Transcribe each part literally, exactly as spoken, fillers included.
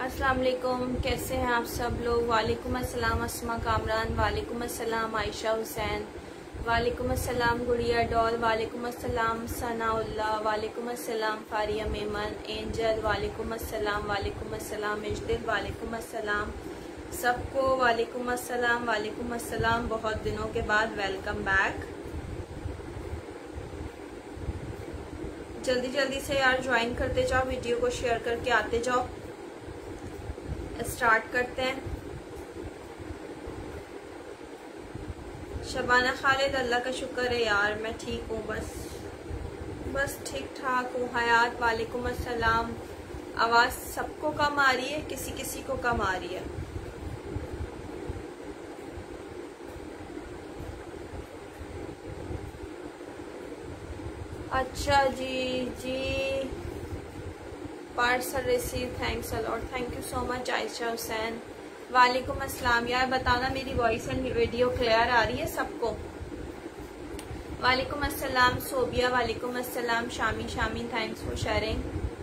अस्सलाम वालेकुम, कैसे हैं आप सब लोग। वालेकुम अस्सलाम अस्मा कामरान, वालेकुम अस्सलाम आयशा हुसैन, वालेकुम अस्सलाम गुड़िया डॉल, वालेकुम अस्सलाम सनाउल्ला, वालेकुम अस्सलाम फारिया मेमन, एंजल, वालेकुम अस्सलाम, वालेकुम अस्सलाम इजदिल, वालेकुम अस्सलाम सबको, वालेकुम अस्सलाम, वालेकुम अस्सलाम। बहुत दिनों के बाद वेलकम बैक। जल्दी जल्दी से यार ज्वाइन करते जाओ, वीडियो को शेयर करके आते जाओ। स्टार्ट करते हैं। शबाना खालिद, अल्लाह का शुक्र है यार मैं ठीक हूँ, बस बस ठीक ठाक हूँ। हयात, वालेकुम अस्सलाम। आवाज सबको कम आ रही है, किसी किसी को कम आ रही है। अच्छा जी जी, parcel receive, thanks a lot, thank you so much Ayesha Hussain. वालेकुम अस्सलाम। यार बताना मेरी वॉइस एंड वीडियो क्लियर आ रही है सबको। वालेकुम अस्सलाम सोबिया, वालेकुम अस्सलाम Shami Shami, thanks for sharing.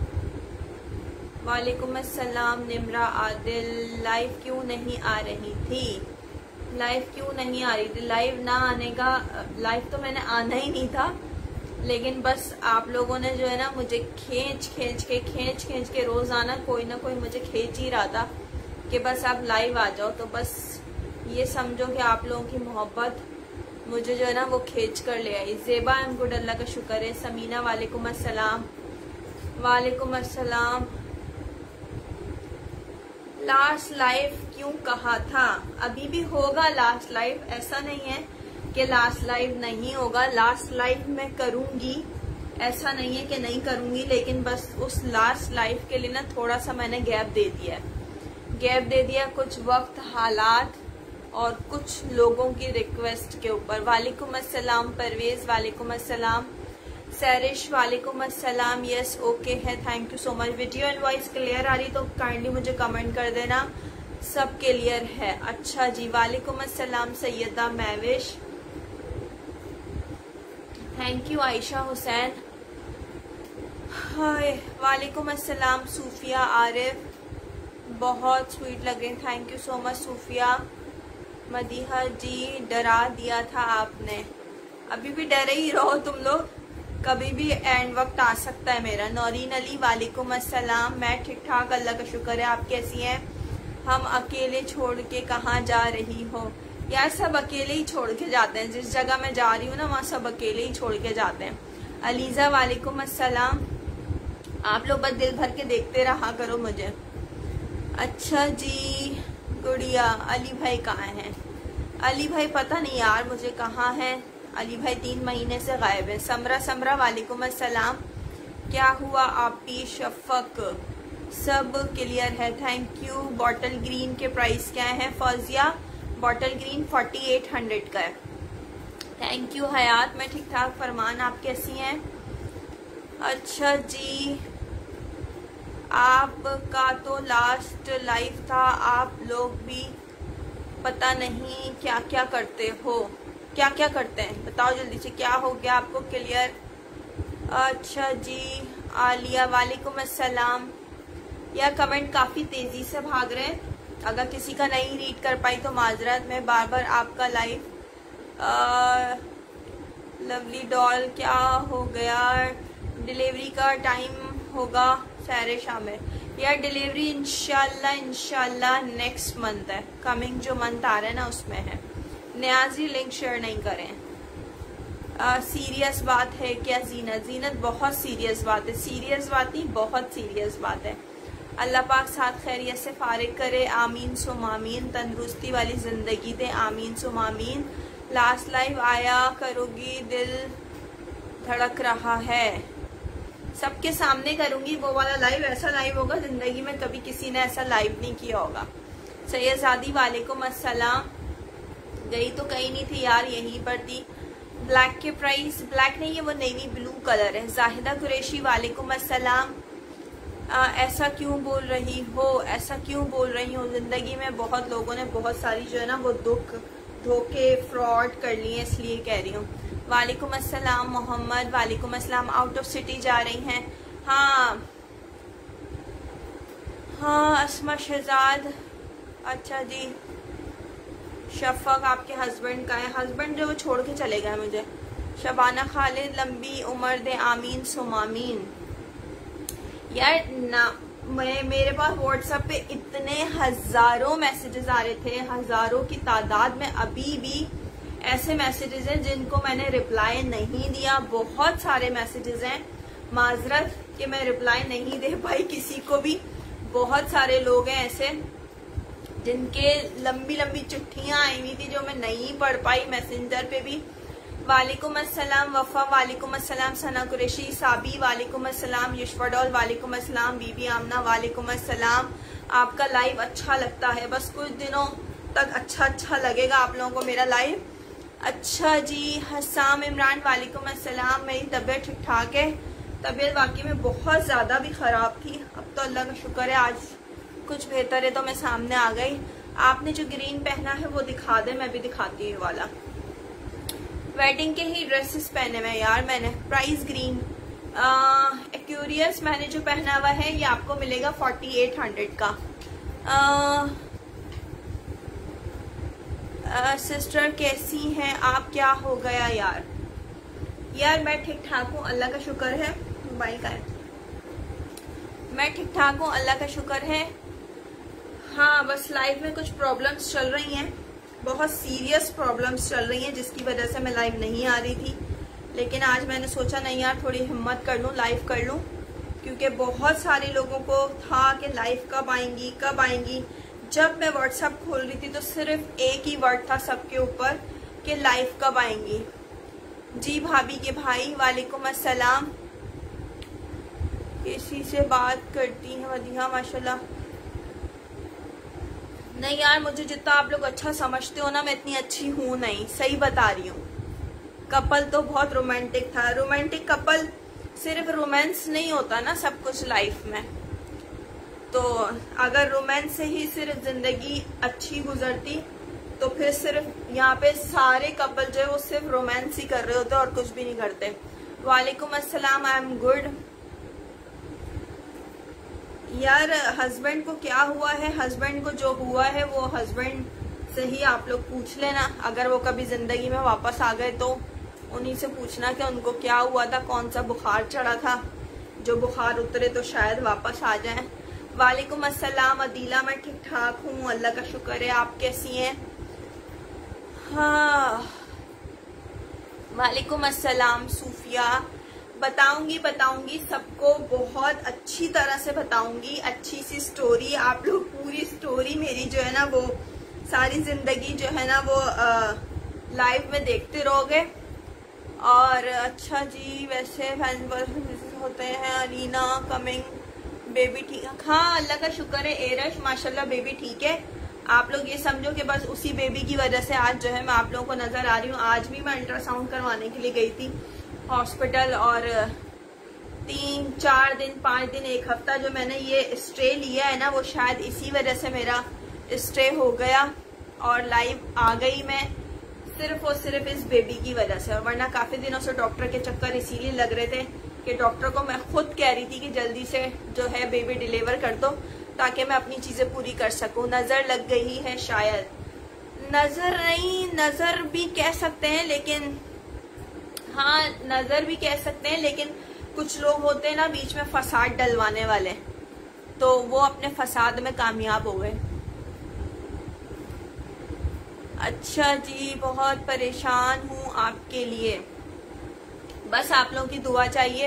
वालेकुम अस्सलाम निमरा आदिल, लाइव क्यों नहीं आ रही थी? लाइव क्यों नहीं आ रही थी? लाइव ना आने का, लाइव तो मैंने आना ही नहीं था, लेकिन बस आप लोगों ने जो है ना मुझे खींच खींच के खींच खींच के रोजाना कोई ना कोई मुझे खींच ही रहा था कि बस आप लाइव आ जाओ। तो बस ये समझो कि आप लोगों की मोहब्बत मुझे जो है ना वो खींच कर ले आई। जेबा एम गुड, अल्लाह का शुक्र है। समीना, वालेकुम अस्सलाम, वालेकुम अस्सलाम। लास्ट लाइव क्यों कहा था? अभी भी होगा लास्ट लाइव, ऐसा नहीं है कि लास्ट लाइव नहीं होगा। लास्ट लाइव मैं करूंगी, ऐसा नहीं है कि नहीं करूंगी, लेकिन बस उस लास्ट लाइव के लिए ना थोड़ा सा मैंने गैप दे दिया गैप दे दिया कुछ वक्त, हालात और कुछ लोगों की रिक्वेस्ट के ऊपर। वालेकुम अस्सलाम परवेज, वालेकुम अस्सलाम सैरिश, वालेकुम अस्सलाम। यस ओके है, thank you so much. Video and voice clear आ रही तो काइंडली मुझे कमेंट कर देना सब क्लियर है। अच्छा जी, वालेकुम अस्सलाम Syeda Mahwish, thank you Ayesha Hussain. Hi, वालेकुम अस्सलाम सूफिया आरिफ, बहुत स्वीट लगे, thank you so much Sufia. Madiha ji, डरा दिया था आपने, अभी भी डरे ही रहो तुम लोग, कभी भी एंड वक्त आ सकता है मेरा। नौरीन अली, वालेकुम अस्सलाम। मैं ठीक ठाक, अल्लाह का शुक्र है, आप कैसी हैं? हम अकेले छोड़ के कहाँ जा रही हो? यार सब अकेले ही छोड़ के जाते हैं, जिस जगह मैं जा रही हूँ ना वहाँ सब अकेले ही छोड़ के जाते हैं। अलीजा, वालेकुम अस्सलाम। आप लोग बस दिल भर के देखते रहा करो मुझे। अच्छा जी गुड़िया, अली भाई कहाँ हैं? अली भाई पता नहीं यार मुझे कहाँ है, अली भाई तीन महीने से गायब है। समरा समरा, वालेकुम अस्सलाम। क्या हुआ आपी शफक? सब क्लियर है, थैंक यू। बॉटल ग्रीन के प्राइस क्या है? Fauzia, bottle green forty eight hundred का है, थैंक यू। हयात, मैं ठीक ठाक। फरमान, आप कैसी हैं? अच्छा जी, आपका तो लास्ट लाइव था, आप लोग भी पता नहीं क्या क्या करते हो। क्या क्या करते हैं बताओ जल्दी से, क्या हो गया आपको क्लियर? अच्छा जी आलिया, वालेकुम अस्सलाम। यह कमेंट काफी तेजी से भाग रहे हैं, अगर किसी का नहीं रीड कर पाई तो माजरत। मैं बार बार आपका लाइव। लवली डॉल, क्या हो गया? डिलीवरी का टाइम होगा सारे शामिल। यार डिलीवरी इंशाल्लाह इंशाल्लाह नेक्स्ट मंथ है, कमिंग जो मंथ आ रहा है ना उसमें है। न्याजी, लिंक शेयर नहीं करें। सीरियस बात है क्या जीनत? जीनत बहुत सीरियस बात है, सीरियस बात नहीं बहुत सीरियस बात है। अल्लाह पाक साथ खैरियत से फारिग करे, आमीन सुम आमीन। तंदुरुस्ती वाली जिंदगी दे, आमीन सुम आमीन। लास्ट लाइव आया करोगी, दिल धड़क रहा है। सबके सामने करूंगी वो वाला लाइव, ऐसा लाइव होगा जिंदगी में कभी किसी ने ऐसा लाइव नहीं किया होगा। सैयदादी, वालेकुम अस्सलाम। गई तो कहीं नहीं थी यार, यहीं पर थी। ब्लैक के प्राइस, ब्लैक नहीं है वो नेवी ब्लू कलर है। जाहिदा कुरैशी, वालेकुम अस्सलाम। आ, ऐसा क्यों बोल रही हो? ऐसा क्यों बोल रही हो? जिंदगी में बहुत लोगों ने बहुत सारी जो है ना वो दुख, धोखे, फ्रॉड कर लिए, इसलिए कह रही हूँ। वालेकुम अस्सलाम मोहम्मद, वालेकुम अस्सलाम। आउट ऑफ सिटी जा रही हैं? हाँ हाँ अस्मा शहजाद, अच्छा जी। शफक आपके हस्बैंड का है? हस्बैंड जो वो छोड़ के चले गए मुझे। शबाना खालिद, लंबी उम्र दे आमीन सुमामीन। यार ना मैं मेरे पास व्हाट्सएप पे इतने हजारों मैसेजेस आ रहे थे, हजारों की तादाद में। अभी भी ऐसे मैसेजेस हैं जिनको मैंने रिप्लाई नहीं दिया। बहुत सारे मैसेजेस हैं, माजरत कि मैं रिप्लाई नहीं दे पाई किसी को भी। बहुत सारे लोग हैं ऐसे जिनके लंबी लंबी चिट्ठियां आई हुई थी जो मैं नहीं पढ़ पाई मैसेंजर पे भी। वालेकुम अस्सलाम वफा, वालेकुम अस्सलाम सना कुरैशी, साबी वालेकुम अस्सलाम, यशफाडॉल वालेकुम अस्सलाम, बीबी आमना वालेकुम अस्सलाम। आपका लाइव अच्छा लगता है, बस कुछ दिनों तक अच्छा अच्छा लगेगा आप लोगों को मेरा लाइव। अच्छा जी। हसाम इमरान वालेकुम अस्सलाम। मेरी तबीयत ठीक ठाक है। तबीयत वाकई में बहुत ज्यादा भी खराब थी, अब तो अल्लाह का शुक्र है आज कुछ बेहतर है तो मैं सामने आ गई। आपने जो ग्रीन पहना है वो दिखा दे, मैं भी दिखाती हूँ वाला। वेडिंग के ही ड्रेसेस पहने हुए यार मैंने, प्राइस ग्रीन। एक्यूरियस मैंने जो पहना हुआ है ये आपको मिलेगा फोर्टी एट हंड्रेड का। आ, आ, सिस्टर कैसी हैं आप? क्या हो गया यार? यार मैं ठीक ठाक हूँ, अल्लाह का शुक्र है। मोबाइल का है। मैं ठीक ठाक हूँ, अल्लाह का शुक्र है। हाँ बस लाइफ में कुछ प्रॉब्लम्स चल रही हैं, बहुत सीरियस प्रॉब्लम्स चल रही हैं जिसकी वजह से मैं लाइव नहीं आ रही थी। लेकिन आज मैंने सोचा नहीं यार थोड़ी हिम्मत कर लूँ, लाइव कर लूँ, क्योंकि बहुत सारे लोगों को था कि लाइव कब आएंगी कब आएंगी। जब मैं व्हाट्सएप खोल रही थी तो सिर्फ एक ही वर्ड था सबके ऊपर कि लाइव कब आएंगी। जी भाभी के भाई वालेकुम अस्सलाम। किसी से बात करती हैं मदीहा? माशाल्लाह। नहीं यार मुझे जितना आप लोग अच्छा समझते हो ना, मैं इतनी अच्छी हूं नहीं, सही बता रही हूँ। कपल तो बहुत रोमांटिक था। रोमांटिक कपल सिर्फ रोमांस नहीं होता ना सब कुछ लाइफ में। तो अगर रोमांस से ही सिर्फ जिंदगी अच्छी गुजरती तो फिर सिर्फ यहाँ पे सारे कपल जो है वो सिर्फ रोमांस ही कर रहे होते और कुछ भी नहीं करते। वालेकुम अस्सलाम, आई एम गुड। यार हस्बैंड को क्या हुआ है? हस्बैंड को जो हुआ है वो हस्बैंड से ही आप लोग पूछ लेना। अगर वो कभी जिंदगी में वापस आ गए तो उन्हीं से पूछना कि उनको क्या हुआ था, कौन सा बुखार चढ़ा था। जो बुखार उतरे तो शायद वापस आ जाए। वालेकुम अस्सलाम अदीला, मैं ठीक ठाक हूँ, अल्लाह का शुक्र है। आप कैसी हैं? हाँ वालेकुम अस्सलाम सूफिया। बताऊंगी बताऊंगी सबको, बहुत अच्छी तरह से बताऊंगी, अच्छी सी स्टोरी। आप लोग पूरी स्टोरी मेरी जो है ना वो सारी जिंदगी जो है ना वो लाइव में देखते रहोगे। और अच्छा जी वैसे फैन होते हैं। अलीना कमिंग, बेबी ठीक? हाँ अल्लाह का शुक्र है। एरश माशाल्लाह बेबी ठीक है। आप लोग ये समझो कि बस उसी बेबी की वजह से आज जो है मैं आप लोगों को नजर आ रही हूँ। आज भी मैं अल्ट्रासाउंड करवाने के लिए गई थी हॉस्पिटल, और तीन चार दिन पांच दिन एक हफ्ता जो मैंने ये स्टे लिया है ना वो शायद इसी वजह से मेरा स्टे हो गया और लाइव आ गई मैं सिर्फ और सिर्फ इस बेबी की वजह से। और वरना काफी दिनों से डॉक्टर के चक्कर इसीलिए लग रहे थे कि डॉक्टर को मैं खुद कह रही थी कि जल्दी से जो है बेबी डिलीवर कर दो ताकि मैं अपनी चीजें पूरी कर सकूं। नजर लग गई है शायद, नजर नहीं, नजर भी कह सकते हैं, लेकिन हाँ नजर भी कह सकते हैं, लेकिन कुछ लोग होते हैं ना बीच में फसाद डलवाने वाले, तो वो अपने फसाद में कामयाब हो गए। अच्छा जी, बहुत परेशान हूँ आपके लिए, बस आप लोगों की दुआ चाहिए।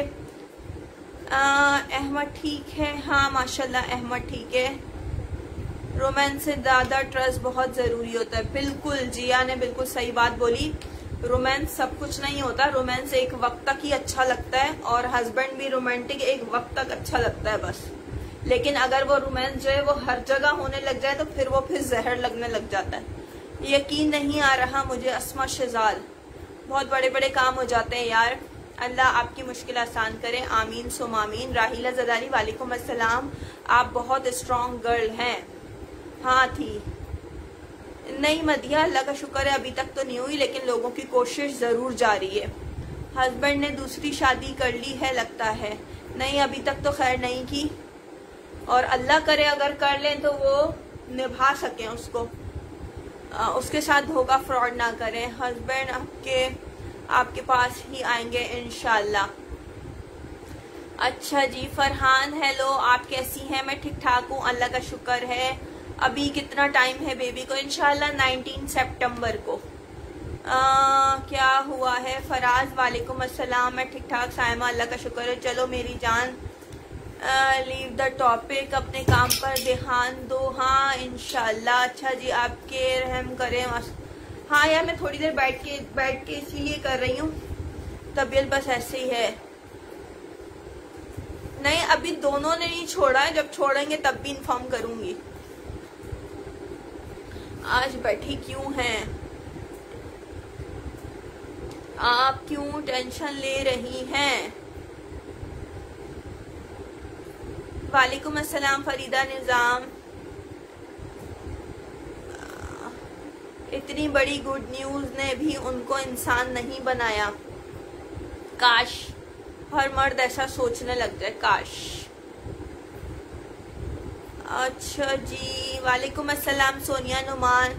अहमद ठीक है? हाँ माशाल्लाह अहमद ठीक है। रोमांस से ज्यादा ट्रस्ट बहुत जरूरी होता है। बिल्कुल जिया ने बिल्कुल सही बात बोली। रोमांस सब कुछ नहीं होता। रोमांस एक वक्त तक ही अच्छा लगता है और हस्बैंड भी रोमांटिक एक वक्त तक अच्छा लगता है बस। लेकिन अगर वो रोमांस जो है वो हर जगह होने लग जाए तो फिर वो फिर जहर लगने लग जाता है। यकीन नहीं आ रहा मुझे अस्मा शहजाद, बहुत बड़े बड़े काम हो जाते हैं यार। अल्लाह आपकी मुश्किल आसान करे, आमीन सुम आमीन। राहिला जदारी वालेकुम अस्सलाम, आप बहुत स्ट्रॉन्ग गर्ल हैं। हाँ थी नहीं मदिया, अल्लाह का शुक्र है अभी तक तो नहीं हुई, लेकिन लोगों की कोशिश जरूर जारी है। हस्बैंड ने दूसरी शादी कर ली है लगता है? नहीं अभी तक तो खैर नहीं की। और अल्लाह करे अगर कर लें तो वो निभा सकें उसको, आ, उसके साथ धोखा फ्रॉड ना करें। हस्बैंड आपके आपके पास ही आएंगे इंशाल्लाह। अच्छा जी फरहान हेलो, आप कैसी हैं? मैं ठीक ठाक हूँ, अल्लाह का शुक्र है। अभी कितना टाइम है बेबी को? इंशाल्लाह नाइनटीन सितंबर को। आ, क्या हुआ है? फराज वालेकुम अस्सलाम, मैं ठीक ठाक साइमा, अल्लाह का शुक्र है। चलो मेरी जान लीव द टॉपिक, अपने काम पर ध्यान दो। हाँ इंशाल्लाह। अच्छा जी आपके रहम करें। हाँ यार मैं थोड़ी देर बैठ के बैठ के इसीलिए कर रही हूँ, तबीयत बस ऐसे ही है। नहीं अभी दोनों ने नहीं छोड़ा है, जब छोड़ेंगे तब भी इन्फॉर्म करूंगी। आज बैठी क्यों हैं आप? क्यों टेंशन ले रही हैं? वालेकुम अस्सलाम फरीदा निजाम। इतनी बड़ी गुड न्यूज ने भी उनको इंसान नहीं बनाया। काश हर मर्द ऐसा सोचने लग जाए, काश। अच्छा जी वालेकुम अस्सलाम सोनिया नुमान।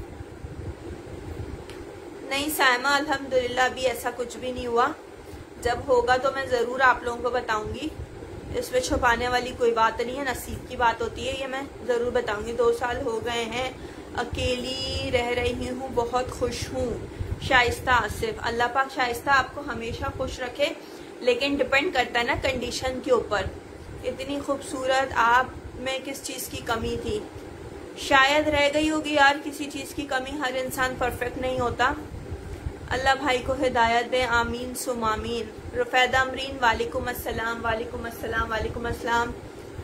नहीं साइमा अल्हम्दुलिल्लाह अभी ऐसा कुछ भी नहीं हुआ, जब होगा तो मैं जरूर आप लोगों को बताऊंगी। इसमें छुपाने वाली कोई बात नहीं है, नसीब की बात होती है, ये मैं जरूर बताऊंगी। दो साल हो गए हैं अकेली रह रही हूँ, बहुत खुश हूँ। शाइस्ता आसिफ, अल्लाह पाक शाइस्ता आपको हमेशा खुश रखे, लेकिन डिपेंड करता है ना कंडीशन के ऊपर। इतनी खूबसूरत, आप में किस चीज की कमी थी? शायद रह गई होगी यार किसी चीज की कमी, हर इंसान परफेक्ट नहीं होता। अल्लाह भाई को हिदायत दे, आमीन सुम आमीन। रुफैदा अमरीन वालेकुम अस्सलाम। वालेकुम अस्सलाम वालेकुम अस्सलाम।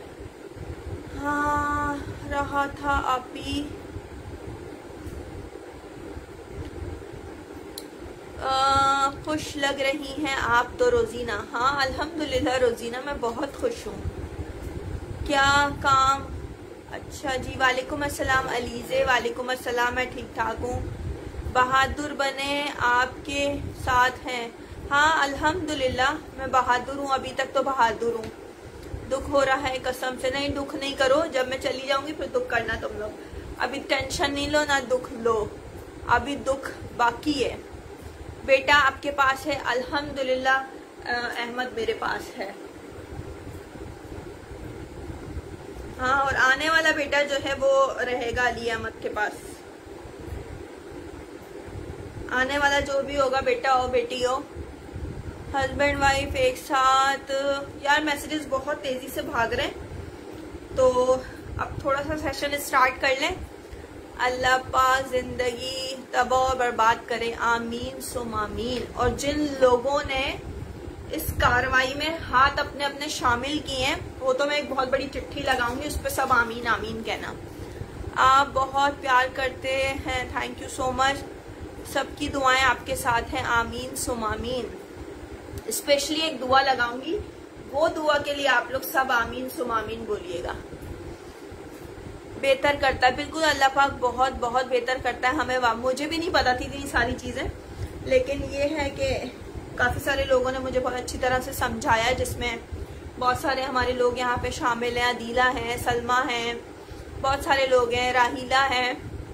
हाँ रहा था आप ही। खुश लग रही हैं आप तो रोजीना। हाँ अल्हम्दुलिल्लाह रोजीना मैं बहुत खुश हूँ। क्या काम? अच्छा जी वालेकुम अस्सलाम अलीजे। वालेकुम अस्सलाम, मैं ठीक ठाक हूँ। बहादुर बने आपके साथ हैं। हाँ अल्हम्दुलिल्लाह मैं बहादुर हूँ, अभी तक तो बहादुर हूँ। दुख हो रहा है कसम से। नहीं दुख नहीं करो, जब मैं चली जाऊंगी फिर दुख करना तुम लोग। अभी टेंशन नहीं लो ना दुख लो, अभी दुख बाकी है। बेटा आपके पास है? अल्हम्दुलिल्लाह अहमद मेरे पास है। हाँ और आने वाला बेटा जो है वो रहेगा अली अहमद के पास। आने वाला जो भी होगा बेटा हो बेटी हो, हस्बैंड वाइफ एक साथ। यार मैसेजेस बहुत तेजी से भाग रहे हैं, तो अब थोड़ा सा सेशन स्टार्ट कर लें। अल्लाह पाक जिंदगी तबाह और बर्बाद करे, आमीन सुम आमीन। और जिन लोगों ने इस कार्रवाई में हाथ अपने अपने शामिल किए हैं, वो तो मैं एक बहुत बड़ी चिट्ठी लगाऊंगी, उस पर सब आमीन आमीन कहना। आप बहुत प्यार करते हैं, थैंक यू सो मच। सबकी दुआएं आपके साथ हैं, आमीन सुम आमीन। स्पेशली एक दुआ लगाऊंगी, वो दुआ के लिए आप लोग सब आमीन सुम आमीन बोलिएगा। बेहतर करता है, बिल्कुल अल्लाह पाक बहुत बहुत बेहतर करता है हमें। मुझे भी नहीं पता थी इतनी सारी चीजें, लेकिन ये है कि काफी सारे लोगों ने मुझे बहुत अच्छी तरह से समझाया, जिसमें बहुत सारे हमारे लोग यहाँ पे शामिल हैं। अदीला हैं, सलमा हैं, बहुत सारे लोग हैं, राहीला हैं।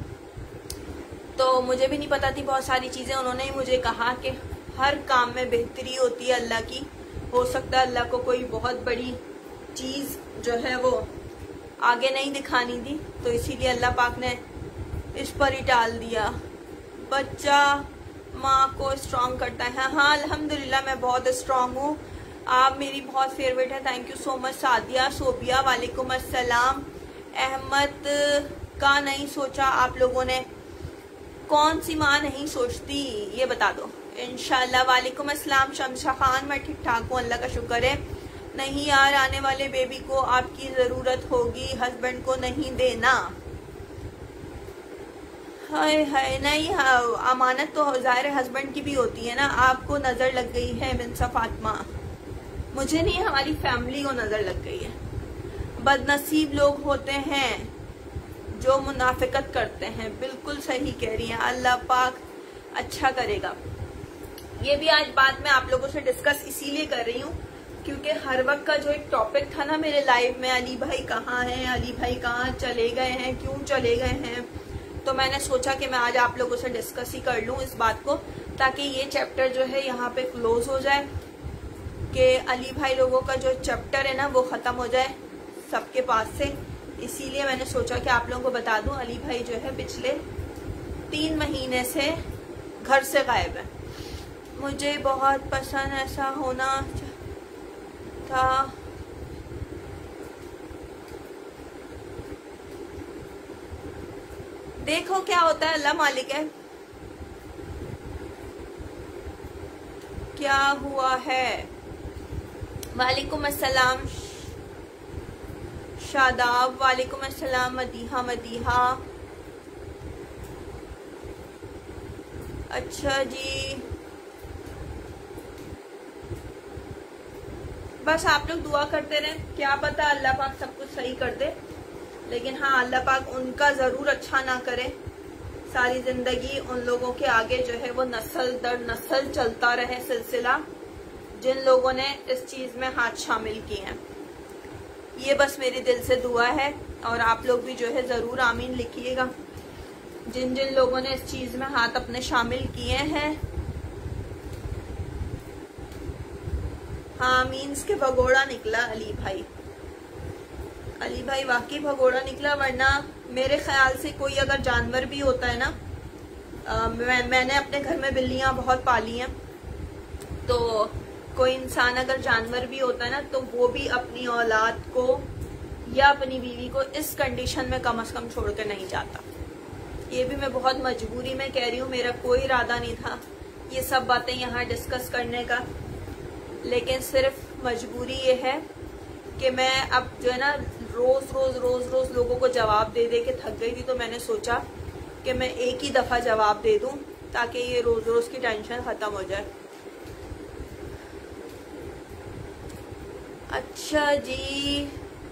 तो मुझे भी नहीं पता थी बहुत सारी चीजें। उन्होंने ही मुझे कहा कि हर काम में बेहतरी होती है अल्लाह की। हो सकता है अल्लाह को कोई बहुत बड़ी चीज जो है वो आगे नहीं दिखानी थी, तो इसीलिए अल्लाह पाक ने इस पर ही टाल दिया। बच्चा माँ को स्ट्रांग करता है। हाँ अल्हम्दुलिल्लाह मैं बहुत स्ट्रांग हूँ, आप मेरी बहुत फेवरेट है, thank you so much. Sadia Sobia वालेकुम अस्सलाम। अहमद का नहीं सोचा आप लोगों ने? कौन सी माँ नहीं सोचती ये बता दो इंशाल्लाह। वालेकुम अस्सलाम शमशा खान, मैं ठीक ठाक हूँ अल्लाह का शुक्र है। नहीं यार आने वाले बेबी को आपकी जरूरत होगी, हस्बैंड को नहीं देना। हाय हाय नहीं, हाँ, अमानत तो जाहिर हस्बैंड की भी होती है ना। आपको नजर लग गई है मिन्सा फातिमा? मुझे नहीं, हमारी फैमिली को नजर लग गई है। बदनसीब लोग होते हैं जो मुनाफिकत करते हैं। बिल्कुल सही कह रही हैं, अल्लाह पाक अच्छा करेगा। ये भी आज बात मैं आप लोगों से डिस्कस इसीलिए कर रही हूँ क्योंकि हर वक्त का जो एक टॉपिक था ना मेरे लाइव में, अली भाई कहाँ हैं, अली भाई कहाँ चले गए हैं, क्यों चले गए हैं, तो मैंने सोचा कि मैं आज आप लोगों से डिस्कस ही कर लूँ इस बात को, ताकि ये चैप्टर जो है यहाँ पे क्लोज हो जाए, कि अली भाई लोगों का जो चैप्टर है ना वो ख़त्म हो जाए सबके पास से। इसीलिए मैंने सोचा कि आप लोगों को बता दूं, अली भाई जो है पिछले तीन महीने से घर से गायब है। मुझे बहुत पसंद ऐसा होना था। देखो क्या होता है, अल्लाह मालिक है। क्या हुआ है? वालेकुम अस्सलाम शादाब, वालेकुम अस्सलाम मदीहा मदीहा। अच्छा जी, बस आप लोग दुआ करते रहें, क्या पता अल्लाह पाक सब कुछ सही कर दे। लेकिन हाँ, अल्लाह पाक उनका जरूर अच्छा ना करे, सारी जिंदगी उन लोगों के आगे जो है वो नस्ल दर नस्ल चलता रहे सिलसिला, जिन लोगों ने इस चीज में हाथ शामिल किए हैं। ये बस मेरी दिल से दुआ है, और आप लोग भी जो है जरूर आमीन लिखिएगा। जिन जिन लोगों ने इस चीज में हाथ अपने शामिल किए हैं, हाँ मीन्स के भगोड़ा निकला अली भाई। अली भाई वाकई भगोड़ा निकला, वरना मेरे ख्याल से कोई अगर जानवर भी होता है ना, आ, मैं, मैंने अपने घर में बिल्लियां बहुत पाली हैं, तो कोई इंसान अगर जानवर भी होता है ना, तो वो भी अपनी औलाद को या अपनी बीवी को इस कंडीशन में कम से कम छोड़ कर नहीं जाता। ये भी मैं बहुत मजबूरी में कह रही हूँ, मेरा कोई इरादा नहीं था ये सब बातें यहाँ डिस्कस करने का, लेकिन सिर्फ मजबूरी ये है कि मैं अब जो है ना रोज रोज रोज रोज लोगों को जवाब दे दे के थक गई थी, तो मैंने सोचा कि मैं एक ही दफा जवाब दे दूं ताकि ये रोज रोज की टेंशन खत्म हो जाए। अच्छा जी,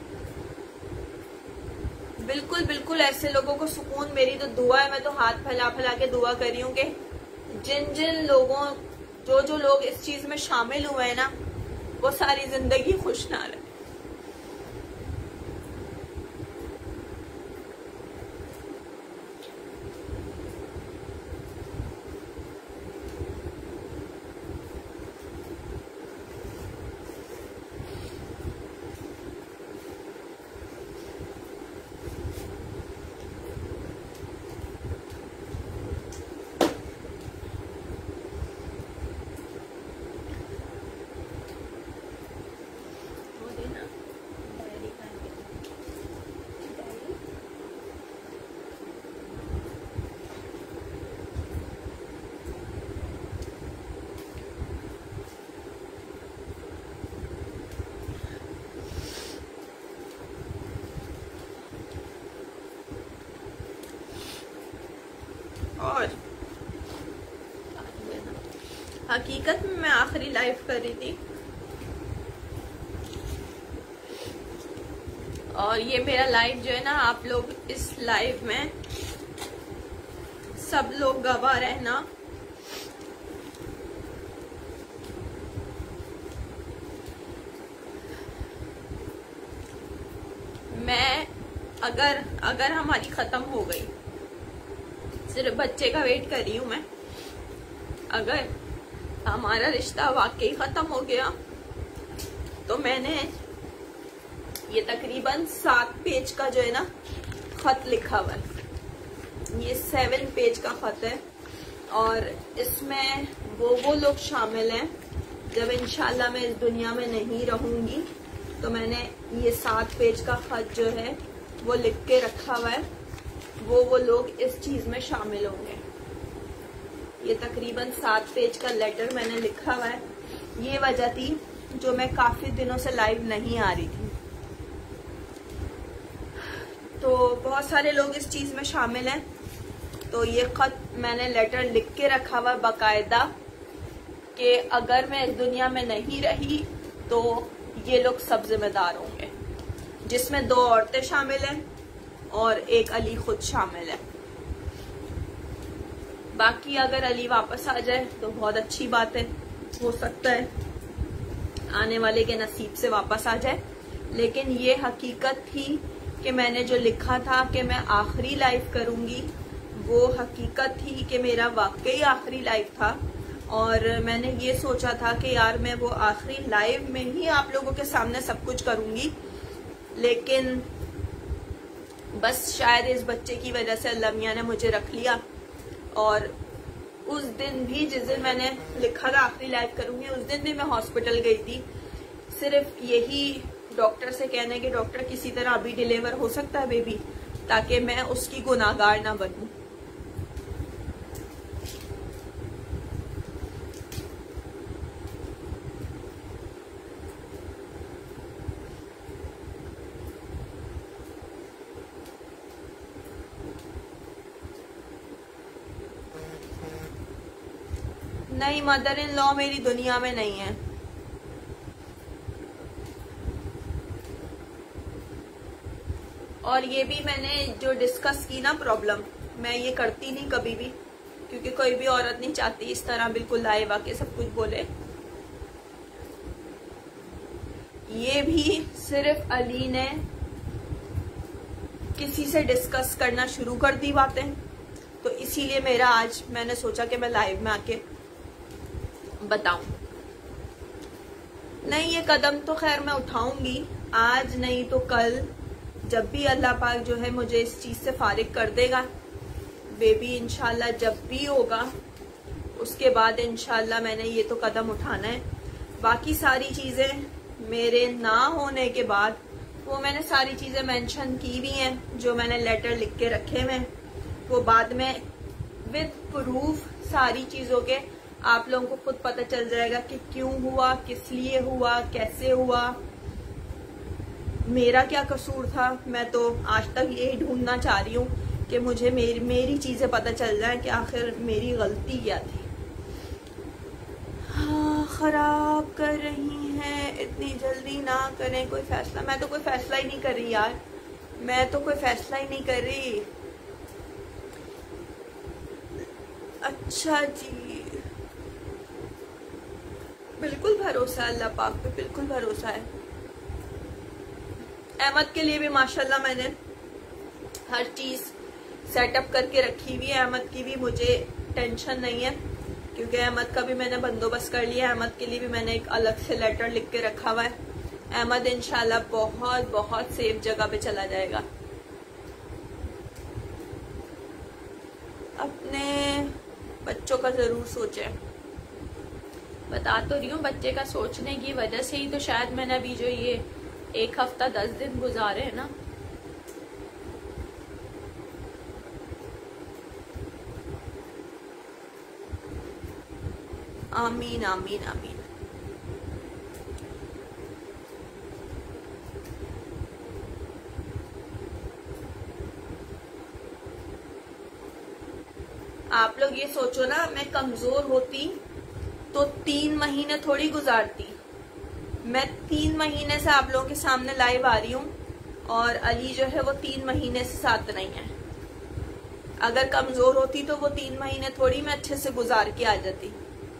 बिल्कुल बिल्कुल, ऐसे लोगों को सुकून, मेरी तो दुआ है, मैं तो हाथ फैला फैला के दुआ कर रही हूँ कि जिन जिन लोगों जो जो लोग इस चीज में शामिल हुए हैं ना, वो सारी जिंदगी खुश ना रहे। और हकीकत में मैं आखिरी लाइव कर रही थी, और ये मेरा लाइव जो है ना, आप लोग इस लाइव में सब लोग गवाह रहना। मैं अगर अगर हमारी खत्म हो गई, सिर्फ बच्चे का वेट कर रही हूं मैं, अगर हमारा रिश्ता वाकई खत्म हो गया, तो मैंने ये तकरीबन सात पेज का जो है ना खत लिखा हुआ है, ये सेवन पेज का खत है, और इसमें वो वो लोग शामिल हैं जब इंशाल्लाह मैं इस दुनिया में नहीं रहूंगी, तो मैंने ये सात पेज का खत जो है वो लिख के रखा हुआ है, वो वो लोग इस चीज में शामिल होंगे। ये तकरीबन सात पेज का लेटर मैंने लिखा हुआ है। ये वजह थी जो मैं काफी दिनों से लाइव नहीं आ रही थी, तो बहुत सारे लोग इस चीज में शामिल हैं, तो ये खत मैंने लेटर लिख के रखा हुआ बाकायदा कि अगर मैं इस दुनिया में नहीं रही तो ये लोग सब जिम्मेदार होंगे, जिसमें दो औरतें शामिल हैं और एक अली खुद शामिल है। बाकी अगर अली वापस आ जाए तो बहुत अच्छी बात है, हो सकता है आने वाले के नसीब से वापस आ जाए, लेकिन ये हकीकत थी कि मैंने जो लिखा था कि मैं आखिरी लाइव करूंगी, वो हकीकत थी कि मेरा वाकई आखिरी लाइव था। और मैंने ये सोचा था कि यार मैं वो आखिरी लाइव में ही आप लोगों के सामने सब कुछ करूंगी, लेकिन बस शायद इस बच्चे की वजह से अल्लाह मियां ने मुझे रख लिया। और उस दिन भी जिस दिन मैंने लिखा था आखिरी लाइव करूंगी, उस दिन भी मैं हॉस्पिटल गई थी, सिर्फ यही डॉक्टर से कहने के डॉक्टर किसी तरह अभी डिलीवर हो सकता है बेबी, ताकि मैं उसकी गुनाहगार ना बनूं। नहीं, मदर इन लॉ मेरी दुनिया में नहीं है। और ये भी मैंने जो डिस्कस की ना प्रॉब्लम, मैं ये करती नहीं कभी भी, क्योंकि कोई भी औरत नहीं चाहती इस तरह बिल्कुल लाइव आके सब कुछ बोले। ये भी सिर्फ अली ने किसी से डिस्कस करना शुरू कर दी बातें, तो इसीलिए मेरा आज मैंने सोचा कि मैं लाइव में आके बताऊं। नहीं, ये कदम तो खैर मैं उठाऊंगी, आज नहीं तो कल, जब भी अल्लाह पाक जो है मुझे इस चीज से फारिग कर देगा। बेबी इंशाल्लाह जब भी होगा उसके बाद इंशाल्लाह मैंने ये तो कदम उठाना है। बाकी सारी चीजें मेरे ना होने के बाद, वो मैंने सारी चीजें मेंशन की भी हैं, जो मैंने लेटर लिख के रखे हुए, वो बाद में विद प्रूफ सारी चीजों के आप लोगों को खुद पता चल जाएगा कि क्यों हुआ, किस लिए हुआ, कैसे हुआ, मेरा क्या कसूर था। मैं तो आज तक यही ढूंढना चाह रही हूँ कि मुझे मेरी मेरी चीजें पता चल जाए कि आखिर मेरी गलती क्या थी। हाँ, खराब कर रही हैं, इतनी जल्दी ना करें कोई फैसला। मैं तो कोई फैसला ही नहीं कर रही यार, मैं तो कोई फैसला ही नहीं कर रही। अच्छा जी, बिल्कुल भरोसा है अल्लाह पाक पे, बिल्कुल भरोसा है। अहमद के लिए भी माशाल्लाह मैंने हर चीज सेटअप करके रखी हुई है। अहमद की भी मुझे टेंशन नहीं है, क्योंकि अहमद का भी मैंने बंदोबस्त कर लिया। अहमद के लिए भी मैंने एक अलग से लेटर लिख के रखा हुआ है। अहमद इंशाल्लाह बहुत बहुत सेफ जगह पे चला जाएगा। अपने बच्चों का जरूर सोचे। बता तो रही हूँ, बच्चे का सोचने की वजह से ही तो शायद मैंने अभी जो ये एक हफ्ता दस दिन गुजारे हैं ना, आमीन आमीन आमीन। आप लोग ये सोचो ना, मैं कमजोर होती तो तीन महीने थोड़ी गुजारती। मैं तीन महीने से आप लोगों के सामने लाइव आ रही हूँ और अली जो है वो तीन महीने से साथ नहीं है। अगर कमजोर होती तो वो तीन महीने थोड़ी मैं अच्छे से गुजार के आ जाती।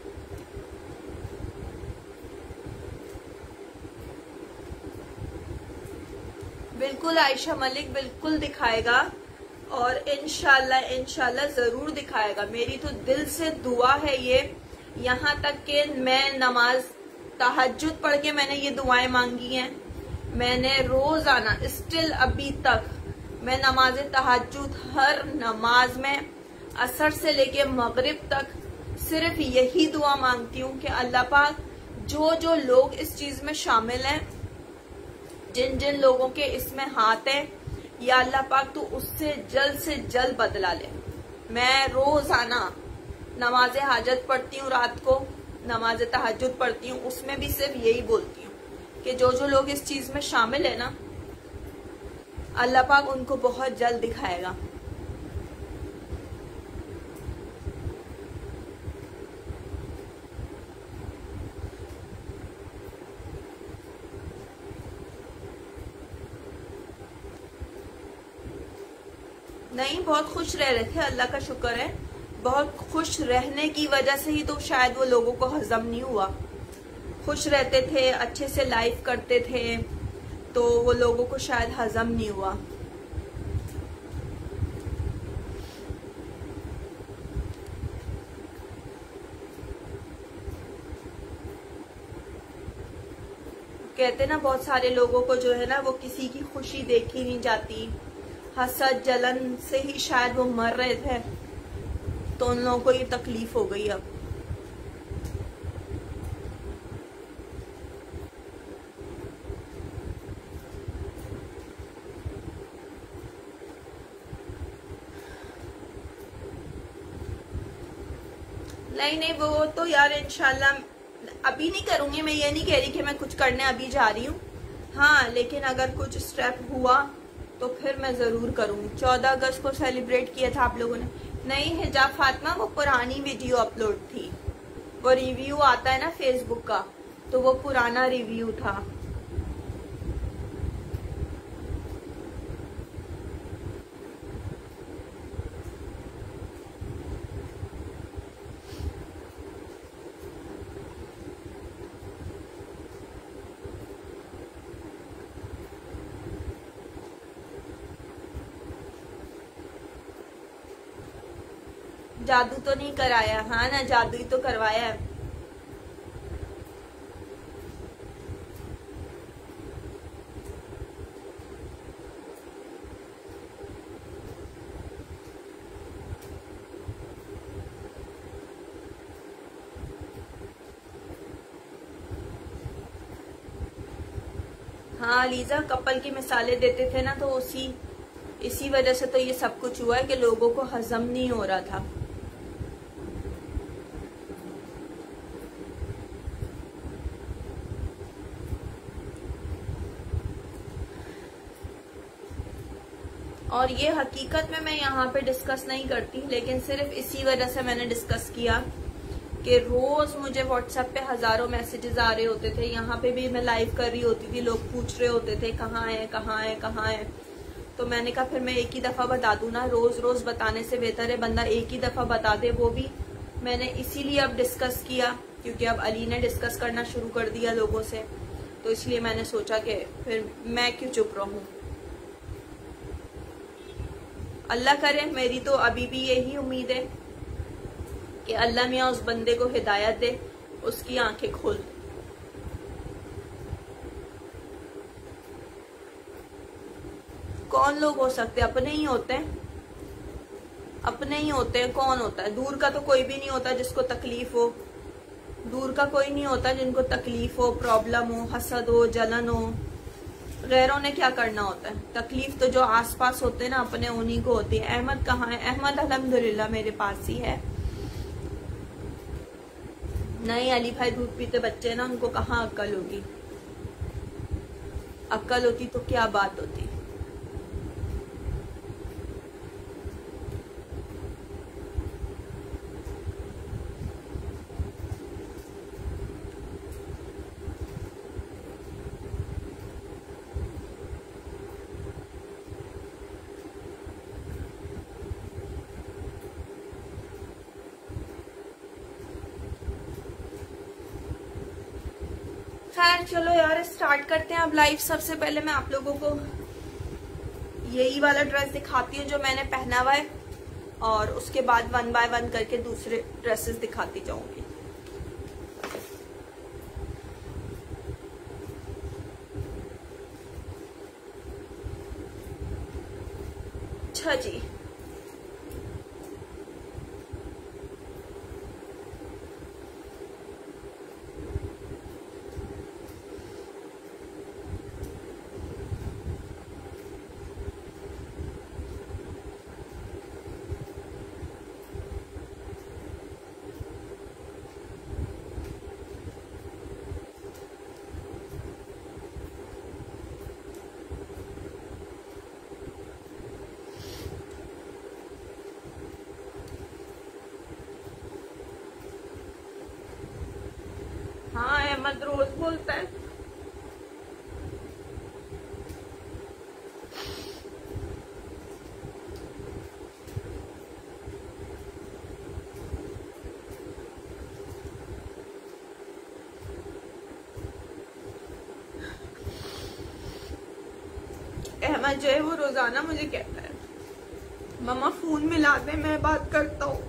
बिल्कुल आयशा मलिक, बिल्कुल दिखाएगा और इंशाल्लाह इंशाल्लाह जरूर दिखाएगा। मेरी तो दिल से दुआ है ये, यहाँ तक कि मैं नमाज तहज्जुद पढ़ के मैंने ये दुआएं मांगी हैं। मैंने रोजाना स्टिल अभी तक मैं नमाज तहज्जुद हर नमाज में असर से लेके मगरिब तक सिर्फ यही दुआ मांगती हूँ कि अल्लाह पाक जो जो लोग इस चीज में शामिल हैं, जिन जिन लोगों के इसमें हाथ है, या अल्लाह पाक तो उससे जल्द से जल्द बदला ले। मैं रोजाना नमाज हाजत पढ़ती हूँ, रात को नमाज तहज्जुद पढ़ती हूँ, उसमें भी सिर्फ यही बोलती हूँ कि जो जो लोग इस चीज में शामिल है ना, अल्लाह पाक उनको बहुत जल्द दिखाएगा। नहीं, बहुत खुश रह रहे थे, अल्लाह का शुक्र है। बहुत खुश रहने की वजह से ही तो शायद वो लोगों को हजम नहीं हुआ। खुश रहते थे, अच्छे से लाइफ करते थे, तो वो लोगों को शायद हजम नहीं हुआ। कहते ना बहुत सारे लोगों को जो है ना वो किसी की खुशी देखी नहीं जाती, हसद जलन से ही शायद वो मर रहे थे, तो उन लोगों को ये तकलीफ हो गई। अब नहीं नहीं वो तो यार इंशाल्लाह अभी नहीं करूंगी। मैं ये नहीं कह रही कि मैं कुछ करने अभी जा रही हूँ, हाँ, लेकिन अगर कुछ स्टेप हुआ तो फिर मैं जरूर करूंगी। चौदह अगस्त को सेलिब्रेट किया था आप लोगों ने। नहीं हिजाब फातिमा, वो पुरानी वीडियो अपलोड थी, वो रिव्यू आता है ना फेसबुक का, तो वो पुराना रिव्यू था। जादू तो नहीं कराया, हाँ ना, जादू ही तो करवाया है। हाँ लीजा, कपल की मिसालें देते थे ना, तो उसी इसी वजह से तो ये सब कुछ हुआ है कि लोगों को हजम नहीं हो रहा था। और ये हकीकत में मैं यहाँ पे डिस्कस नहीं करती, लेकिन सिर्फ इसी वजह से मैंने डिस्कस किया कि रोज मुझे व्हाट्सएप पे हजारों मैसेजेस आ रहे होते थे। यहाँ पे भी मैं लाइव कर रही होती थी, लोग पूछ रहे होते थे कहाँ है कहाँ है कहाँ है। तो मैंने कहा फिर मैं एक ही दफा बता दूं ना, रोज रोज बताने से बेहतर है बंदा एक ही दफा बता दे। वो भी मैंने इसीलिए अब डिस्कस किया क्योंकि अब अली ने डिस्कस करना शुरू कर दिया लोगों से, तो इसलिए मैंने सोचा कि फिर मैं क्यों चुप रहूं। अल्लाह करे, मेरी तो अभी भी यही उम्मीद है कि अल्लाह मियाँ उस बंदे को हिदायत दे, उसकी आंखें खोल दे। कौन लोग हो सकते हैं? अपने ही होते हैं, अपने ही होते हैं। कौन होता है? दूर का तो कोई भी नहीं होता जिसको तकलीफ हो, दूर का कोई नहीं होता जिनको तकलीफ हो, प्रॉब्लम हो, हसद हो, जलन हो। गैरों ने क्या करना होता है? तकलीफ तो जो आसपास होते हैं ना अपने, उन्हीं को होती है। अहमद कहाँ है? अहमद अल्हम्दुलिल्लाह मेरे पास ही है। नहीं अली भाई, दूध पीते बच्चे ना, उनको कहाँ अक्ल होगी? अक्ल होती तो क्या बात होती। खैर चलो यार, स्टार्ट करते हैं अब लाइव। सबसे पहले मैं आप लोगों को यही वाला ड्रेस दिखाती हूँ जो मैंने पहना हुआ है, और उसके बाद वन बाय वन करके दूसरे ड्रेसेस दिखाती जाऊंगी। अच्छा जी, हाँ अहमद रोज बोलता है। अहमद जो है वो रोजाना मुझे कहता है मम्मा फोन मिला दे, मैं बात करता हूँ।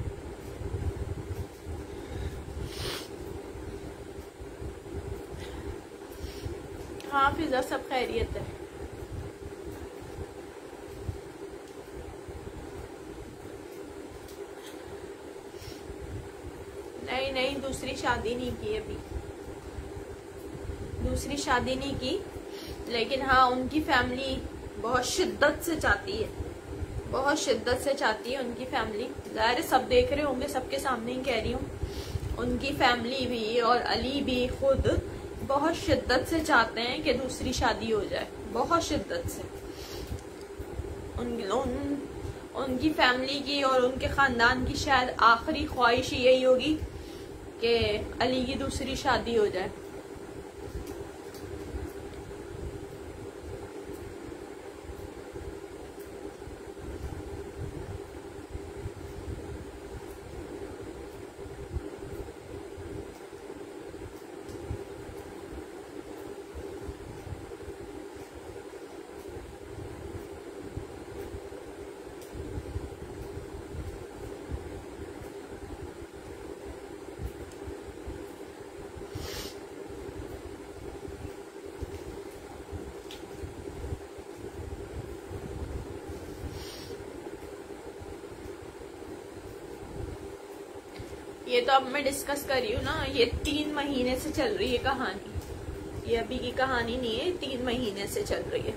हाँ फिजा सब खैरियत है। नहीं नहीं दूसरी शादी नहीं की अभी, दूसरी शादी नहीं की, लेकिन हाँ उनकी फैमिली बहुत शिद्दत से चाहती है, बहुत शिद्दत से चाहती है उनकी फैमिली। ज़ाहिर सब देख रहे होंगे, सबके सामने ही कह रही हूँ। उनकी फैमिली भी और अली भी खुद बहुत शिद्दत से चाहते हैं कि दूसरी शादी हो जाए, बहुत शिद्दत से। उन, उन उनकी फैमिली की और उनके खानदान की शायद आखिरी ख्वाहिश यही होगी कि अली की दूसरी शादी हो जाए। ये तो अब मैं डिस्कस कर रही हूँ ना, ये तीन महीने से चल रही है कहानी, ये अभी की कहानी नहीं है, तीन महीने से चल रही है।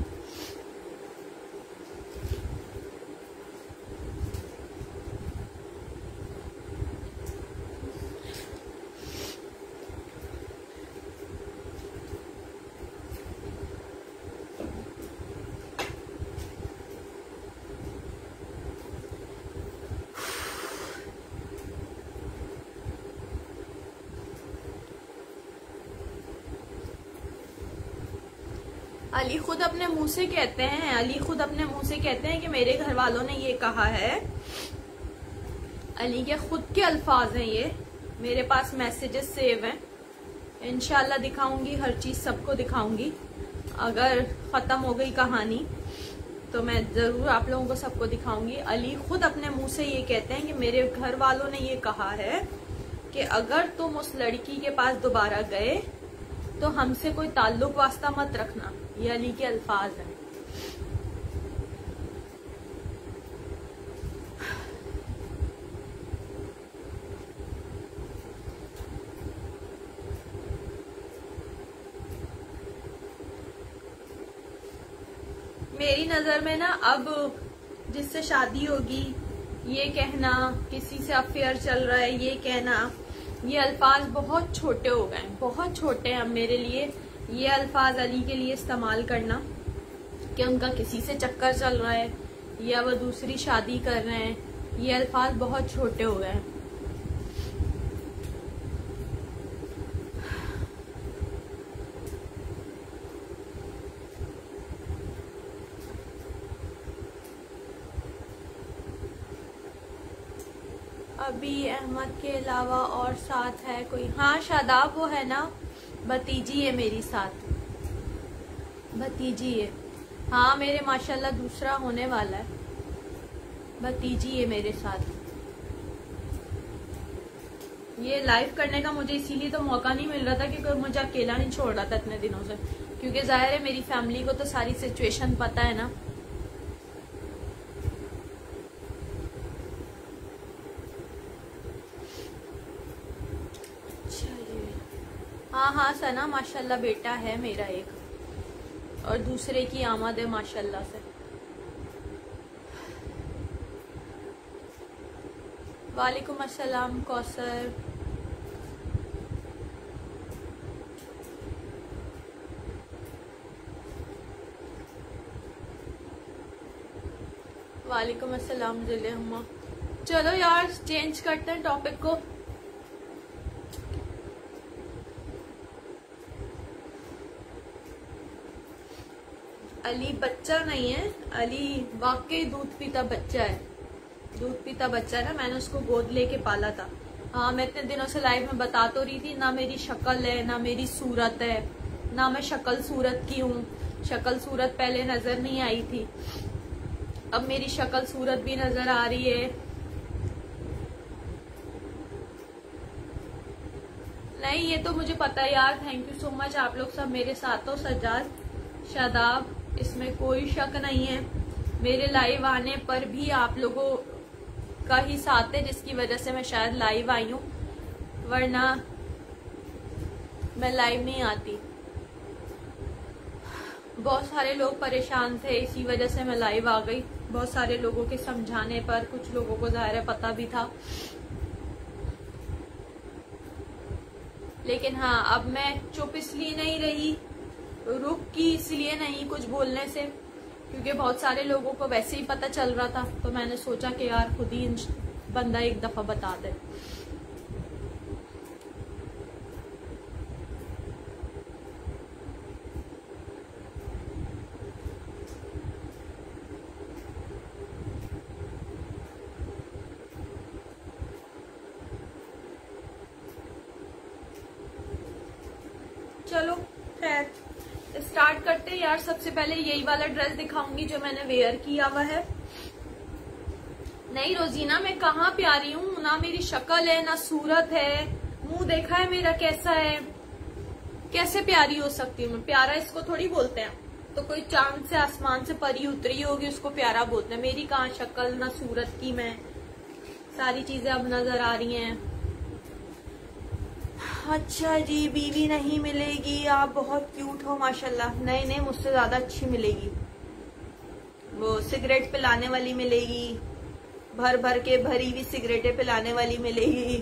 अली खुद अपने मुंह से कहते हैं, अली खुद अपने मुंह से कहते हैं कि मेरे घर वालों ने ये कहा है। अली के खुद के अल्फाज हैं ये, मेरे पास मैसेजेस सेव हैं। इंशाल्लाह दिखाऊंगी, हर चीज सबको दिखाऊंगी। अगर खत्म हो गई कहानी तो मैं जरूर आप लोगों को सबको दिखाऊंगी। अली खुद अपने मुंह से ये कहते हैं कि मेरे घर वालों ने ये कहा है कि अगर तुम उस लड़की के पास दोबारा गए तो हमसे कोई ताल्लुक वास्ता मत रखना। ये अली के अल्फाज हैं। मेरी नजर में ना अब जिससे शादी होगी ये कहना, किसी से अफेयर चल रहा है ये कहना, ये अल्फाज बहुत छोटे हो गए, बहुत छोटे हैं अब मेरे लिए। ये अल्फाज अली के लिए इस्तेमाल करना कि उनका किसी से चक्कर चल रहा है या वो दूसरी शादी कर रहे हैं, ये अल्फाज बहुत छोटे हो गए हैं। अभी अहमद के अलावा और साथ है कोई? हाँ शादाब वो है ना, भतीजी है मेरी साथ, भतीजी है। हाँ मेरे माशाल्लाह दूसरा होने वाला है, भतीजी है मेरे साथ। ये लाइव करने का मुझे इसीलिए तो मौका नहीं मिल रहा था क्योंकि मुझे अकेला नहीं छोड़ रहा था इतने दिनों से, क्योंकि जाहिर है मेरी फैमिली को तो सारी सिचुएशन पता है ना। हाँ हाँ सना माशाल्लाह बेटा है मेरा एक, और दूसरे की आमद है माशाल्लाह से। वालेकुम अस्सलाम कौसर। वालेकुम अस्सलाम जुलेहम्मा। चलो यार चेंज करते हैं टॉपिक को। अली बच्चा नहीं है, अली वाकई दूध पीता बच्चा है, दूध पीता बच्चा है ना, मैंने उसको गोद लेके पाला था। हाँ मैं इतने दिनों से लाइव में बता तो रही थी, ना मेरी शक्ल है ना मेरी सूरत है, ना मैं शक्ल सूरत की हूँ, शक्ल सूरत पहले नजर नहीं आई थी, अब मेरी शक्ल सूरत भी नजर आ रही है। नहीं, ये तो मुझे पता है यार। थैंक यू सो मच, आप लोग सब मेरे साथ हो। सज्जाद, शादाब, इसमें कोई शक नहीं है। मेरे लाइव आने पर भी आप लोगों का ही साथ है, जिसकी वजह से मैं शायद लाइव आई हूँ, वरना मैं लाइव नहीं आती। बहुत सारे लोग परेशान थे, इसी वजह से मैं लाइव आ गई। बहुत सारे लोगों के समझाने पर, कुछ लोगों को जाहिर है पता भी था, लेकिन हाँ, अब मैं चुप इसलिए नहीं रही, रुक की इसलिए नहीं कुछ बोलने से, क्योंकि बहुत सारे लोगों को वैसे ही पता चल रहा था। तो मैंने सोचा कि यार खुद ही बंदा एक दफा बता दे। चलो खैर स्टार्ट करते हैं यार। सबसे पहले यही वाला ड्रेस दिखाऊंगी जो मैंने वेयर किया हुआ है। नहीं रोजीना, मैं कहाँ प्यारी हूँ? ना मेरी शक्ल है, ना सूरत है, मुंह देखा है मेरा कैसा है, कैसे प्यारी हो सकती हूँ मैं? प्यारा इसको थोड़ी बोलते हैं, तो कोई चांद से आसमान से परी उतरी होगी उसको प्यारा बोलते हैं। मेरी कहाँ शक्ल, ना सूरत की मैं, सारी चीजें अब नजर आ रही हैं। अच्छा जी, बीवी नहीं मिलेगी, आप बहुत क्यूट हो माशाल्लाह। नहीं नहीं, मुझसे ज्यादा अच्छी मिलेगी। वो सिगरेट पिलाने वाली मिलेगी, भर भर के भरी हुई सिगरेटें पिलाने वाली मिलेगी।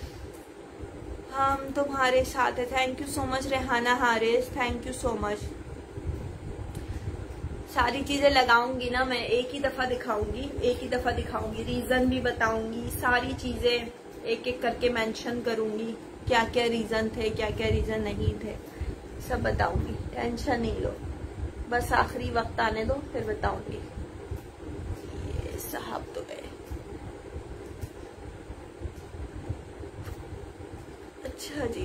हम तुम्हारे साथ है। Thank you so much Rehana Haris, thank you so much. सारी चीजें लगाऊंगी ना मैं, एक ही दफा दिखाऊंगी, एक ही दफा दिखाऊंगी, रीजन भी बताऊंगी, सारी चीजें एक एक करके मेंशन करूंगी, क्या क्या रीजन थे, क्या क्या रीजन नहीं थे, सब बताऊंगी। टेंशन नहीं लो, बस आखिरी वक्त आने दो फिर बताऊंगी। ये साहब तो गए। अच्छा जी,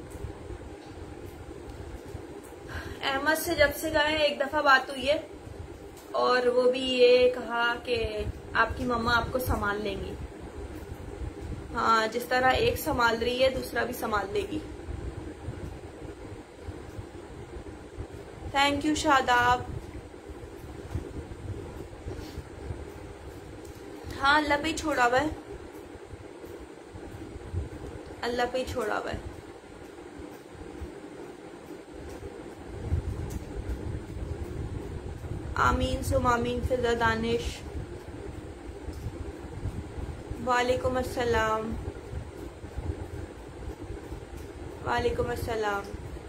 अहमद से जब से गए एक दफा बात हुई है, और वो भी ये कहा कि आपकी मम्मा आपको संभाल लेंगी। हाँ, जिस तरह एक संभाल रही है दूसरा भी संभाल लेगी। Thank you Shadab. हाँ, अल्लाह पे ही छोड़ा हुआ है, अल्लाह पे ही छोड़ा हुआ है। आमीन सुम आमीन। फिजा दानिश, वालेकुम अस्सलाम। वालेकुम अस्सलाम।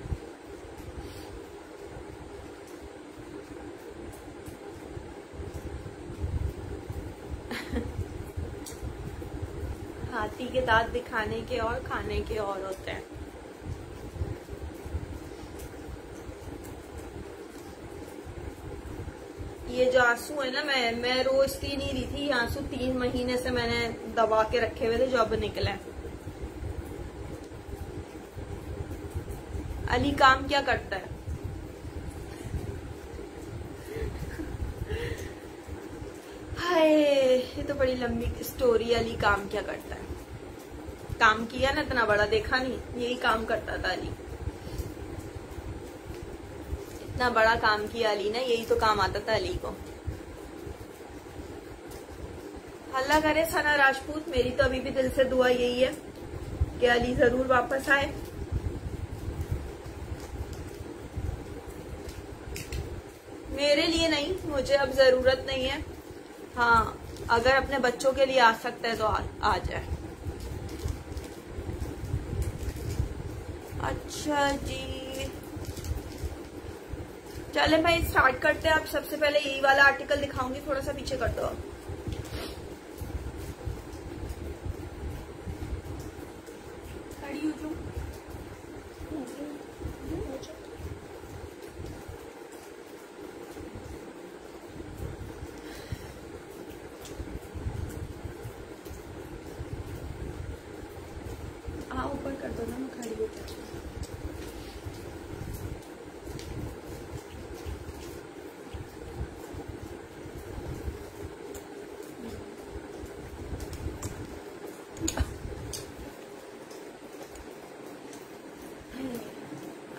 हाथी के दांत दिखाने के और खाने के और होते हैं। ये जो आंसू है ना, मैं मैं रोजती नहीं रही थी, आंसू तीन महीने से मैंने दबा के रखे हुए थे, जो अब निकले। अली काम क्या करता है? हाय, ये तो बड़ी लंबी स्टोरी। अली काम क्या करता है? काम किया ना, इतना बड़ा देखा नहीं, यही काम करता था अली। इतना बड़ा काम किया अली ना, यही तो काम आता था अली को। अल्लाह करे सना राजपूत, मेरी तो अभी भी दिल से दुआ यही है कि अली जरूर वापस आए। मेरे लिए नहीं, मुझे अब जरूरत नहीं है। हाँ, अगर अपने बच्चों के लिए आ सकता है तो आ, आ जाए। अच्छा जी, चले भाई स्टार्ट करते हैं। आप सबसे पहले यही वाला आर्टिकल दिखाऊंगी, थोड़ा सा पीछे कर दो आप। खड़ी हो जाओ। हाँ, ऊपर कर दो ना, मैं खड़ी हो जाऊँ।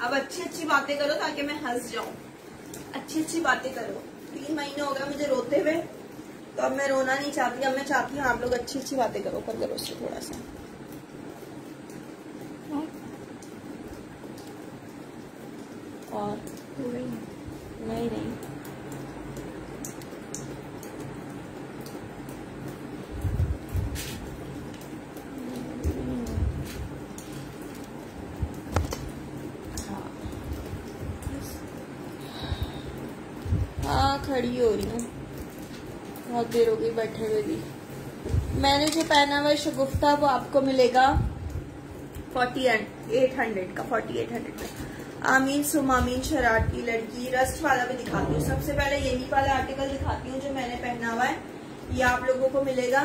अब अच्छी अच्छी बातें करो ताकि मैं हंस जाऊं। अच्छी अच्छी बातें करो। तीन महीने हो गए मुझे रोते हुए, तो अब मैं रोना नहीं चाहती। अब मैं चाहती हूँ आप लोग अच्छी अच्छी बातें करो। पर करो उससे थोड़ा सा और नहीं नहीं हाँ खड़ी हो रही हूँ, बहुत देर हो गई बैठे हुए भी। मैंने जो पहना हुआ है शगुफ्ता वो आपको मिलेगा फोर्टी एट हंड्रेड का, फोर्टी एट हंड्रेड का। आमीन सुमामीन शरारती लड़की। रस्ट वाला भी दिखाती हूँ। सबसे पहले यही वाला आर्टिकल दिखाती हूँ जो मैंने पहना हुआ है। ये आप लोगों को मिलेगा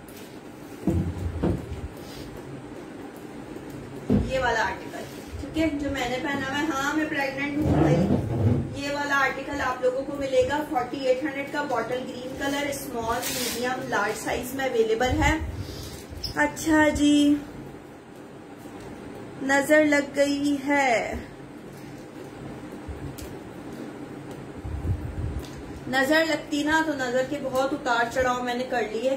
ये वाला आर्टिकल, ठीक है, जो मैंने पहना हुआ है। हाँ मैं प्रेग्नेंट हूँ भाई। ये वाला आर्टिकल आप लोगों को मिलेगा फोर्टी एट हंड्रेड का। Bottle green colour, small medium large size में अवेलेबल है। अच्छा जी, नजर लग गई है। नजर लगती ना तो नजर के बहुत उतार चढ़ाव मैंने कर लिए।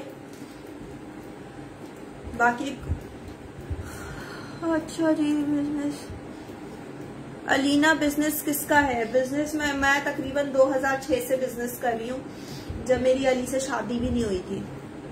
बाकी अच्छा जी, बिजनेस अलीना बिजनेस किसका है? बिजनेस में मैं तकरीबन दो हज़ार छह से बिजनेस कर रही हूँ, जब मेरी अली से शादी भी नहीं हुई थी।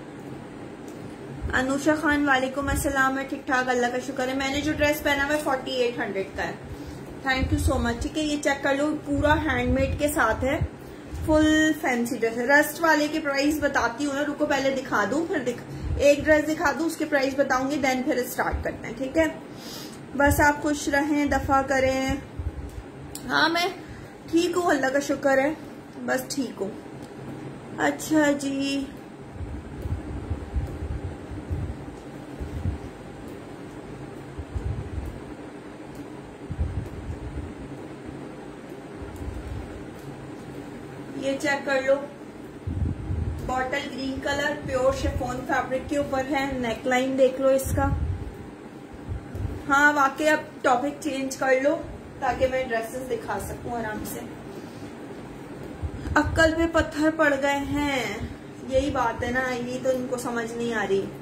अनुषा खान वालेकुम अस्सलाम। है ठीक ठाक, अल्लाह का शुक्र है। मैंने जो ड्रेस पहना हुआ है फोर्टी एट हंड्रेड का है। Thank you so much. ठीक है, ये चेक कर लो, पूरा हैंडमेड के साथ है, फुल फैंसी ड्रेस है। रस्ट वाले के प्राइस बताती हूँ ना, रुको पहले दिखा दूं, फिर दिख, एक ड्रेस दिखा दूं, उसके प्राइस बताऊंगी, देन फिर स्टार्ट करते हैं। ठीक है, बस आप खुश रहें, दफा करें। हाँ मैं ठीक हूँ, अल्लाह का शुक्र है, बस ठीक हूँ। अच्छा जी, ये चेक कर लो, bottle green colour, pure chiffon fabric के ऊपर है। नेकलाइन देख लो इसका। हाँ वाकई, अब टॉपिक चेंज कर लो ताकि मैं ड्रेसेस दिखा सकूं आराम से। अक्कल पे पत्थर पड़ गए हैं, यही बात है ना, यही तो इनको समझ नहीं आ रही।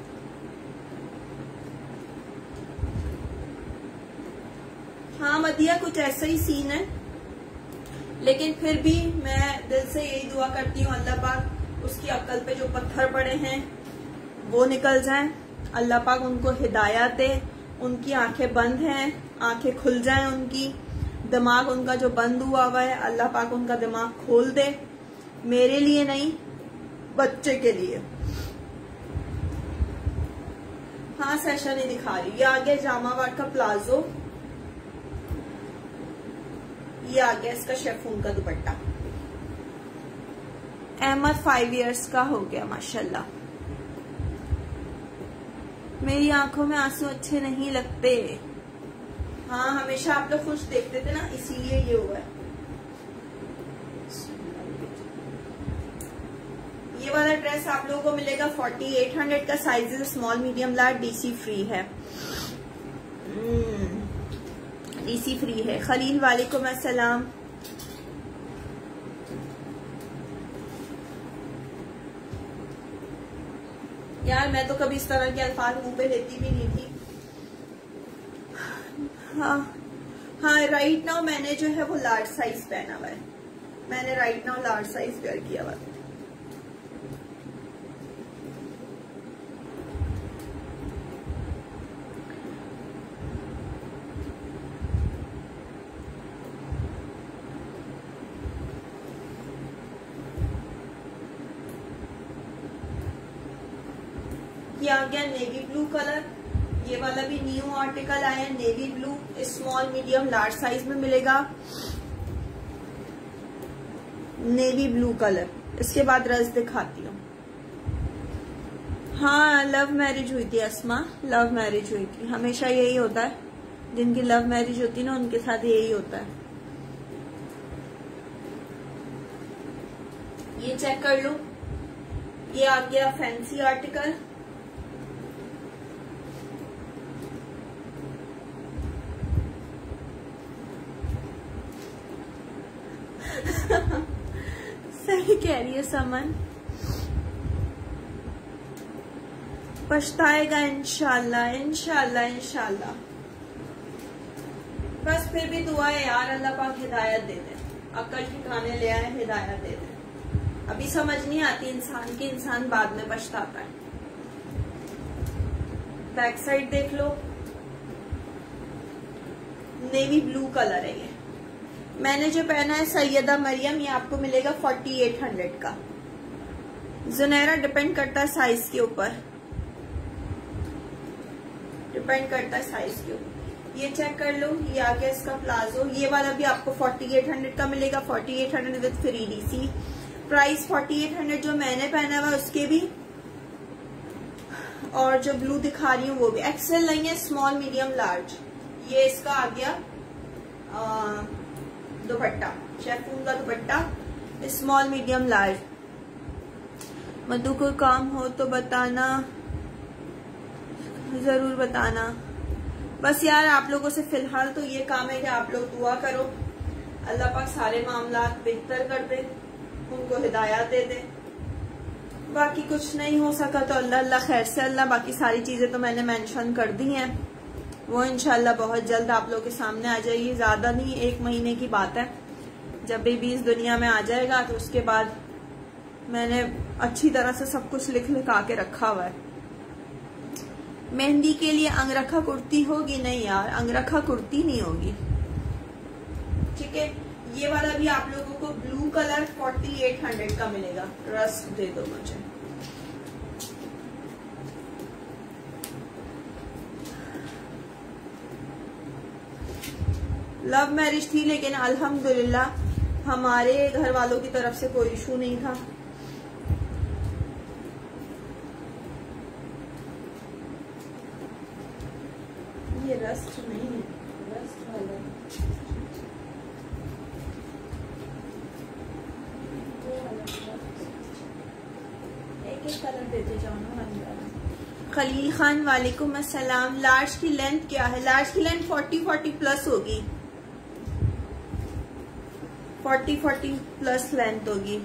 हाँ मदिया, कुछ ऐसा ही सीन है, लेकिन फिर भी मैं दिल से यही दुआ करती हूँ अल्लाह पाक उसकी अक्ल पे जो पत्थर पड़े हैं वो निकल जाएं। अल्लाह पाक उनको हिदायत दे। उनकी आंखें बंद हैं, आंखें खुल जाएं उनकी। दिमाग उनका जो बंद हुआ हुआ है, अल्लाह पाक उनका दिमाग खोल दे। मेरे लिए नहीं, बच्चे के लिए। हाँ सेशन नहीं दिखा रही। ये आ गया जामावाट का प्लाजो, ये आ गया इसका शेफून का दुपट्टा। अहमद फाइव इयर्स का हो गया माशाल्लाह। मेरी आंखों में आंसू अच्छे नहीं लगते। हाँ हमेशा आप लोग खुश देखते थे ना, इसीलिए ये हुआ है। ये वाला ड्रेस आप लोगों को मिलेगा फोर्टी एट हंड्रेड का। Size small medium large, DC free है। डीसी फ्री है। खलील वालेकुम अस्सलाम। यार मैं तो कभी इस तरह के अल्फाज मुंह पे लेती भी नहीं थी। हाँ हाँ, राइट नाउ मैंने जो है वो लार्ज साइज पहना हुआ है। मैंने right now large size wear किया हुआ है। ये आ गया नेवी ब्लू कलर। ये वाला भी न्यू आर्टिकल आया है, navy blue, small medium large size में मिलेगा। Navy blue colour. इसके बाद रस दिखाती हूँ। हाँ लव मैरिज हुई थी अस्मा, लव मैरिज हुई थी। हमेशा यही होता है, जिनकी लव मैरिज होती है ना उनके साथ यही होता है। ये चेक कर लो, ये आ गया फैंसी आर्टिकल। कह रही है समन। पछताएगा इंशाल्लाह इंशाल्लाह इंशाल्लाह। बस फिर भी दुआ है यार, अल्लाह पाक हिदायत दे दे, अक्ल ठिकाने ले आए, हिदायत दे दे। अभी समझ नहीं आती इंसान की, इंसान बाद में पछताता है। बैक साइड देख लो, नेवी ब्लू कलर है ये। मैंने जो पहना है सैयदा मरियम, ये आपको मिलेगा फोर्टी एट हंड्रेड का। जुनैरा डिपेंड करता है साइज के ऊपर, डिपेंड करता है साइज के ऊपर। ये चेक कर लो, ये आ गया इसका प्लाजो। ये वाला भी आपको फोर्टी एट हंड्रेड का मिलेगा, forty eight hundred with free DC. Price forty eight hundred जो मैंने पहना हुआ उसके भी, और जो ब्लू दिखा रही हूँ वो भी। एक्सेल नहीं है, स्मॉल मीडियम लार्ज। ये इसका आ गया दुपट्टा, शेफून का दुपट्टा, स्मॉल मीडियम लार्ज। मधु को काम हो तो बताना, जरूर बताना। बस यार आप लोगों से फिलहाल तो ये काम है कि आप लोग दुआ करो, अल्लाह पाक सारे मामलात बेहतर कर दे, उनको हिदायत दे दे। बाकी कुछ नहीं हो सका तो अल्लाह अल्लाह खैर से अल्लाह। बाकी सारी चीजें तो मैंने मेंशन कर दी हैं, वो इंशाल्लाह बहुत जल्द आप लोगों के सामने आ जाएगी। ज्यादा नहीं, एक महीने की बात है। जब बेबी इस दुनिया में आ जाएगा तो उसके बाद मैंने अच्छी तरह से सब कुछ लिख लिखा के रखा हुआ है। मेहंदी के लिए अंगरखा कुर्ती होगी? नहीं यार, अंगरखा कुर्ती नहीं होगी। ठीक है, ये वाला भी आप लोगों को blue colour forty eight hundred का मिलेगा। रस्ट दे दो मुझे। लव मैरिज थी लेकिन अल्हम्दुलिल्लाह हमारे घर वालों की तरफ से कोई इशू नहीं था। ये रस्ट नहीं है, रस्ट वाला एक एक कलर देते जाओ ना। खलील खान वालेकुम अस्सलाम। लार्ज की लेंथ क्या है? लार्ज की लेंथ फोर्टी फोर्टी प्लस होगी, फोर्टी फोर्टी प्लस लेंथ होगी।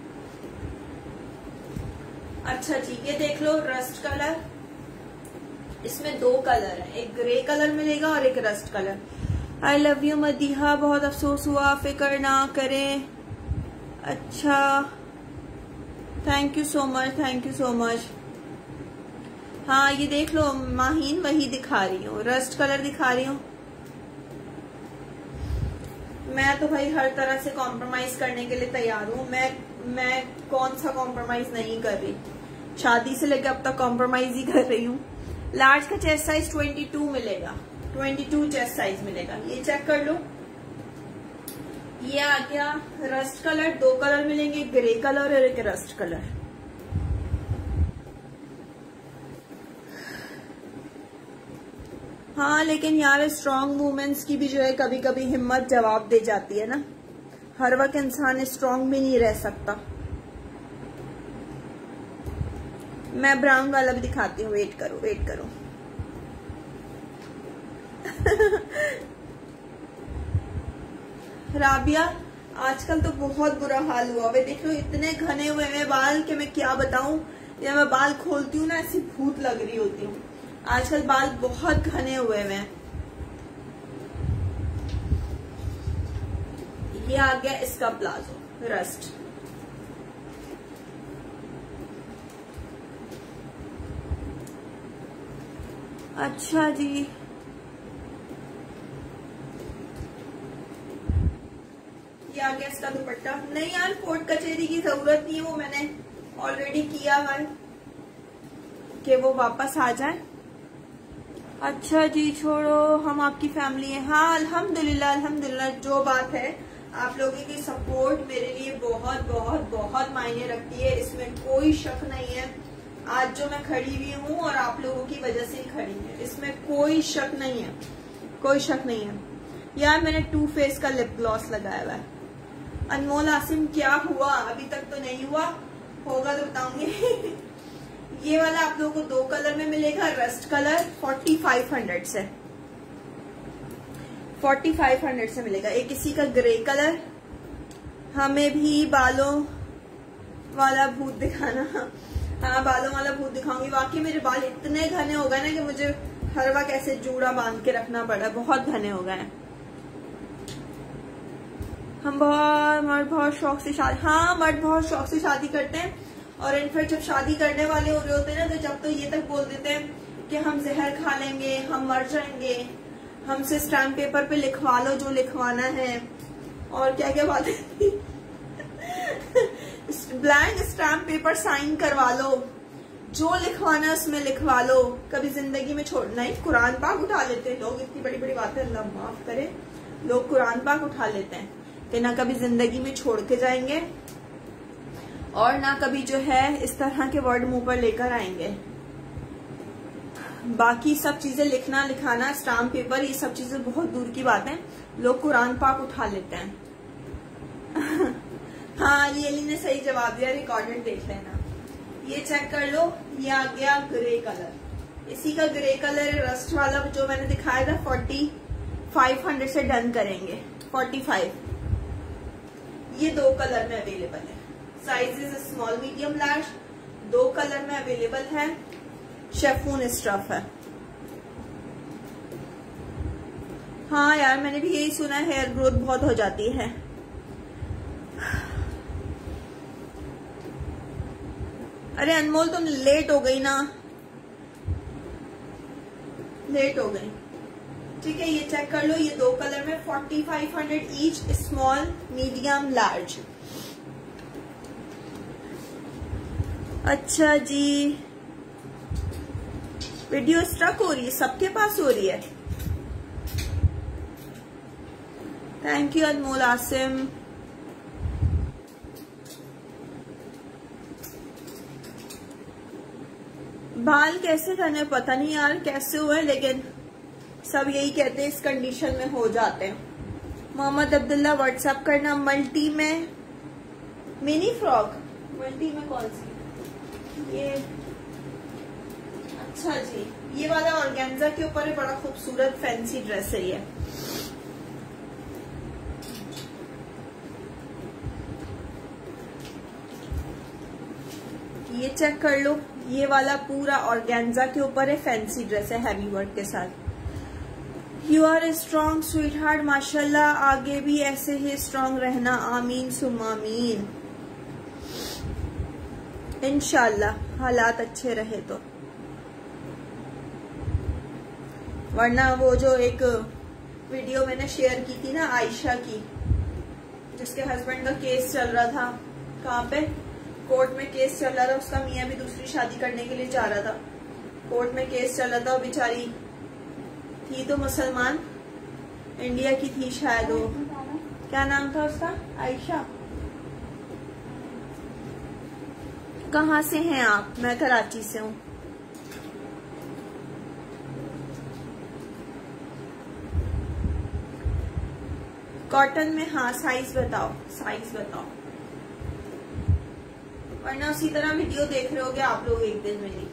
अच्छा जी, ये देख लो रस्ट कलर। इसमें दो कलर है, एक ग्रे कलर मिलेगा और एक rust colour. I love you Madiha, बहुत अफसोस हुआ, फिक्र ना करें। अच्छा, thank you so much, thank you so much. हाँ ये देख लो माहीन, वही दिखा रही हूँ, रस्ट कलर दिखा रही हूँ। मैं तो भाई हर तरह से कॉम्प्रोमाइज करने के लिए तैयार हूँ। मैं मैं कौन सा कॉम्प्रोमाइज नहीं कर रही, शादी से लेकर अब तक कॉम्प्रोमाइज ही कर रही हूँ। लार्ज का चेस्ट साइज ट्वेंटी टू मिलेगा, ट्वेंटी टू चेस्ट साइज मिलेगा। ये चेक कर लो, ये आ गया रस्ट कलर। दो कलर मिलेंगे, ग्रे कलर और एक रस्ट कलर। हाँ लेकिन यार स्ट्रांग वुमेन्स की भी जो है कभी कभी हिम्मत जवाब दे जाती है ना, हर वक्त इंसान स्ट्रांग भी नहीं रह सकता। मैं ब्राउन वाला भी दिखाती हूँ, वेट करो वेट करो। राबिया, आजकल तो बहुत बुरा हाल हुआ है। देख लो इतने घने हुए हैं बाल कि मैं क्या बताऊं। जब मैं बाल खोलती हूँ ना ऐसी भूत लग रही होती हूँ। आजकल बाल बहुत घने हुए हैं। ये आ गया इसका प्लाजो रस्ट। अच्छा जी, ये आ गया इसका दुपट्टा। नहीं यार कोर्ट कचहरी की जरूरत नहीं है, वो मैंने ऑलरेडी किया है कि वो वापस आ जाए। अच्छा जी छोड़ो, हम आपकी फैमिली है। हाँ अल्हम्दुलिल्लाह अल्हम्दुलिल्लाह। जो बात है, आप लोगों की सपोर्ट मेरे लिए बहुत बहुत बहुत मायने रखती है, इसमें कोई शक नहीं है। आज जो मैं खड़ी हुई हूँ और आप लोगों की वजह से ही खड़ी है, इसमें कोई शक नहीं है, कोई शक नहीं है। यार मैंने टू फेस का लिप ग्लॉस लगाया हुआ है। अनमोल आसिम क्या हुआ? अभी तक तो नहीं हुआ, होगा तो बताऊंगी। ये वाला आप लोगों को दो कलर में मिलेगा, rust colour forty five hundred से फोर्टी फाइव हंड्रेड से मिलेगा। एक इसी का ग्रे कलर। हमें भी बालों वाला भूत दिखाना। हाँ, बालों वाला भूत दिखाऊंगी। वाकई मेरे बाल इतने घने हो गए ना कि मुझे हर वक्त ऐसे जूड़ा बांध के रखना पड़ा, बहुत घने हो गए हैं। हम बहुत मर्द बहुत शौक से शादी हाँ मर्द बहुत शौक से शादी करते हैं, और इनफैक्ट जब शादी करने वाले हो रहे होते हैं ना, तो जब तो ये तक बोल देते हैं कि हम जहर खा लेंगे, हम मर जाएंगे, हमसे स्टैम्प पेपर पे लिखवा लो जो लिखवाना है, और क्या क्या बातें ब्लैंक स्टैम्प पेपर साइन करवा लो, जो लिखवाना है उसमें लिखवा लो, कभी जिंदगी में छोड़ना ही। कुरान पाक उठा लेते हैं लोग, इतनी बड़ी बड़ी बातें अल्लाह माफ करे, लोग कुरान पाक उठा लेते हैं कि ना कभी जिंदगी में छोड़ के जाएंगे और ना कभी जो है इस तरह के वर्ड मुंह पर लेकर आएंगे। बाकी सब चीजें लिखना लिखाना स्टाम्प पेपर ये सब चीजें बहुत दूर की बात है, लोग कुरान पाक उठा लेते हैं। हाँ, अली अली ने सही जवाब दिया, रिकॉर्डेड देख लेना। ये चेक कर लो, ये आ गया ग्रे कलर। इसी का ग्रे कलर रस्ट वाला जो मैंने दिखाया था फोर्टी फाइव हंड्रेड से डन करेंगे। फोर्टी फाइव ये दो कलर में अवेलेबल है, साइजेस स्मॉल मीडियम लार्ज, दो कलर में अवेलेबल है। शेफून स्टफ है। हाँ यार, मैंने भी यही सुना है, हेयर ग्रोथ बहुत हो जाती है। अरे अनमोल तुम लेट हो गई ना, लेट हो गई। ठीक है, ये चेक कर लो, ये दो कलर में forty five hundred each, small medium large. अच्छा जी, वीडियो स्ट्रक हो रही है, सबके पास हो रही है। Thank you Anmol Asim. बाल कैसे करने पता नहीं यार कैसे हुए, लेकिन सब यही कहते हैं इस कंडीशन में हो जाते हैं। मोहम्मद अब्दुल्ला व्हाट्सएप करना। मल्टी में मिनी फ्रॉक, मल्टी में कौन सी? ये अच्छा जी, ये वाला ऑर्गेन्जा के ऊपर है, बड़ा खूबसूरत फैंसी ड्रेस है ये। ये चेक कर लो, ये वाला पूरा ऑर्गेन्जा के ऊपर है, फैंसी ड्रेस है हैवी वर्क के साथ। You are a strong sweetheart, माशाल्लाह, आगे भी ऐसे ही स्ट्रॉन्ग रहना, आमीन सुम्मा आमीन। इंशाल्लाह हालात अच्छे रहे तो, वरना वो जो एक वीडियो मैंने शेयर की थी ना आयशा की, जिसके हस्बैंड का केस चल रहा था, कहाँ पे कोर्ट में केस चल रहा था, उसका मियाँ भी दूसरी शादी करने के लिए जा रहा था, कोर्ट में केस चल रहा था, और बेचारी थी तो मुसलमान, इंडिया की थी शायद, वो क्या नाम था उसका, आयशा। कहाँ से हैं आप? मैं कराची से हूँ। कॉटन में, हाँ साइज बताओ, साइज बताओ, वरना उसी तरह वीडियो देख रहे होगे आप लोग एक दिन मेरी।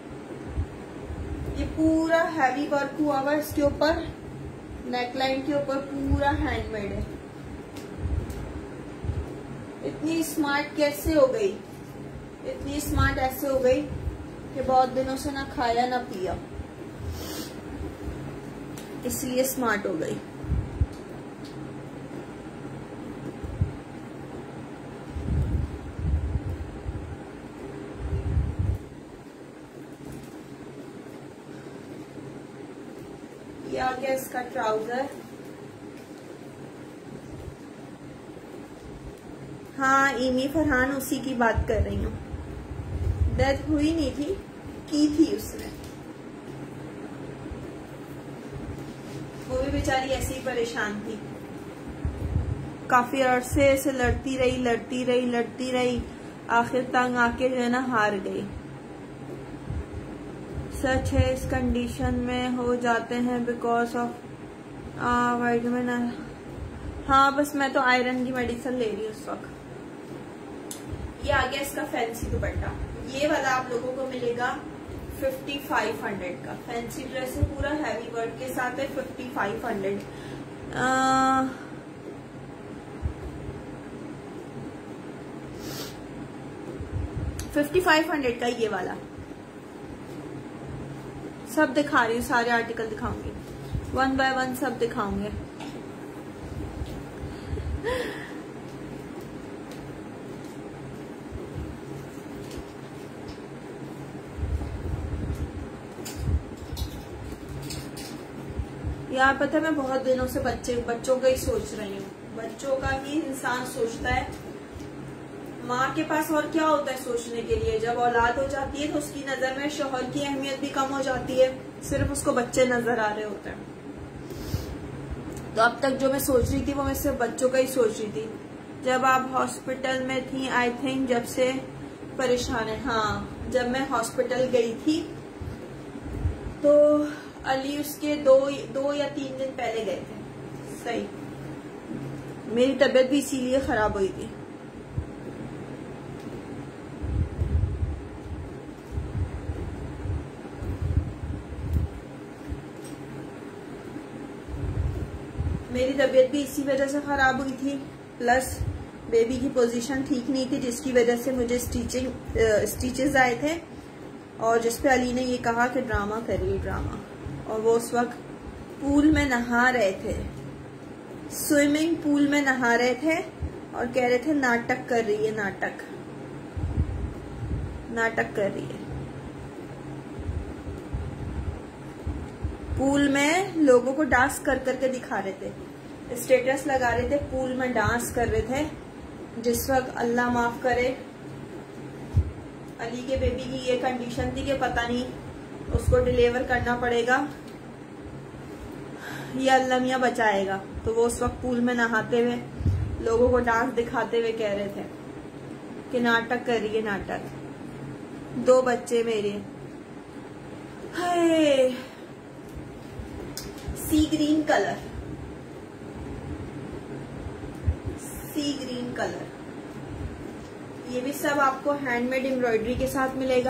ये पूरा हैवी वर्क हुआ हुआ इसके ऊपर, नेकलाइन के ऊपर पूरा हैंडमेड है। इतनी स्मार्ट कैसे हो गई, इतनी स्मार्ट ऐसे हो गई कि बहुत दिनों से ना खाया ना पिया, इसलिए स्मार्ट हो गई। ये आ गया इसका ट्राउजर। हाँ ईमी फरहान, उसी की बात कर रही हूँ। डेथ हुई नहीं थी, की थी उसने, वो भी बेचारी ऐसे ही परेशान थी, काफी अरसे से लड़ती रही लड़ती रही लड़ती रही, आखिर तंग आके जो है ना हार गई। सच है, इस कंडीशन में हो जाते हैं बिकॉज ऑफ वाइटामिन। हाँ बस मैं तो आयरन की मेडिसिन ले रही हूँ उस वक्त। ये आ गया इसका फैंसी दुपट्टा, ये वाला आप लोगों को मिलेगा फिफ्टी फाइव हंड्रेड का। फैंसी ड्रेस है, पूरा हैवी वर्क के साथ है, fifty five hundred. Fifty five hundred का ये वाला। सब दिखा रही हूँ, सारे आर्टिकल दिखाऊंगी, वन बाय वन सब दिखाऊंगे। यार पता है मैं बहुत दिनों से बच्चे बच्चों का ही सोच रही हूँ, बच्चों का ही इंसान सोचता है। माँ के पास और क्या होता है सोचने के लिए, जब औलाद हो जाती है तो उसकी नजर में शौहर की अहमियत भी कम हो जाती है, सिर्फ उसको बच्चे नजर आ रहे होते हैं। तो अब तक जो मैं सोच रही थी वो मैं सिर्फ बच्चों का ही सोच रही थी। जब आप हॉस्पिटल में थी, आई थिंक जब से परेशान है, हाँ जब मैं हॉस्पिटल गई थी तो अली उसके दो दो या तीन दिन पहले गए थे। सही, मेरी तबीयत भी इसीलिए खराब हुई थी। मेरी तबीयत भी इसी वजह से खराब हुई थी, प्लस बेबी की पोजीशन ठीक नहीं थी, जिसकी वजह से मुझे स्टिचिंग स्टिचेस आए थे, और जिसपे अली ने ये कहा कि ड्रामा करिए ड्रामा। और वो उस वक्त पूल में नहा रहे थे, स्विमिंग पूल में नहा रहे थे, और कह रहे थे नाटक कर रही है, नाटक नाटक कर रही है। पूल में लोगों को डांस कर करके दिखा रहे थे, स्टेटस लगा रहे थे, पूल में डांस कर रहे थे। जिस वक्त अल्लाह माफ करे अली के बेबी की ये कंडीशन थी कि पता नहीं उसको डिलीवर करना पड़ेगा या अल्लाह मियां बचाएगा, तो वो उस वक्त पूल में नहाते हुए लोगों को डांस दिखाते हुए कह रहे थे कि नाटक कर रही है, नाटक। दो बच्चे मेरे, hi sea green colour, sea green colour, ये भी सब आपको हैंडमेड एम्ब्रॉयडरी के साथ मिलेगा।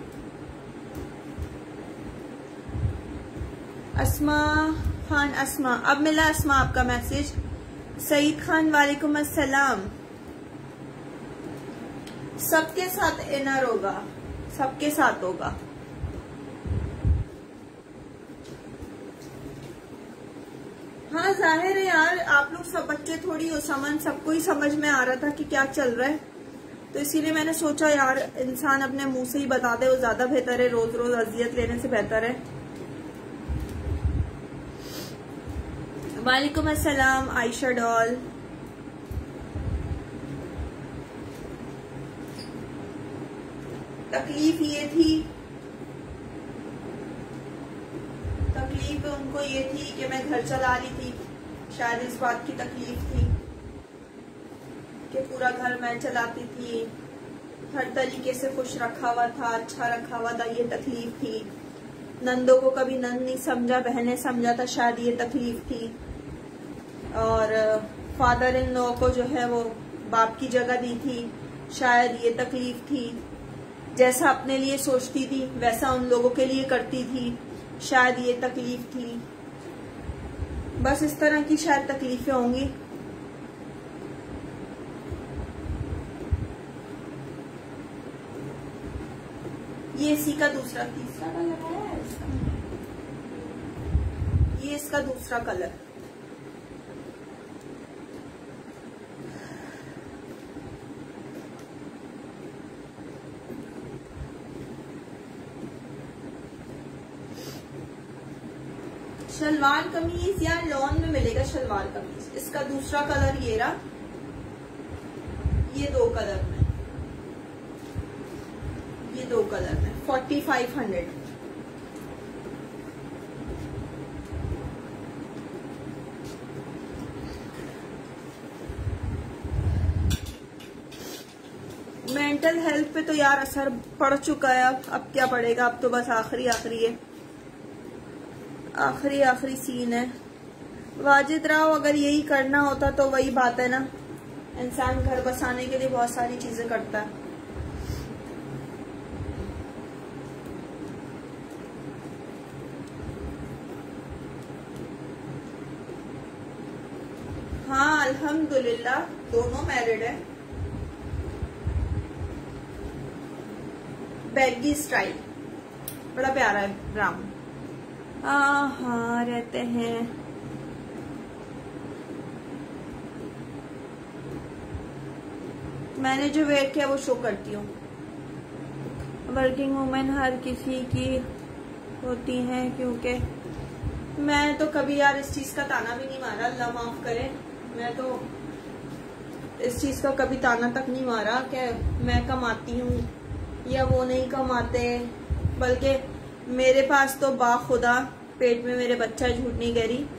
अस्मा खान, अस्मा, अब मिला अस्मा आपका मैसेज। सईद खान वालेकुम अस्सलाम। सबके साथ इनर होगा, सबके साथ होगा। हाँ जाहिर है यार, आप लोग सब बच्चे थोड़ी हो समझ, सबको ही समझ में आ रहा था कि क्या चल रहा है, तो इसीलिए मैंने सोचा यार इंसान अपने मुंह से ही बता दे, वो ज्यादा बेहतर है, रोज रोज अजियत लेने से बेहतर है। वालेकुम अस्सलाम आयशा डॉल। तकलीफ ये थी, तकलीफ उनको ये थी कि मैं घर चला रही थी, शायद इस बात की तकलीफ थी कि पूरा घर मैं चलाती थी, हर तरीके से खुश रखा हुआ था, अच्छा रखा हुआ था, ये तकलीफ थी। नंदों को कभी नंद नहीं समझा, बहनें समझा था, शायद ये तकलीफ थी। और फादर इन लॉ को जो है वो बाप की जगह दी थी, शायद ये तकलीफ थी। जैसा अपने लिए सोचती थी वैसा उन लोगों के लिए करती थी, शायद ये तकलीफ थी। बस इस तरह की शायद तकलीफें होंगी। ये इसी का दूसरा तीसरा कलर है इसका, ये इसका दूसरा कलर। शलवार कमीज या लॉन में मिलेगा शलवार कमीज, इसका दूसरा कलर ये रहा, ये दो कलर में, ये दो कलर में forty five hundred. Mental health पे तो यार असर पड़ चुका है, अब अब क्या पड़ेगा, अब तो बस आखिरी आखिरी है, आखिरी आखिरी सीन है। वाजिद राव, अगर यही करना होता तो वही बात है ना, इंसान घर बसाने के लिए बहुत सारी चीजें करता है। हाँ अल्हम्दुलिल्लाह दोनों मैरिड है, बैगी स्टाइल, बड़ा प्यारा है ब्राउन। हाँ हाँ रहते हैं। मैंने जो वेयर किया वो शो करती हूँ। वर्किंग वुमेन हर किसी की होती हैं, क्योंकि मैं तो कभी यार इस चीज का ताना भी नहीं मारा, अल्लाह माफ करे। मैं तो इस चीज का कभी ताना तक नहीं मारा कि मैं कमाती हूँ या वो नहीं कमाते, बल्कि मेरे पास तो बाखुदा पेट में मेरे बच्चा, झूठ नहीं कह रही,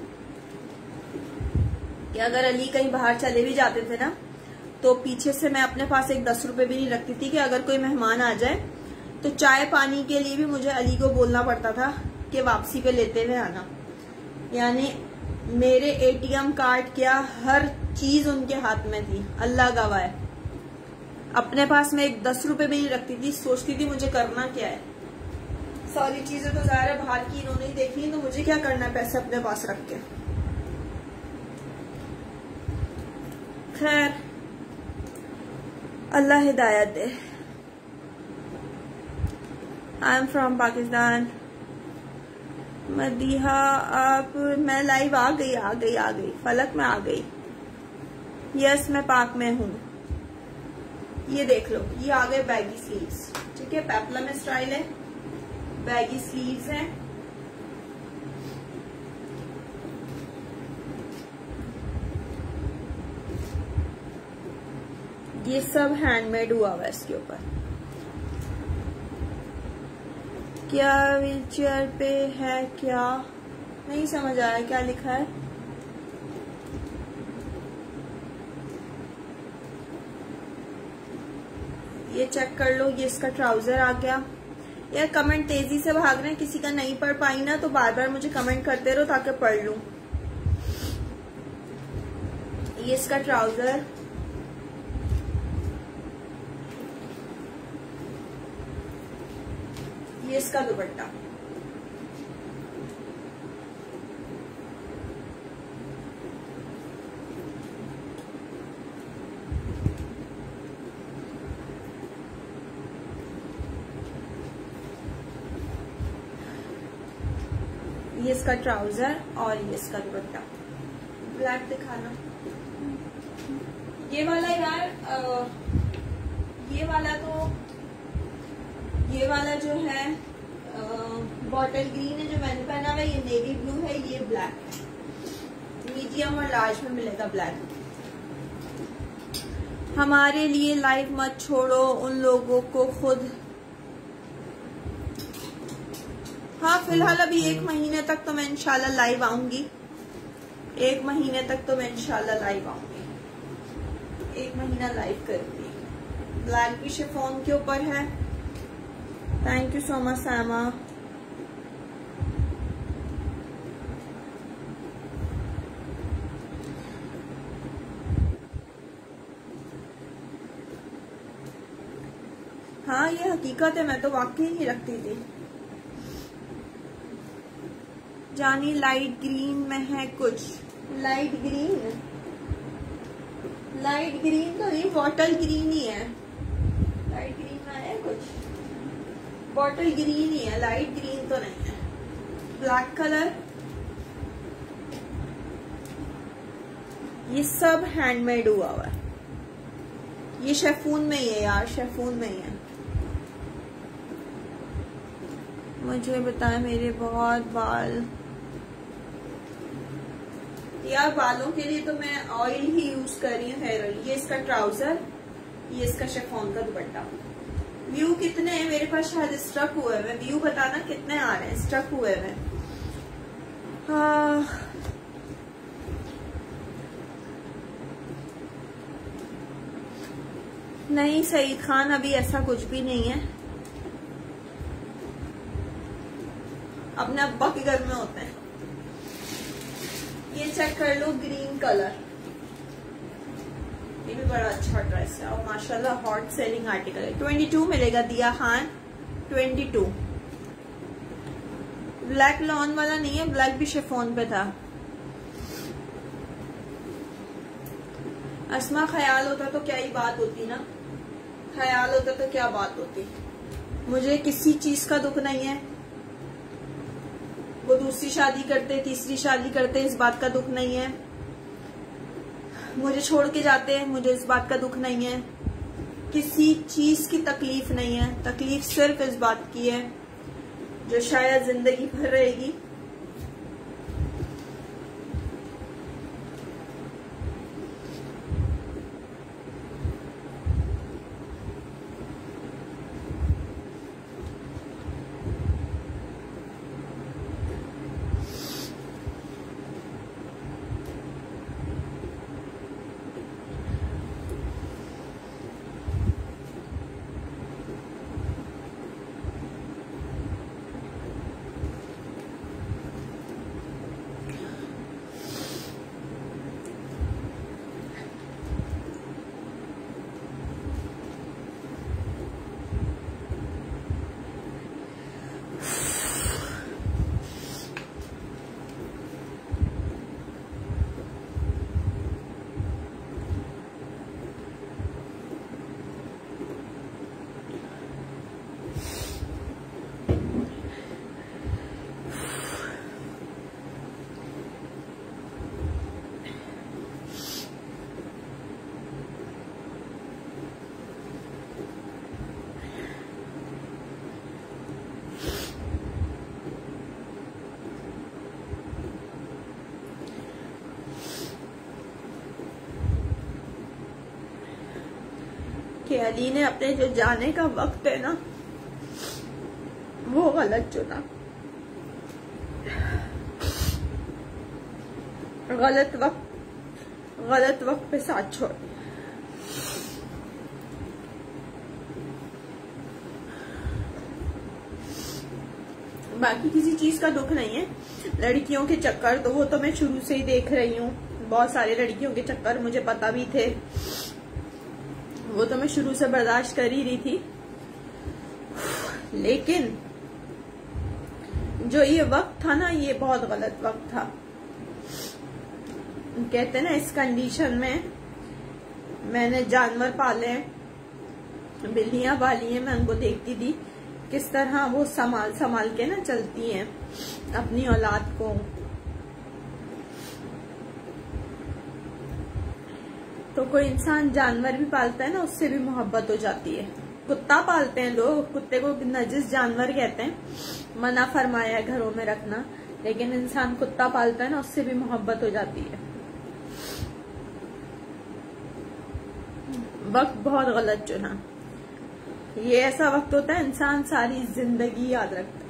कि अगर अली कहीं बाहर चले भी जाते थे ना तो पीछे से मैं अपने पास एक दस रुपए भी नहीं रखती थी कि अगर कोई मेहमान आ जाए तो चाय पानी के लिए भी मुझे अली को बोलना पड़ता था कि वापसी पे लेते हुए आना। यानी मेरे एटीएम कार्ड क्या हर चीज उनके हाथ में थी, अल्लाह गवाह है। अपने पास मैं एक दस रुपए भी नहीं रखती थी, सोचती थी मुझे करना क्या है। सारी चीजें तो ज़ाहिर है बाहर की इन्होंने ही देखी, तो मुझे क्या करना है पैसे अपने पास रख के। खैर अल्लाह हिदायत दे। I am from Pakistan. Madiha आप, मैं लाइव आ गई आ गई आ गई फलक में आ गई। यस मैं पाक में हूँ। ये देख लो, ये आ गए बैगी स्लीव्स, ठीक है, पेप्लम स्टाइल है, बैगी स्लीव्स हैं। ये सब हैंडमेड हुआ हुआ है इसके ऊपर। क्या व्हीलचेयर पे है, क्या नहीं समझ आया क्या लिखा है। ये चेक कर लो, ये इसका ट्राउजर आ गया। यार कमेंट तेजी से भाग रहे हैं, किसी का नहीं पढ़ पाई ना तो बार बार मुझे कमेंट करते रहो ताकि पढ़ लूं। ये इसका ट्राउजर, ये इसका दुपट्टा। ये इसका ट्राउजर और ये इसका दुपट्टा। ब्लैक दिखाना। ये वाला यार आ, ये वाला तो ये वाला जो है बॉटल ग्रीन है जो मैंने पहना हुआ है, ये नेवी ब्लू है, ये ब्लैक है। मीडियम और लार्ज में मिलेगा ब्लैक। हमारे लिए लाइव मत छोड़ो, उन लोगों को खुद। हाँ फिलहाल अभी एक महीने तक तो मैं इंशाल्लाह लाइव आऊंगी। एक महीने तक तो मैं इंशाल्लाह लाइव आऊंगी। एक महीना लाइव करूंगी। ब्लैक भी शिफॉन के ऊपर है। थैंक यू सो मच सामा। हाँ ये हकीकत है, मैं तो वाकई नहीं रखती थी। जानी लाइट ग्रीन में है कुछ। लाइट ग्रीन, लाइट ग्रीन तो नहीं, बॉटल ग्रीन ही है। लाइट ग्रीन में है कुछ, बॉटल ग्रीन ही है, लाइट ग्रीन तो नहीं है। Black colour. ये सब हैंडमेड हुआ हुआ है। ये शेफून में ही है यार, शेफून में ही है। मुझे बताएं, मेरे बहुत बाल यार, बालों के लिए तो मैं ऑयल ही यूज कर रही हूँ, हेयर ऑयल। ये इसका ट्राउजर, ये इसका शिफॉन का दुपट्टा। व्यू कितने हैं मेरे पास, शायद स्ट्रक हुए हैं। व्यू बताना कितने आ रहे हैं, स्ट्रक हुए हैं। हाँ नहीं सईद खान, अभी ऐसा कुछ भी नहीं है। अपने अब्बा के घर में होते हैं। ये चेक कर लो, ग्रीन कलर। ये भी बड़ा अच्छा ड्रेस है और माशाल्लाह हॉट सेलिंग आर्टिकल है। ट्वेंटी टू मिलेगा Diya Khan, twenty two. Black lawn वाला नहीं है, ब्लैक भी शिफॉन पे था। अस्मा ख्याल होता तो क्या ही बात होती ना, ख्याल होता तो क्या बात होती। मुझे किसी चीज का दुख नहीं है। वो दूसरी शादी करते, तीसरी शादी करते, इस बात का दुख नहीं है। मुझे छोड़ के जाते हैं, मुझे इस बात का दुख नहीं है। किसी चीज की तकलीफ नहीं है। तकलीफ सिर्फ इस बात की है जो शायद जिंदगी भर रहेगी। कि अली ने अपने जो जाने का वक्त है ना, वो गलत चुना। गलत वक्त गलत वक्त पे साथ छोड़। बाकी किसी चीज का दुख नहीं है। लड़कियों के चक्कर तो वो तो मैं शुरू से ही देख रही हूँ। बहुत सारे लड़कियों के चक्कर मुझे पता भी थे, वो तो मैं शुरू से बर्दाश्त कर ही रही थी। लेकिन जो ये वक्त था ना, ये बहुत गलत वक्त था। कहते ना, इस कंडीशन में मैंने जानवर पाले, बिल्लियां पाली हैं, मैं उनको देखती थी किस तरह वो संभाल संभाल के ना चलती हैं अपनी औलाद को। तो कोई इंसान जानवर भी पालता है ना, उससे भी मोहब्बत हो जाती है। कुत्ता पालते हैं लोग, कुत्ते को नजिस जानवर कहते हैं, मना फरमाया है घरों में रखना, लेकिन इंसान कुत्ता पालता है ना, उससे भी मोहब्बत हो जाती है। वक्त बहुत गलत चुना। ये ऐसा वक्त होता है इंसान सारी जिंदगी याद रखता है।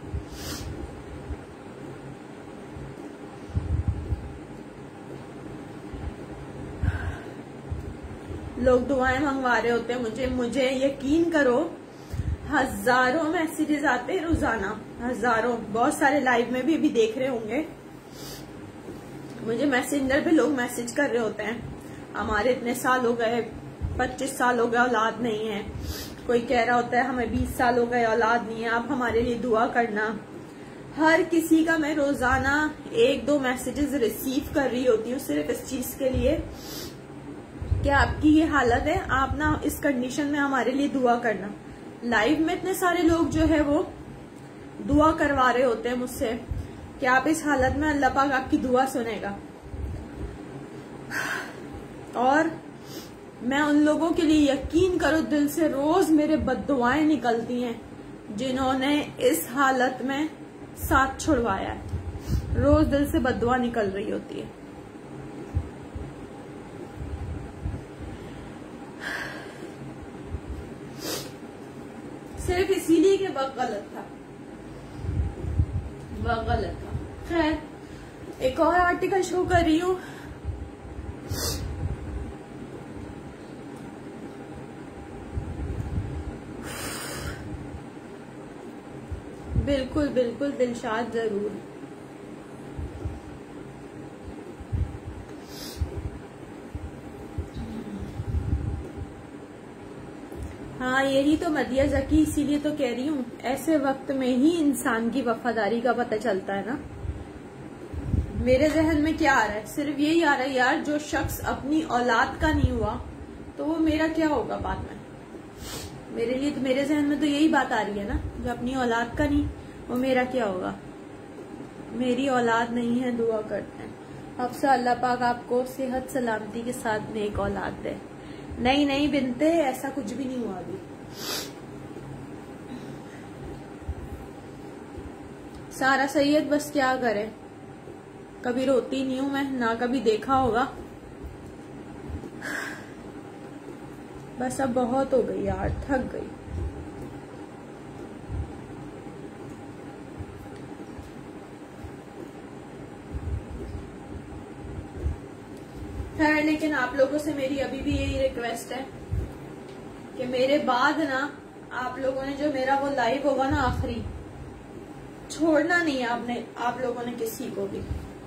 लोग दुआएं मंगवा रहे होते हैं मुझे मुझे यकीन करो, हजारों मैसेजेस आते हैं रोजाना, हजारों। बहुत सारे लाइव में भी अभी देख रहे होंगे, मुझे मैसेंजर पे लोग मैसेज कर रहे होते हैं, हमारे इतने साल हो गए, पच्चीस साल हो गए, औलाद नहीं है। कोई कह रहा होता है हमें बीस साल हो गए, औलाद नहीं है, आप हमारे लिए दुआ करना। हर किसी का मैं रोजाना एक दो मैसेजेस रिसीव कर रही होती हूँ सिर्फ इस चीज के लिए कि आपकी ये हालत है, आप ना इस कंडीशन में हमारे लिए दुआ करना। लाइव में इतने सारे लोग जो है वो दुआ करवा रहे होते हैं मुझसे कि आप इस हालत में, अल्लाह पाक आपकी दुआ सुनेगा। और मैं उन लोगों के लिए, यकीन करो दिल से, रोज मेरे बद्दुआएं निकलती हैं जिन्होंने इस हालत में साथ छुड़वाया है। रोज दिल से बद्दुआ निकल रही होती है। सिर्फ इसीलिए कि वक्त गलत था, वक्त गलत था। खैर, एक और आर्टिकल शो कर रही हूँ। बिल्कुल बिल्कुल दिलशाद, जरूर। हाँ, यही तो मदिया जकी, इसीलिए तो कह रही हूँ, ऐसे वक्त में ही इंसान की वफादारी का पता चलता है ना। मेरे जहन में क्या आ रहा है? सिर्फ यही आ रहा है यार, जो शख्स अपनी औलाद का नहीं हुआ तो वो मेरा क्या होगा बाद में। मेरे लिए तो, मेरे जहन में तो यही बात आ रही है ना, जो अपनी औलाद का नहीं वो मेरा क्या होगा। मेरी औलाद नहीं है, दुआ करते हैं आपसे अल्लाह पाक आपको सेहत सलामती के साथ नेक औलाद दे। नहीं नहीं बिनते, ऐसा कुछ भी नहीं हुआ अभी। सारा सैयद बस क्या करे, कभी रोती नहीं हूं मैं, ना कभी देखा होगा। बस अब बहुत हो गई यार, थक गई। खैर, लेकिन आप लोगों से मेरी अभी भी यही रिक्वेस्ट है कि मेरे बाद ना आप लोगों ने जो मेरा वो लाइव होगा ना आखिरी, छोड़ना नहीं है आपने, आप लोगों ने किसी को भी।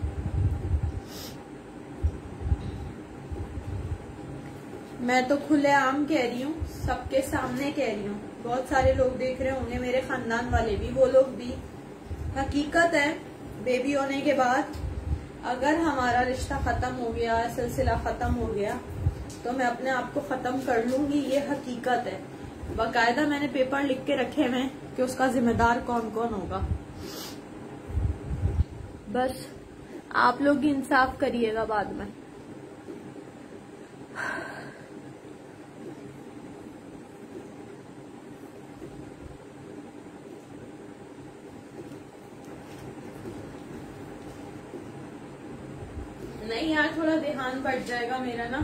मैं तो खुलेआम कह रही हूँ, सबके सामने कह रही हूँ, बहुत सारे लोग देख रहे होंगे, मेरे खानदान वाले भी, वो लोग भी। हकीकत है, बेबी होने के बाद अगर हमारा रिश्ता खत्म हो गया, सिलसिला खत्म हो गया, तो मैं अपने आप को खत्म कर लूंगी, ये हकीकत है। बाकायदा मैंने पेपर लिख के रखे हैं कि उसका जिम्मेदार कौन कौन होगा। बस आप लोग ही इंसाफ करिएगा बाद में। नहीं यार, थोड़ा ध्यान बढ़ जाएगा मेरा ना।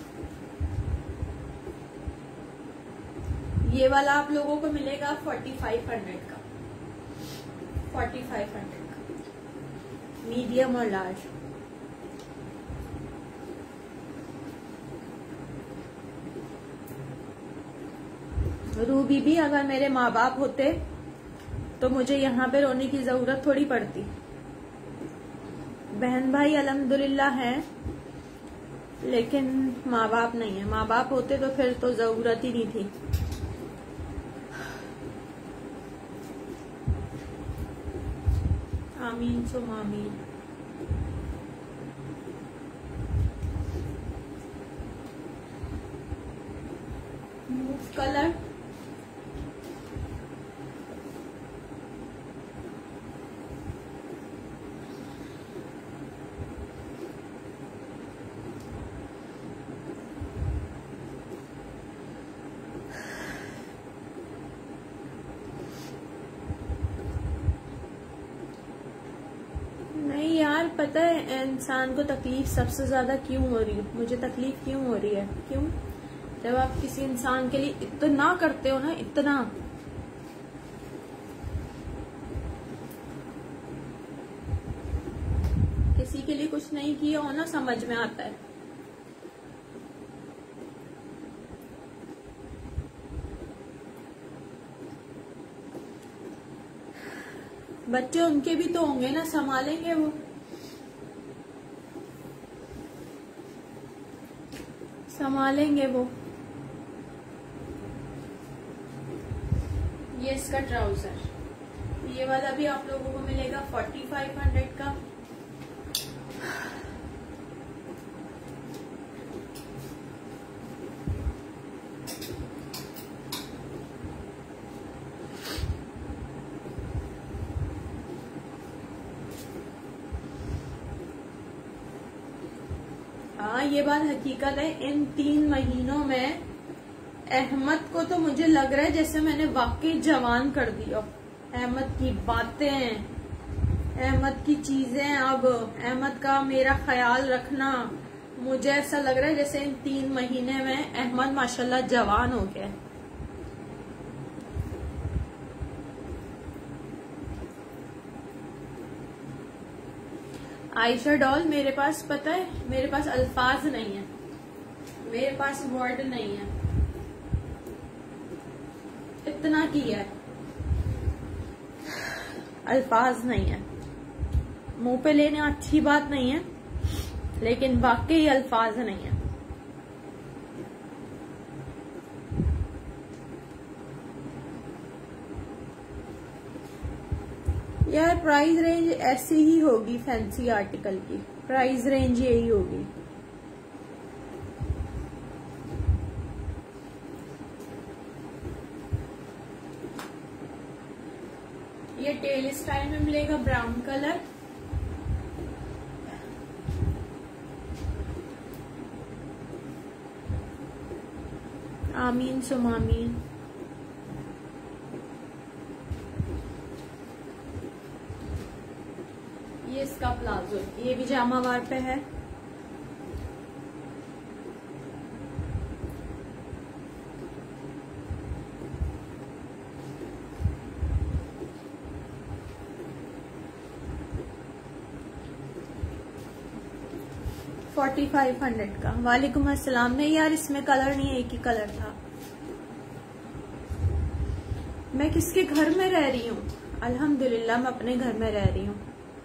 ये वाला आप लोगों को मिलेगा फोर्टी फाइव हंड्रेड का, फोर्टी फाइव हंड्रेड का, मीडियम और लार्ज। रूबी भी अगर मेरे माँ बाप होते तो मुझे यहाँ पे रोने की जरूरत थोड़ी पड़ती। बहन भाई अल्हम्दुलिल्लाह हैं, लेकिन माँ बाप नहीं है। माँ बाप होते तो फिर तो जरूरत ही नहीं थी। आमीन सुम आमीन। मूव कलर यार, पता है इंसान को तकलीफ सबसे ज्यादा क्यों हो रही है? मुझे तकलीफ क्यों हो रही है? क्यों? जब आप किसी इंसान के लिए इतना करते हो ना, इतना, किसी के लिए कुछ नहीं किया हो ना, समझ में आता है। बच्चे उनके भी तो होंगे ना, संभालेंगे वो, संभालेंगे वो। ये इसका ट्राउजर, ये वाला भी आप लोगों को मिलेगा फोर्टी फाइव हंड्रेड का। हाँ, ये बात हकीकत है। इन तीन महीनों में अहमद को तो मुझे लग रहा है जैसे मैंने वाकई जवान कर दिया। अहमद की बातें, अहमद की चीजें, अब अहमद का मेरा ख्याल रखना, मुझे ऐसा लग रहा है जैसे इन तीन महीने में अहमद माशाल्लाह जवान हो गया। आयशा डॉल, मेरे पास पता है, मेरे पास अल्फाज नहीं है, मेरे पास वर्ड नहीं है, इतना किया है, अल्फाज नहीं है। मुंह पे लेने अच्छी बात नहीं है, लेकिन वाकई अल्फाज नहीं है। यार प्राइस रेंज ऐसी ही होगी, फैंसी आर्टिकल की प्राइस रेंज यही होगी। पेल स्टाइल में मिलेगा ब्राउन कलर। आमीन सुम आमीन। ये इसका प्लाजो, ये भी जामा वार पे है। फोर्टी फाइव हंड्रेड का। वालेकुम अस्सलाम। नहीं यार, इसमें कलर नहीं है, एक ही कलर था। मैं किसके घर में रह रही हूँ? अल्हम्दुलिल्लाह मैं अपने घर में रह रही हूँ,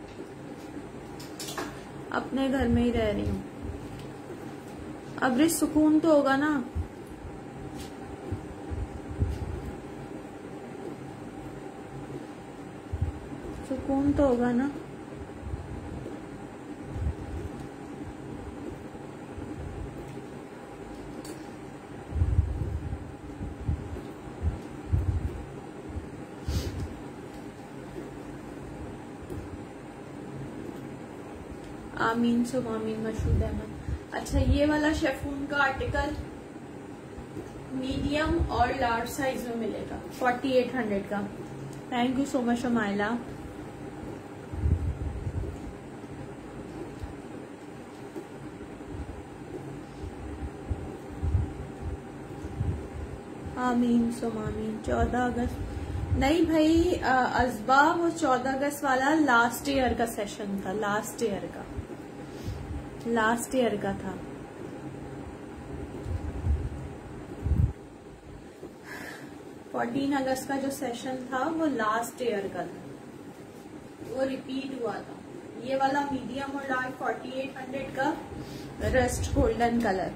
अपने घर में ही रह रही हूँ। अब रे सुकून तो होगा ना। सुकून तो होगा ना। आमीन सुम आमीन मशहूद अहमद। अच्छा, ये वाला शेफून का आर्टिकल मीडियम और लार्ज साइज में मिलेगा, फोर्टी एट हंड्रेड का। Thank you so much Amaila. आमीन सुम आमीन। चौदह अगस्त नहीं भाई अजबा, वो चौदह अगस्त वाला लास्ट ईयर का सेशन था, लास्ट ईयर का लास्ट ईयर का था। फोर्टीन अगस्त का जो सेशन था वो लास्ट ईयर का था, वो रिपीट हुआ था। ये वाला मीडियम और लार्ज फोर्टी एट हंड्रेड का, रस्ट गोल्डन कलर।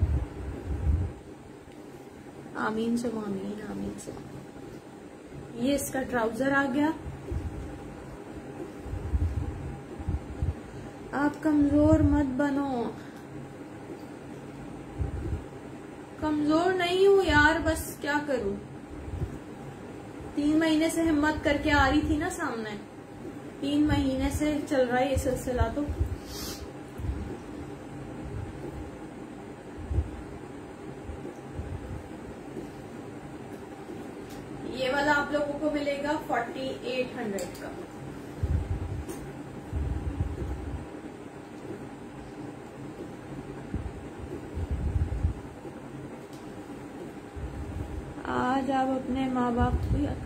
आमीन सुम आमीन आमीन सुम। ये इसका ट्राउजर आ गया। आप कमजोर मत बनो। कमजोर नहीं हूँ यार, बस क्या करूं। तीन महीने से हिम्मत करके आ रही थी ना सामने, तीन महीने से चल रहा है ये सिलसिला। तो ये वाला आप लोगों को मिलेगा फोर्टी एट हंड्रेड का। आज आप अपने माँ बाप को याद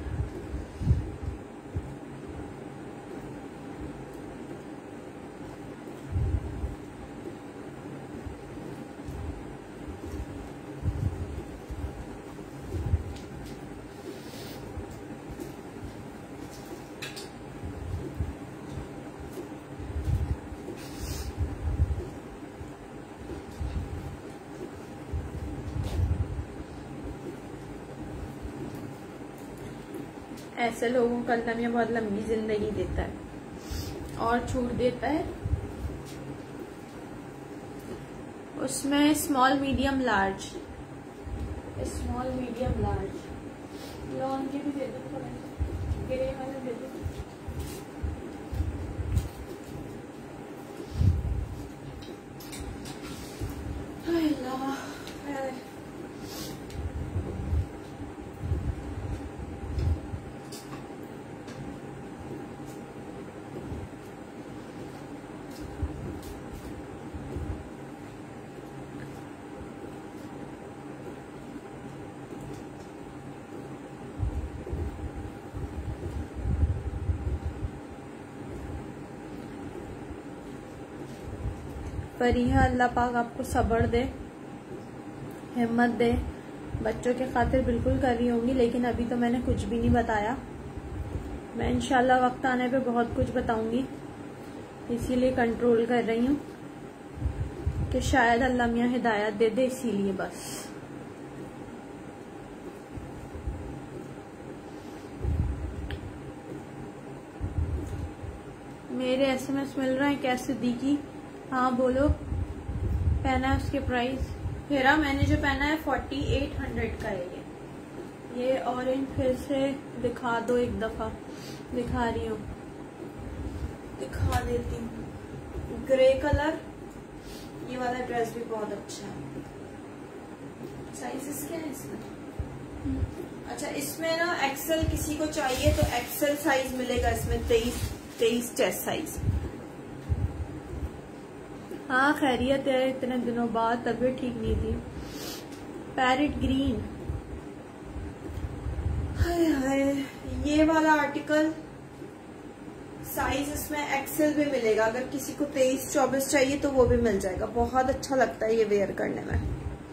ऐसे लोगों को अल्लाह मियां बहुत लंबी जिंदगी देता है और छूट देता है। उसमें small medium large, small medium large lawn के भी दे दो, थोड़ा ग्रे वाला दे दो। फरीहा, अल्लाह पाक आपको सब्र दे, हिम्मत दे। बच्चों के खातिर बिल्कुल कर रही होंगी, लेकिन अभी तो मैंने कुछ भी नहीं बताया। मैं इंशाल्लाह वक्त आने पे बहुत कुछ बताऊंगी, इसीलिए कंट्रोल कर रही हूँ कि शायद अल्लाह मियां हिदायत दे दे, इसीलिए बस। मेरे एसएमएस मिल रहे हैं कैसे सिद्दीकी? हाँ बोलो। पहना है उसके प्राइस? हेरा मैंने जो पहना है फोर्टी एट हंड्रेड का है ये। ये ऑरेंज फिर से दिखा दो एक दफा। दिखा रही हूँ, दिखा देती हूँ। ग्रे कलर, ये वाला ड्रेस भी बहुत अच्छा है। साइजेस क्या है इसमें? अच्छा, इसमें ना एक्सेल किसी को चाहिए तो एक्सेल साइज मिलेगा इसमें, तेईस तेईस चेस्ट साइज। हाँ खैरियत है, इतने दिनों बाद, तबीयत ठीक नहीं थी। पैरेट ग्रीन, हाय हाय, ये वाला आर्टिकल साइज इसमें एक्सेल भी मिलेगा, अगर किसी को तेईस चौबीस चाहिए तो वो भी मिल जाएगा। बहुत अच्छा लगता है ये वेयर करने में।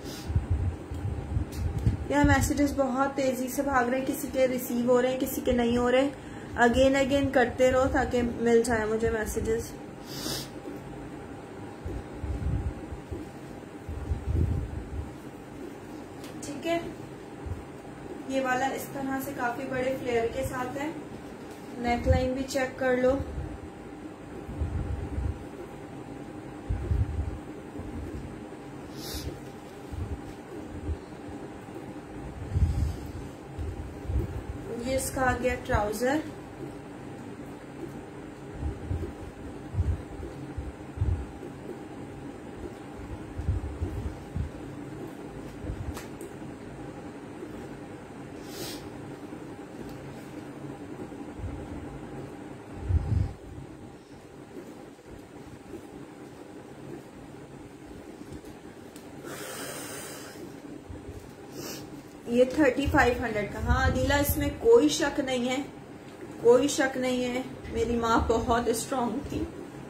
यह मैसेजेस बहुत तेजी से भाग रहे हैं, किसी के रिसीव हो रहे हैं, किसी के नहीं हो रहे। अगेन अगेन करते रहो ताकि मिल जाए मुझे मैसेजेस। ठीक है, ये वाला इस तरह से काफी बड़े फ्लेयर के साथ है। नेकलाइन भी चेक कर लो। ये इसका आ गया ट्राउजर। ये थर्टी फाइव हंड्रेड का। हाँ अदिला, इसमें कोई शक नहीं है, कोई शक नहीं है, मेरी माँ बहुत स्ट्रांग थी।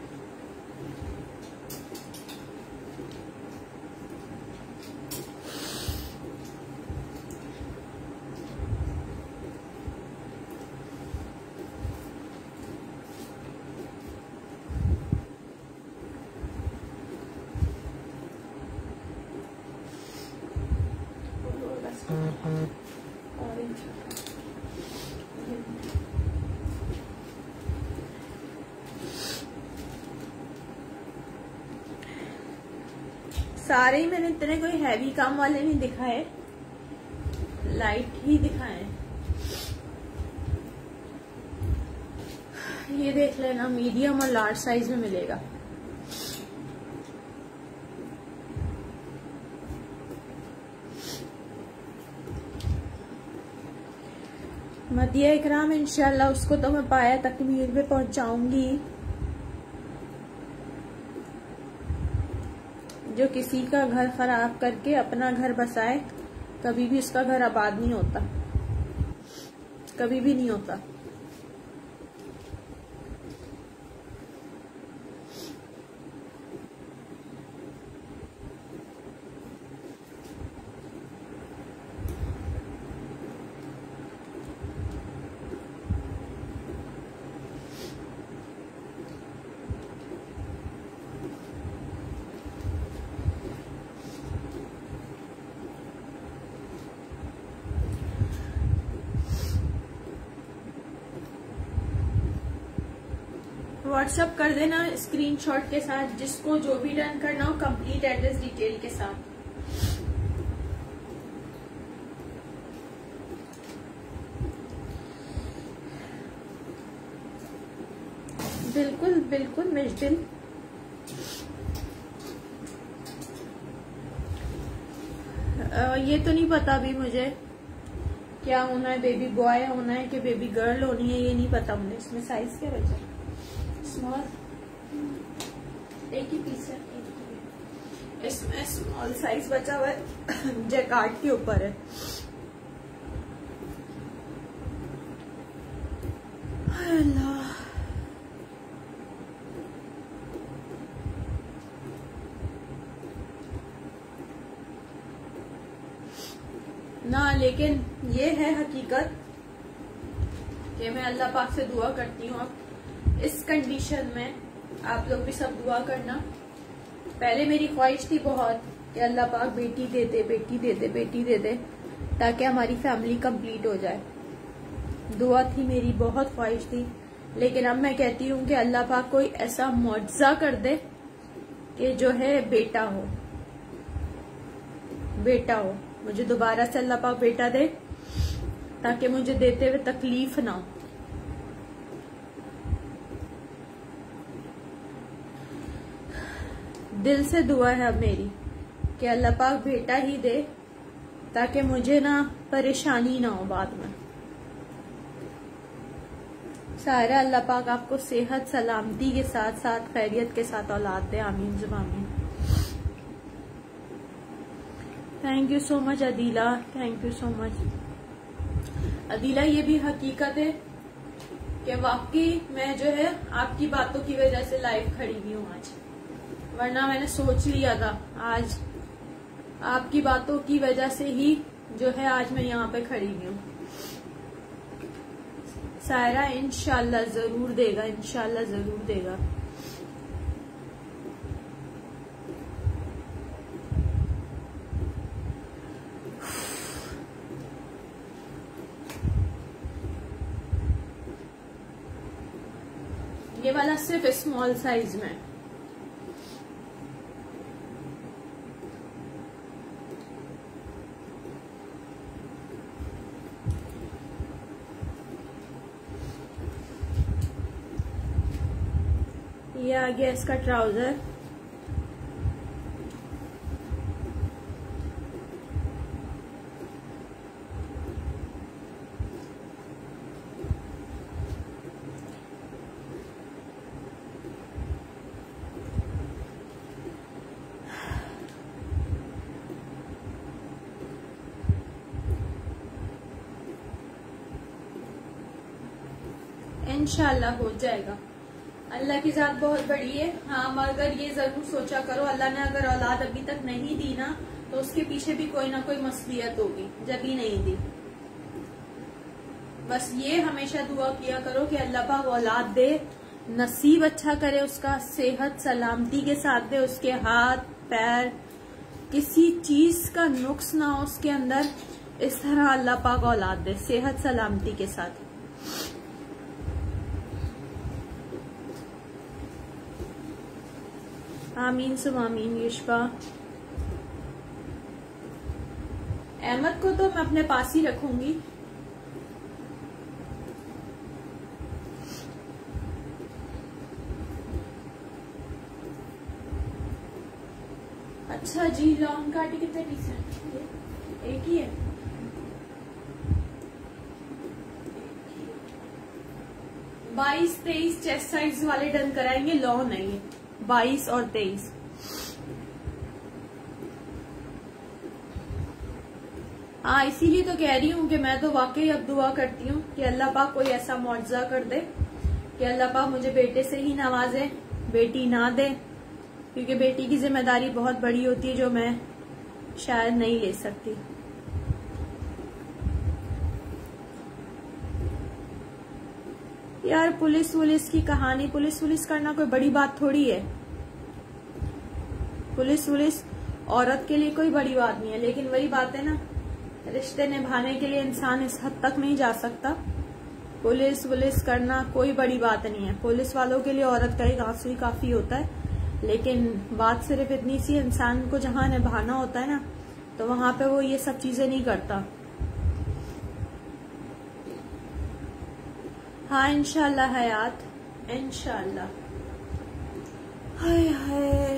सारे ही मैंने इतने कोई हैवी काम वाले नहीं दिखाए, लाइट ही दिखाए। ये देख लेना, मीडियम और लार्ज साइज में मिलेगा। मदिया इकराम, इंशाल्लाह उसको तो मैं पाया तकमील पे पहुंचाऊंगी। जो किसी का घर खराब करके अपना घर बसाए, कभी भी उसका घर आबाद नहीं होता, कभी भी नहीं होता। व्हाट्सएप कर देना स्क्रीनशॉट के साथ, जिसको जो भी डन करना हो, कंप्लीट एड्रेस डिटेल के साथ। बिल्कुल बिल्कुल मिश्दिल। ये तो नहीं पता अभी मुझे क्या होना है, बेबी बॉय होना है कि बेबी गर्ल होनी है, ये नहीं पता मुझे। इसमें साइज क्या बचा? स्मॉल, एक ही पीस है, इसमें स्मॉल साइज बचा हुआ है, जैकार्ड के ऊपर है। अल्लाह, ना लेकिन ये है हकीकत कि मैं अल्लाह पाक से दुआ करती हूँ। अब इस कंडीशन में आप लोग भी सब दुआ करना। पहले मेरी ख्वाहिश थी बहुत कि अल्लाह पाक बेटी दे दे, बेटी दे दे, बेटी दे दे, ताकि हमारी फैमिली कंप्लीट हो जाए। दुआ थी मेरी, बहुत ख्वाहिश थी। लेकिन अब मैं कहती हूँ कि अल्लाह पाक कोई ऐसा मुआवजा कर दे कि जो है बेटा हो, बेटा हो। मुझे दोबारा से अल्लाह पाक बेटा दे, ताकि मुझे देते हुए तकलीफ ना हो। दिल से दुआ है अब मेरी कि अल्लाह पाक बेटा ही दे, ताकि मुझे ना परेशानी ना हो बाद में। सारा अल्लाह पाक आपको सेहत सलामती के साथ साथ खैरियत के साथ औलाद दे। आमीन जुब आमीन। Thank you so much Adeela, thank you so much Adeela. ये भी हकीकत है कि वाकई मैं जो है आपकी बातों की वजह से लाइव खड़ी हुई हूँ आज, वरना मैंने सोच लिया था आज आपकी बातों की वजह से ही जो है आज मैं यहाँ पे खड़ी हुई हूँ। सायरा इंशाल्लाह जरूर देगा, इंशाल्लाह जरूर देगा। ये वाला सिर्फ स्मॉल साइज में। ये आ गया इसका ट्राउजर। इंशाल्लाह हो जाएगा। अल्लाह की जात बहुत बड़ी है। हाँ, मगर ये जरूर सोचा करो, अल्लाह ने अगर औलाद अभी तक नहीं दी ना तो उसके पीछे भी कोई ना कोई मसलियत होगी, जब ही नहीं दी। बस ये हमेशा दुआ किया करो कि अल्लाह पाक औलाद दे, नसीब अच्छा करे उसका, सेहत सलामती के साथ दे, उसके हाथ पैर किसी चीज का नुक्स ना हो उसके अंदर, इस तरह अल्लाह पाक औलाद दे सेहत सलामती के साथ। आमीन सुम आमीन। युष्पा अहमद को तो मैं अपने पास ही रखूंगी। अच्छा जी, लॉन्ग काटी कितने पीस है? एक ही है। बाईस तेईस चेस्ट साइज वाले डन कराएंगे। लॉन्ग है ये, बाईस और तेईस। हाँ, इसीलिए तो कह रही हूँ कि मैं तो वाकई अब दुआ करती हूँ कि अल्लाह पाक कोई ऐसा मौजज़ा कर दे कि अल्लाह पाक मुझे बेटे से ही नवाजे, बेटी ना दे, क्योंकि बेटी की जिम्मेदारी बहुत बड़ी होती है जो मैं शायद नहीं ले सकती। यार पुलिस वुलिस की कहानी, पुलिस वुलिस करना कोई बड़ी बात थोड़ी है। पुलिस वुलिस औरत के लिए कोई बड़ी बात नहीं है, लेकिन वही बात है ना, रिश्ते निभाने के लिए इंसान इस हद तक नहीं जा सकता। पुलिस वुलिस करना कोई बड़ी बात नहीं है। पुलिस वालों के लिए औरत का एक आंसू ही काफी होता है, लेकिन बात सिर्फ इतनी सी, इंसान को जहां निभाना होता है ना, तो वहां पे वो ये सब चीजें नहीं करता। हाँ इंशाल्लाह हयात, इंशाल्लाह। हाय हाय,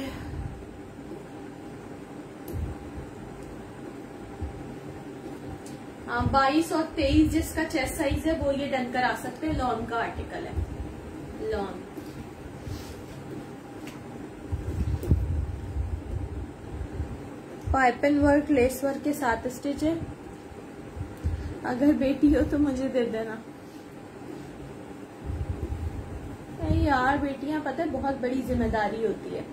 हाँ बाईस और तेईस जिसका चेस्ट साइज है वो ये डन करा सकते हैं। लॉन का आर्टिकल है, lawn. Piping work, lace work के साथ स्टिच है। अगर बेटी हो तो मुझे दे देना। यार बेटियां पता है बहुत बड़ी जिम्मेदारी होती है,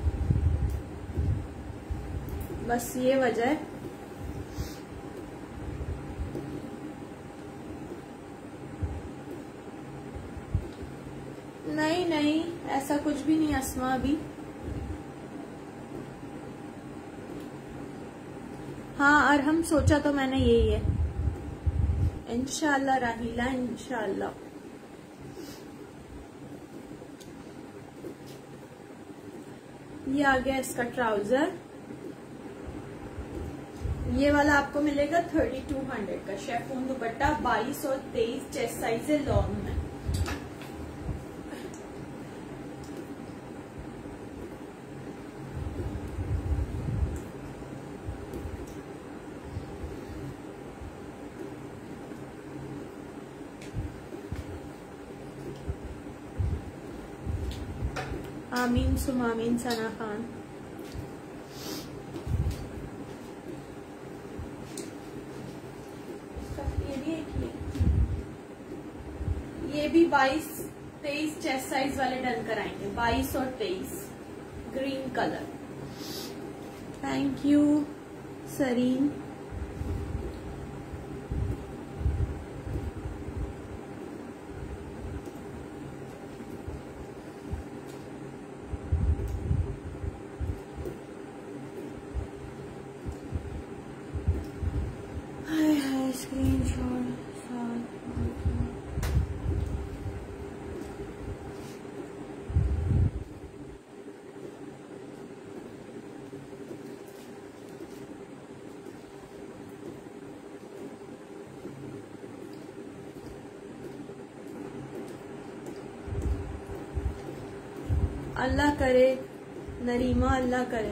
बस ये वजह है। नहीं नहीं ऐसा कुछ भी नहीं अस्मा। अभी हाँ, और हम सोचा तो मैंने यही है, इंशाल्लाह राहीला, इंशाल्लाह। ये आ गया इसका ट्राउजर। ये वाला आपको मिलेगा थर्टी टू हंड्रेड का शेफून दुपट्टा, बाईस और तेईस चेस्ट साइज है लॉन्ग में। आमीन सुम आमीन सना खान। ये भी एक ये भी बाईस तेईस चेस्ट साइज वाले डन कराएंगे, बाईस और तेईस green colour. Thank you Sareen. हाय हाय स्क्रीनशॉट साथ अल्लाह करे नरीमा, अल्लाह करे।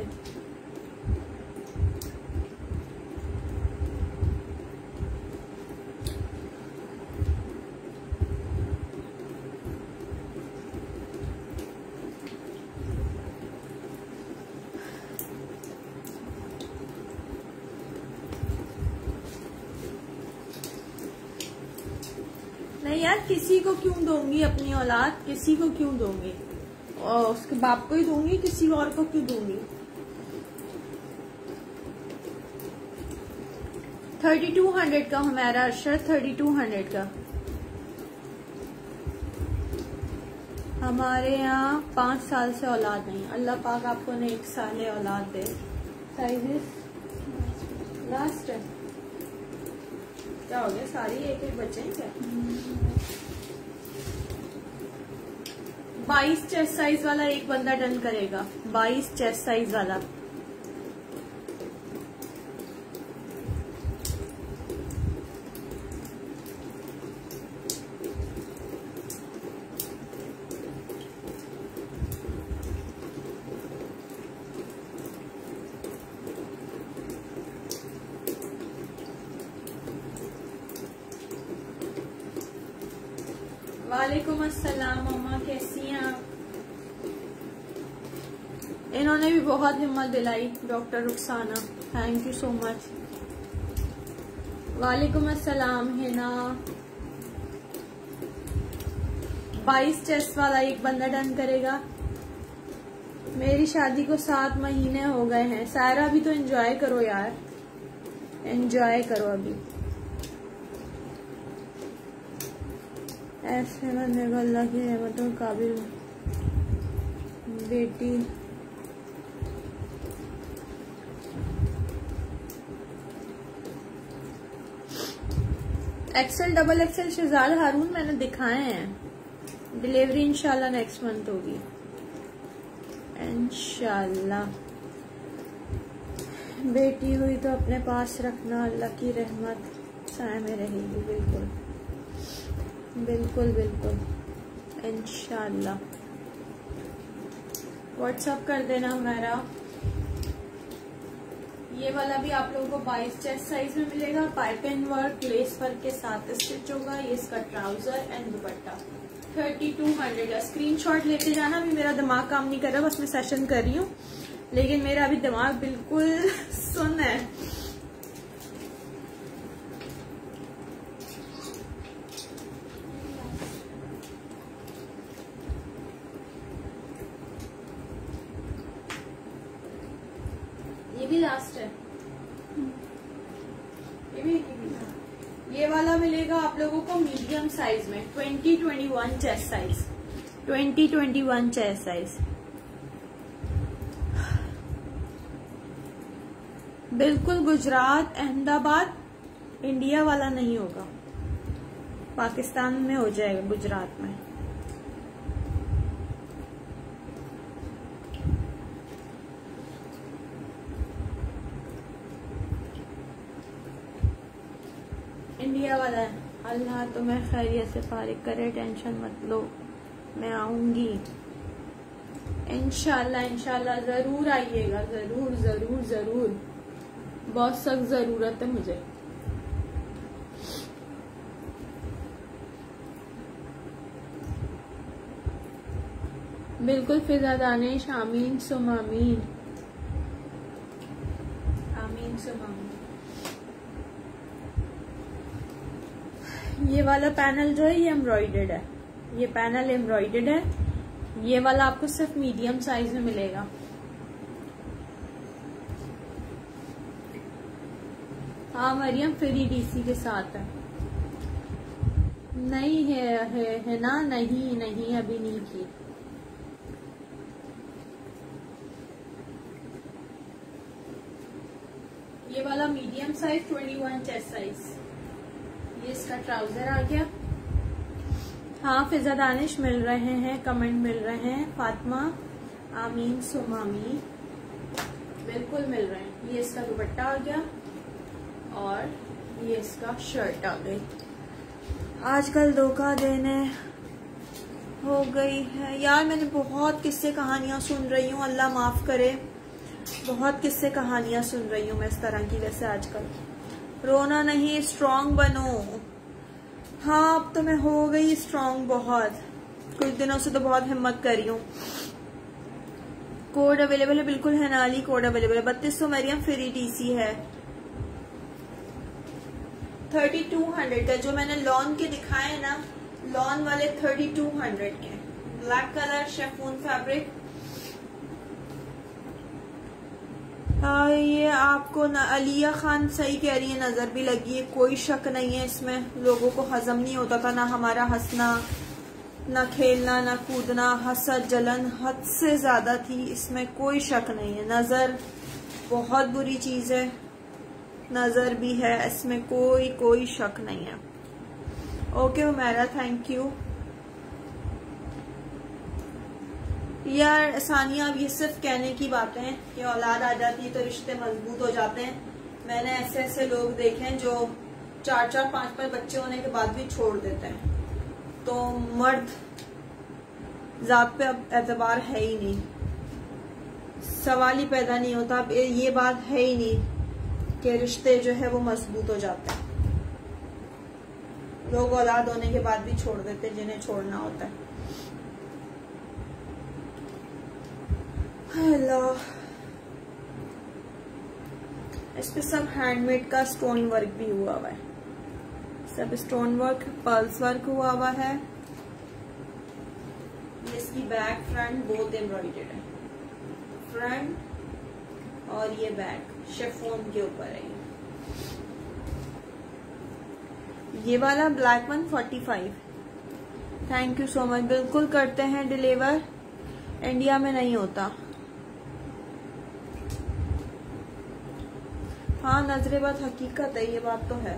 नहीं यार, किसी को क्यों दूंगी अपनी औलाद, किसी को क्यों दूंगी, और उसके बाप को ही दूंगी, किसी और को क्यों दूंगी। थर्टी टू हंड्रेड का हमारा अरशद, थर्टी टू हंड्रेड का। हमारे यहाँ पांच साल से औलाद नहीं, अल्लाह पाक आपको ने एक साल औलाद दे। साइजेस लास्ट है क्या हो गया, सारी एक एक बच्चे हैं क्या। बाईस चेस्ट साइज वाला एक बंदा डन करेगा, बाईस चेस्ट साइज वाला। वालेकुम अस्सलाम मम्मा, कैसी हैं आप। इन्होंने भी बहुत हिम्मत दिलाई, doctor Rukhsana, thank you so much. वालेकुम अस्सलाम हिना। बाईस चेस्ट वाला एक बंदा डन करेगा। मेरी शादी को सात महीने हो गए हैं। सारा भी तो एंजॉय करो यार, एंजॉय करो अभी। ऐसे बंदे को अल्लाह की रहमतों काबिल बेटी XL double XL Shahzad Haroon मैंने दिखाए हैं। डिलीवरी इंशाल्लाह नेक्स्ट मंथ होगी इंशाल्लाह। बेटी हुई तो अपने पास रखना, अल्लाह की रहमत साए में रहेगी। बिल्कुल बिल्कुल बिल्कुल इंशाल्लाह। व्हाट्सअप कर देना हमारा। ये वाला भी आप लोगों को बाईस चेस्ट साइज में मिलेगा। पाइपिंग वर्क लेस वर्क के साथ स्टिच होगा। ये इसका trouser and dupatta. Thirty two hundred का स्क्रीनशॉट लेके जाना। अभी मेरा दिमाग काम नहीं कर रहा, बस मैं सेशन कर रही हूँ, लेकिन मेरा अभी दिमाग बिल्कुल सुन है। ये भी लास्ट है। ये भी ये वाला मिलेगा आप लोगों को मीडियम साइज में, twenty twenty one chest size, twenty twenty one chest size. बिल्कुल गुजरात अहमदाबाद इंडिया वाला नहीं होगा, पाकिस्तान में हो जाएगा, गुजरात में। इंडिया वाला है। अल्लाह तुम्हें खैरियत से फारिग करे, टेंशन मत लो, मैं आऊंगी इंशाल्लाह। इंशाल्लाह जरूर आइएगा, जरूर जरूर जरूर, बहुत सख्त जरूरत है मुझे। बिल्कुल फिजा दानिश, आमीन सुम आमीन, आमीन सुम आमीन। ये वाला पैनल जो है ये एम्ब्रॉयडर्ड है, ये पैनल एम्ब्रॉयडर्ड है। ये वाला आपको सिर्फ मीडियम साइज में मिलेगा। हाँ मरियम, फ्री डीसी के साथ है। नहीं है है, है ना? नहीं नहीं अभी नहीं की। ये वाला मीडियम साइज इक्कीस चेस्ट साइज, ये इसका ट्राउजर आ गया। हाँ फिजा दानिश मिल रहे हैं, कमेंट मिल रहे हैं। फातिमा आमीन सुमामी, बिल्कुल मिल रहे हैं। ये इसका दुपट्टा आ गया और ये इसका शर्ट आ गई। आजकल धोखा देने हो गई है यार। मैंने बहुत किस्से कहानियां सुन रही हूँ, अल्लाह माफ करे। बहुत किस्से कहानियां सुन रही हूँ मैं इस तरह की। वैसे आजकल रोना नहीं, स्ट्रांग बनो। हाँ अब तो मैं हो गई स्ट्रांग बहुत। कुछ दिनों से तो बहुत हिम्मत कर रही हूँ। कोड अवेलेबल है? बिल्कुल है नाली, कोड अवेलेबल है। बत्तीस सौ मरियम फ्री टीसी है। थर्टी टू हंड्रेड का जो मैंने लॉन के दिखाए ना, लॉन वाले थर्टी टू हंड्रेड के। Black colour chiffon fabric. हाँ ये आपको न, अलिया खान सही कह रही है, नजर भी लगी है, कोई शक नहीं है इसमें। लोगों को हजम नहीं होता था ना हमारा हंसना, ना खेलना, ना कूदना। हसद जलन हद से ज्यादा थी, इसमें कोई शक नहीं है। नजर बहुत बुरी चीज है, नजर भी है, इसमें कोई कोई शक नहीं है। ओके उमेरा, थैंक यू यार। सानिया अब ये सिर्फ कहने की बातें हैं कि औलाद आ जाती है तो रिश्ते मजबूत हो जाते हैं। मैंने ऐसे ऐसे लोग देखे हैं जो चार चार पांच पांच बच्चे होने के बाद भी छोड़ देते हैं। तो मर्द जात पे अब एतबार है ही नहीं, सवाल ही पैदा नहीं होता। अब ये बात है ही नहीं कि रिश्ते जो है वो मजबूत हो जाते हैं। लोग औलाद होने के बाद भी छोड़ देते हैं जिन्हें छोड़ना होता है। हेलो, इस पे सब हैंडमेड का स्टोन वर्क भी हुआ हुआ है। सब स्टोन वर्क, पर्ल्स वर्क हुआ हुआ है। ये इसकी बैक फ्रंट बोथ एम्ब्रॉयडर्ड है। फ्रंट और ये बैक शिफॉन के ऊपर है। ये वाला black one forty five. Thank you so much. बिल्कुल करते हैं डिलीवर, इंडिया में नहीं होता। हाँ नजरे बद हकीकत है, ये बात तो है।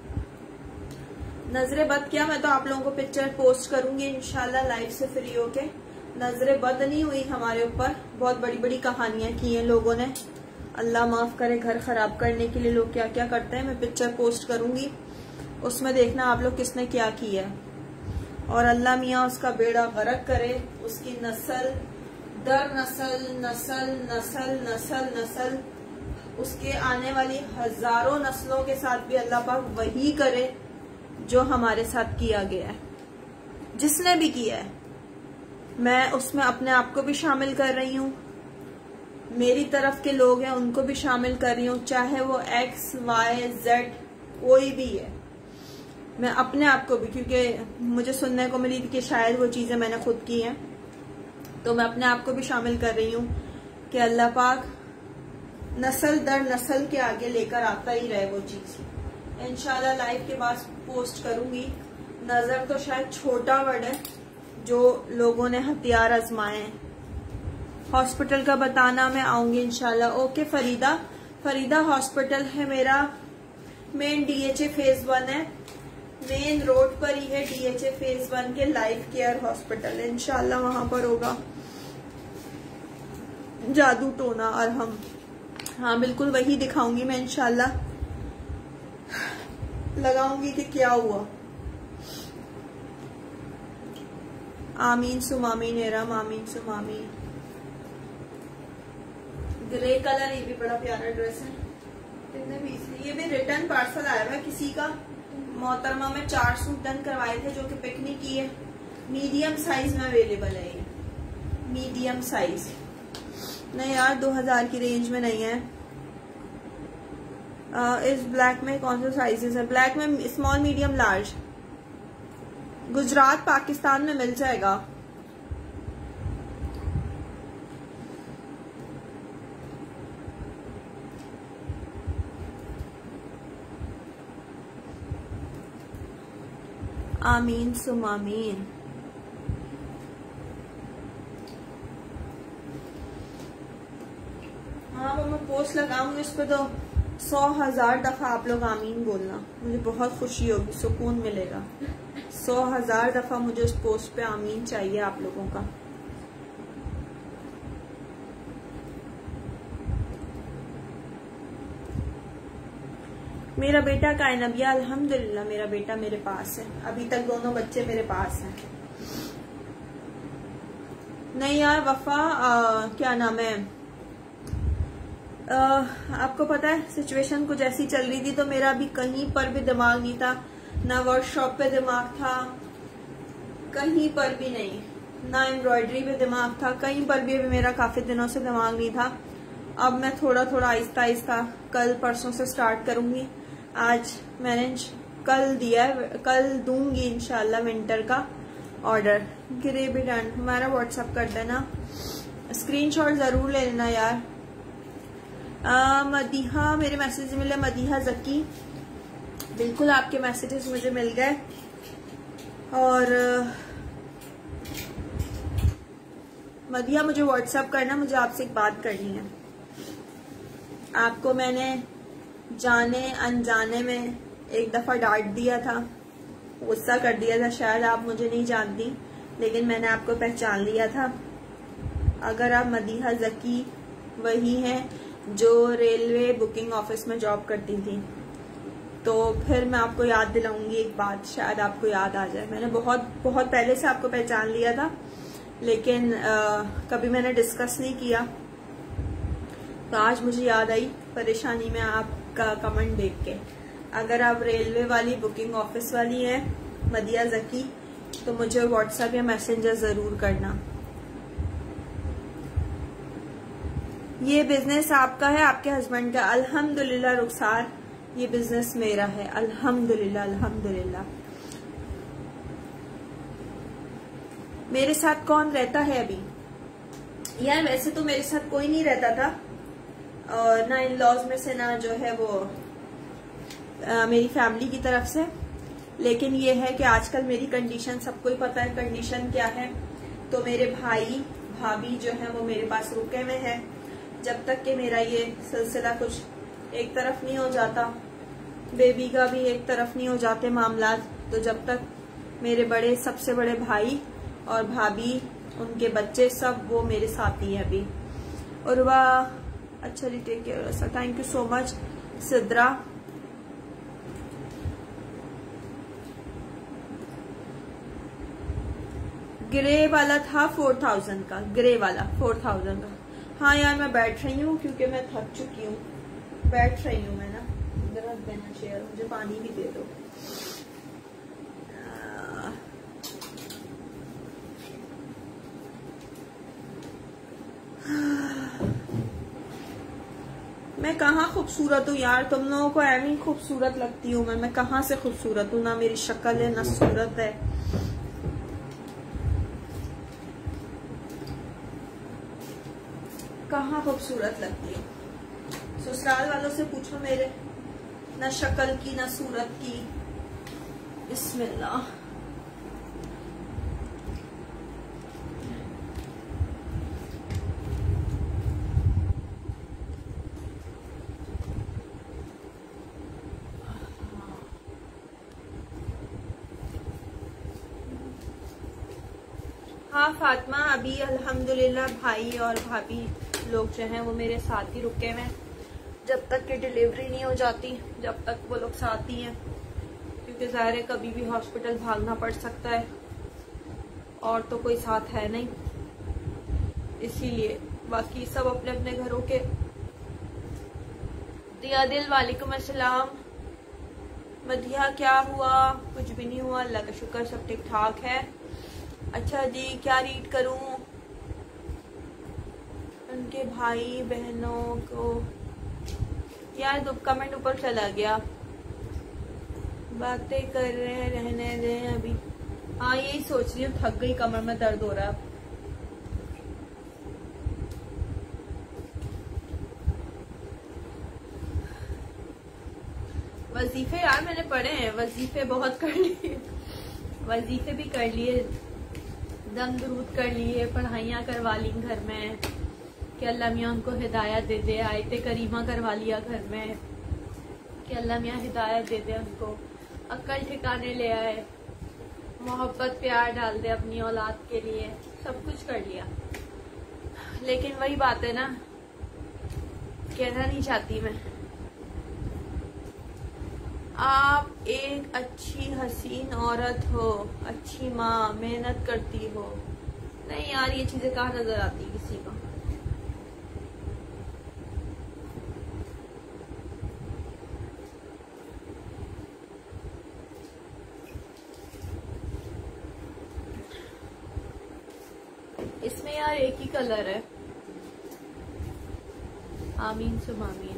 नजरे बद क्या, मैं तो आप लोगों को पिक्चर पोस्ट करूंगी इंशाल्लाह लाइव से फ्री होके। नजरे बद नहीं हुई हमारे ऊपर, बहुत बड़ी बड़ी कहानियां की हैं लोगों ने। अल्लाह माफ करे, घर खराब करने के लिए लोग क्या क्या करते हैं। मैं पिक्चर पोस्ट करूंगी, उसमें देखना आप लोग किसने क्या किया। और अल्लाह मियाँ उसका बेड़ा गर्क करे, उसकी नस्ल दर नस्ल नस्ल नस्ल नस्ल नस्ल उसके आने वाली हजारों नस्लों के साथ भी अल्लाह पाक वही करे जो हमारे साथ किया गया है, जिसने भी किया है। मैं उसमें अपने आप को भी शामिल कर रही हूँ, मेरी तरफ के लोग हैं उनको भी शामिल कर रही हूँ, चाहे वो एक्स वाई जेड कोई भी है। मैं अपने आप को भी, क्योंकि मुझे सुनने को मिली कि शायद वो चीजें मैंने खुद की हैं, तो मैं अपने आप को भी शामिल कर रही हूँ कि अल्लाह पाक नस्ल दर नस्ल के आगे लेकर आता ही रहे वो चीज। इंशाल्लाह लाइव के बाद पोस्ट करूंगी। नजर तो शायद छोटा वर्ड है जो लोगों ने हथियार आजमाए हैं। हॉस्पिटल का बताना मैं आऊंगी इंशाल्लाह। ओके फरीदा, फरीदा हॉस्पिटल है मेरा, मेन डीएचए फेज वन है, मेन रोड पर ही है डीएचए फेज वन के लाइफ केयर हॉस्पिटल। इंशाल्लाह वहां पर होगा जादू टोना और हम, हाँ बिल्कुल वही दिखाऊंगी मैं इंशाल्लाह, लगाऊंगी कि क्या हुआ। आमीन सुमामी नेरम, आमीन सुमामी। ग्रे कलर, ये भी बड़ा प्यारा ड्रेस है। कितने पीस है? ये भी रिटर्न पार्सल आया हुआ किसी का। मोहतरमा में चार सूट डन करवाए थे जो कि पिकनिक की है। मीडियम साइज में अवेलेबल है ये। मीडियम साइज नहीं यार, दो हजार की रेंज में नहीं है। आ, इस ब्लैक में कौन से साइजेस है? ब्लैक में small, medium, large. Gujrat Pakistan में मिल जाएगा। आमीन सुम आमीन। हाँ वो मैं पोस्ट लगाऊंगी, इस पे तो सौ हजार दफा आप लोग आमीन बोलना, मुझे बहुत खुशी होगी, सुकून मिलेगा। सौ हजार दफा मुझे उस पोस्ट पे आमीन चाहिए आप लोगों का। मेरा बेटा का है नबिया, अल्हम्दुलिल्लाह मेरा बेटा मेरे पास है, अभी तक दोनों बच्चे मेरे पास हैं। नहीं यार वफा, आ, क्या नाम है, आ, आपको पता है सिचुएशन कुछ ऐसी चल रही थी, तो मेरा अभी कहीं पर भी दिमाग नहीं था, ना वर्कशॉप पे दिमाग था, कहीं पर भी नहीं, ना एम्ब्रॉयडरी पे दिमाग था, कहीं पर भी अभी मेरा काफी दिनों से दिमाग नहीं था। अब मैं थोड़ा थोड़ा आहिस्ता आहिस्ता कल परसों से स्टार्ट करूंगी। आज मैंने कल दिया है, कल दूंगी इंशाल्लाह विंटर का ऑर्डर। ग्रे भी डन, हमारा व्हाट्सअप कर देना, स्क्रीनशॉट जरूर ले लेना यार। आ, मदीहा, मेरे मैसेज मिले, मदीहा जकी, बिल्कुल आपके मैसेजेस मुझे मिल गए। और मदीहा मुझे व्हाट्सअप करना, मुझे आपसे एक बात करनी है। आपको मैंने जाने अनजाने में एक दफा डांट दिया था, गुस्सा कर दिया था, शायद आप मुझे नहीं जानती, लेकिन मैंने आपको पहचान लिया था। अगर आप मदीहा जकी वही हैं जो रेलवे बुकिंग ऑफिस में जॉब करती थी, तो फिर मैं आपको याद दिलाऊंगी एक बात, शायद आपको याद आ जाए। मैंने बहुत बहुत पहले से आपको पहचान लिया था, लेकिन आ, कभी मैंने डिस्कस नहीं किया, तो आज मुझे याद आई परेशानी में आपका कमेंट देख के। अगर आप रेलवे वाली बुकिंग ऑफिस वाली हैं मदिया जकी, तो मुझे व्हाट्सएप या मैसेंजर जरूर करना। ये बिजनेस आपका है, आपके हस्बैंड का? अल्हम्दुलिल्लाह रुखसार, ये बिजनेस मेरा है, अल्हम्दुलिल्लाह अल्हम्दुलिल्लाह। मेरे साथ कौन रहता है अभी? यार वैसे तो मेरे साथ कोई नहीं रहता था, और ना इन लॉज में से, ना जो है वो आ, मेरी फैमिली की तरफ से, लेकिन ये है कि आजकल मेरी कंडीशन सबको ही पता है, कंडीशन क्या है। तो मेरे भाई भाभी जो है वो मेरे पास रुके हुए हैं, जब तक कि मेरा ये सिलसिला कुछ एक तरफ नहीं हो जाता, बेबी का भी एक तरफ नहीं हो जाते मामला, तो जब तक मेरे बड़े सबसे बड़े भाई और भाभी, उनके बच्चे सब वो मेरे साथ ही है अभी। और वह अच्छा जी, take care sir, thank you so much Sidra. Grey वाला था फोर थाउजेंड का, ग्रे वाला फोर थाउजेंड का। हाँ यार मैं बैठ रही हूँ क्योंकि मैं थक चुकी हूँ, बैठ रही हूँ मैं ना। इधर रख देना चेयर, मुझे पानी भी दे दो। मैं कहाँ खूबसूरत हूँ यार, तुम लोगों को ऐवी खूबसूरत लगती हूँ मैं मैं कहाँ से खूबसूरत हूँ? ना मेरी शक्ल है, ना सूरत है। कहाँ खूबसूरत लगती हूँ? ससुराल वालों से पूछो मेरे, ना शक्ल की ना सूरत की। बिस्मिल्लाह। हाँ फातिमा, अभी अल्हम्दुलिल्लाह भाई और भाभी लोग जो हैं वो मेरे साथ ही रुके हुए हैं, जब तक कि डिलीवरी नहीं हो जाती, जब तक वो लोग साथ ही हैं, क्योंकि ज़ाहिर है कभी भी हॉस्पिटल भागना पड़ सकता है और तो कोई साथ है नहीं, इसीलिए। बाकी सब अपने अपने घरों के। दिया दिल वालेकुम अस्सलाम। मदिया क्या हुआ? कुछ भी नहीं हुआ, अल्लाह का शुक्र, सब ठीक ठाक है। अच्छा जी, क्या रीड करूं? के भाई बहनों को। यार दो कमेंट ऊपर चला गया, बातें कर रहे हैं, रहने दें अभी। हाँ यही सोच रही हूँ, थक गई, कमर में दर्द हो रहा है। वजीफे यार मैंने पढ़े हैं, वजीफे बहुत कर लिए, वजीफे भी कर लिए, दम दुरूद कर लिए, पढ़ाइयाँ करवा ली घर में कि अल्लाह मियाँ उनको हिदायत दे दे, आयते करीमा करवा लिया घर में कि अल्लाह मियाँ हिदायत दे दे, उनको अक्ल ठिकाने ले आए, मोहब्बत प्यार डाल दे अपनी औलाद के लिए, सब कुछ कर लिया। लेकिन वही बात है ना, कहना नहीं चाहती मैं। आप एक अच्छी हसीन औरत हो, अच्छी माँ, मेहनत करती हो। नहीं यार ये चीजें कहाँ नजर आती है किसी को। इसमें यार एक ही कलर है। आमीन सुम आमीन।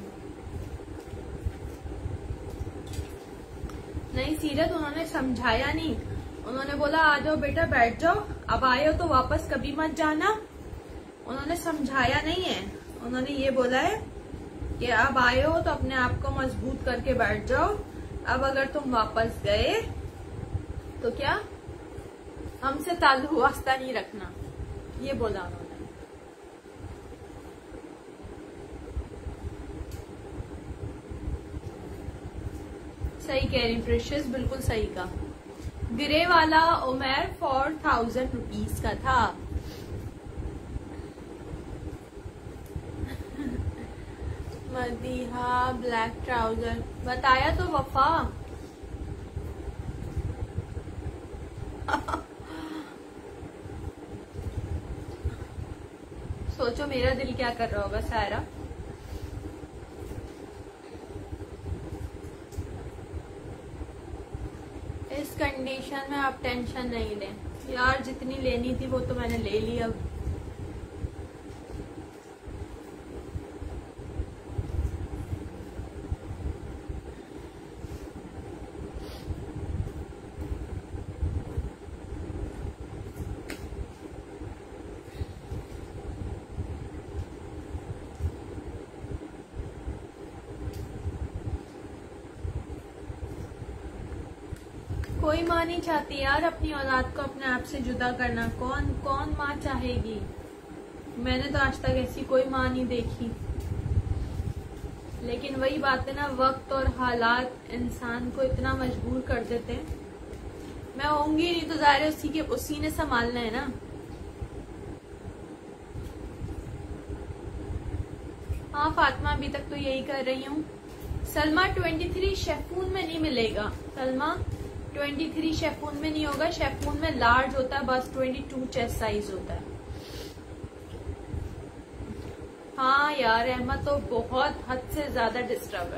नहीं सीरत उन्होंने समझाया नहीं, उन्होंने बोला आ जाओ बेटा बैठ जाओ, अब आए हो तो वापस कभी मत जाना। उन्होंने समझाया नहीं है, उन्होंने ये बोला है कि अब आए हो तो अपने आप को मजबूत करके बैठ जाओ, अब अगर तुम वापस गए तो क्या हमसे ताल्लुक वास्ता नहीं रखना, ये बोला उन्होंने। सही कह रही प्रेशियस, बिल्कुल सही का। ग्रे वाला उमेर फोर थाउजेंड रुपीज का था। मदीहा ब्लैक ट्राउजर बताया तो वफा। सोचो मेरा दिल क्या कर रहा होगा सायरा। इस कंडीशन में आप टेंशन नहीं लें यार, जितनी लेनी थी वो तो मैंने ले ली। अब कोई माँ नहीं चाहती यार अपनी औलाद को अपने आप से जुदा करना। कौन कौन माँ चाहेगी? मैंने तो आज तक ऐसी कोई माँ नहीं देखी। लेकिन वही बात है ना, वक्त और हालात इंसान को इतना मजबूर कर देते हैं। मैं होंगी नहीं तो जाहिर है उसी के उसी ने संभालना है ना। हाँ फातिमा अभी तक तो यही कर रही हूँ। सलमा ट्वेंटी थ्री शेफून में नहीं मिलेगा। सलमा ट्वेंटी थ्री शेफून में नहीं होगा, शेफून में लार्ज होता है, बस ट्वेंटी टू चेस्ट साइज होता है। हाँ यार अहमद तो बहुत हद से ज्यादा डिस्टर्ब है।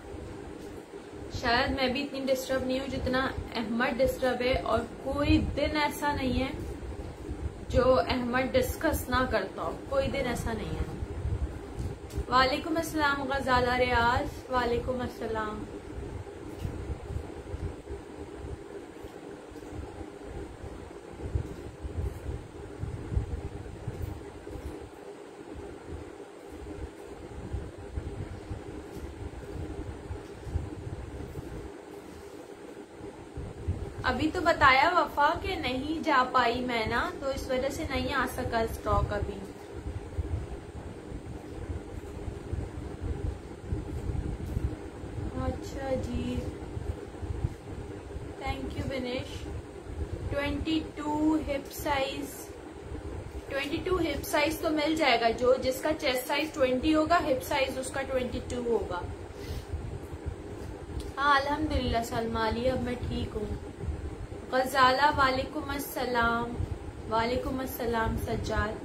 शायद मैं भी इतनी डिस्टर्ब नहीं हूँ जितना अहमद डिस्टर्ब है, और कोई दिन ऐसा नहीं है जो अहमद डिस्कस ना करता हो, कोई दिन ऐसा नहीं है। वालेकुम अस्सलाम गजाला रियाज, वालेकुम अस्सलाम। अभी तो बताया वफा कि नहीं जा पाई मैं ना, तो इस वजह से नहीं आ सका स्टॉक अभी। अच्छा जी thank you Vinesh. Twenty two hip size, twenty two hip size तो मिल जाएगा। जो जिसका चेस्ट साइज ट्वेंटी होगा, हिप साइज उसका ट्वेंटी टू होगा। हाँ अल्हम्दुलिल्लाह सलमा अली, अब मैं ठीक हूँ। गजाला वालेकुम अस्सलाम, वालेकुम अस्सलाम सज्जाद।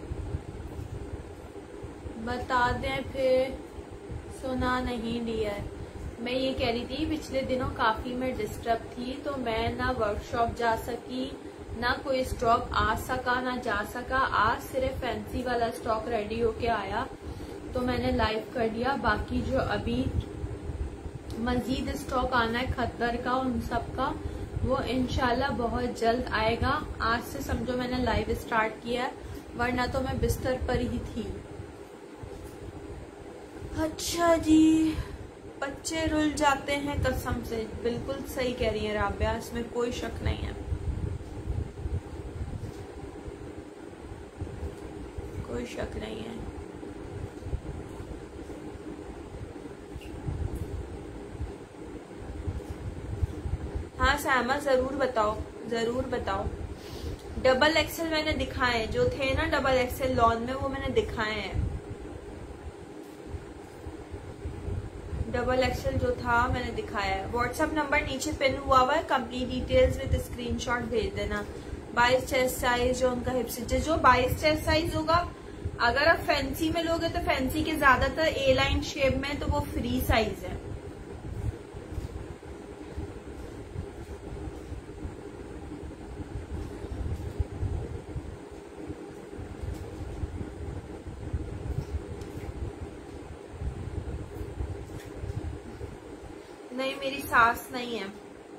बता दें फिर, सुना नहीं डियर। मैं ये कह रही थी पिछले दिनों काफी मैं डिस्टर्ब थी, तो मैं ना वर्कशॉप जा सकी, ना कोई स्टॉक आ सका ना जा सका। आज सिर्फ फैंसी वाला स्टॉक रेडी होके आया तो मैंने लाइव कर दिया। बाकी जो अभी मजीद स्टॉक आना है खद्दर का, उन सब का, वो इंशाल्लाह बहुत जल्द आएगा। आज से समझो मैंने लाइव स्टार्ट किया, वरना तो मैं बिस्तर पर ही थी। अच्छा जी, बच्चे रुल जाते हैं कसम से। बिल्कुल सही कह रही है राबिया, इसमें कोई शक नहीं है, कोई शक नहीं है। हाँ सामा, जरूर बताओ, जरूर बताओ। डबल एक्सेल मैंने दिखाए जो थे ना, डबल एक्सेल लॉन में, वो मैंने दिखाए हैं। डबल एक्सेल जो था मैंने दिखाया है। व्हाट्सएप नंबर नीचे पिन हुआ हुआ है, कंप्लीट डिटेल्स विद स्क्रीनशॉट भेज देना। बाईस चेस्ट साइज जो उनका हिप्स, जो बाईस चेस्ट साइज होगा, अगर आप फैंसी में लोगे तो फैंसी के ज्यादातर ए लाइन शेप में, तो वो फ्री साइज है। नहीं, मेरी सास नहीं है।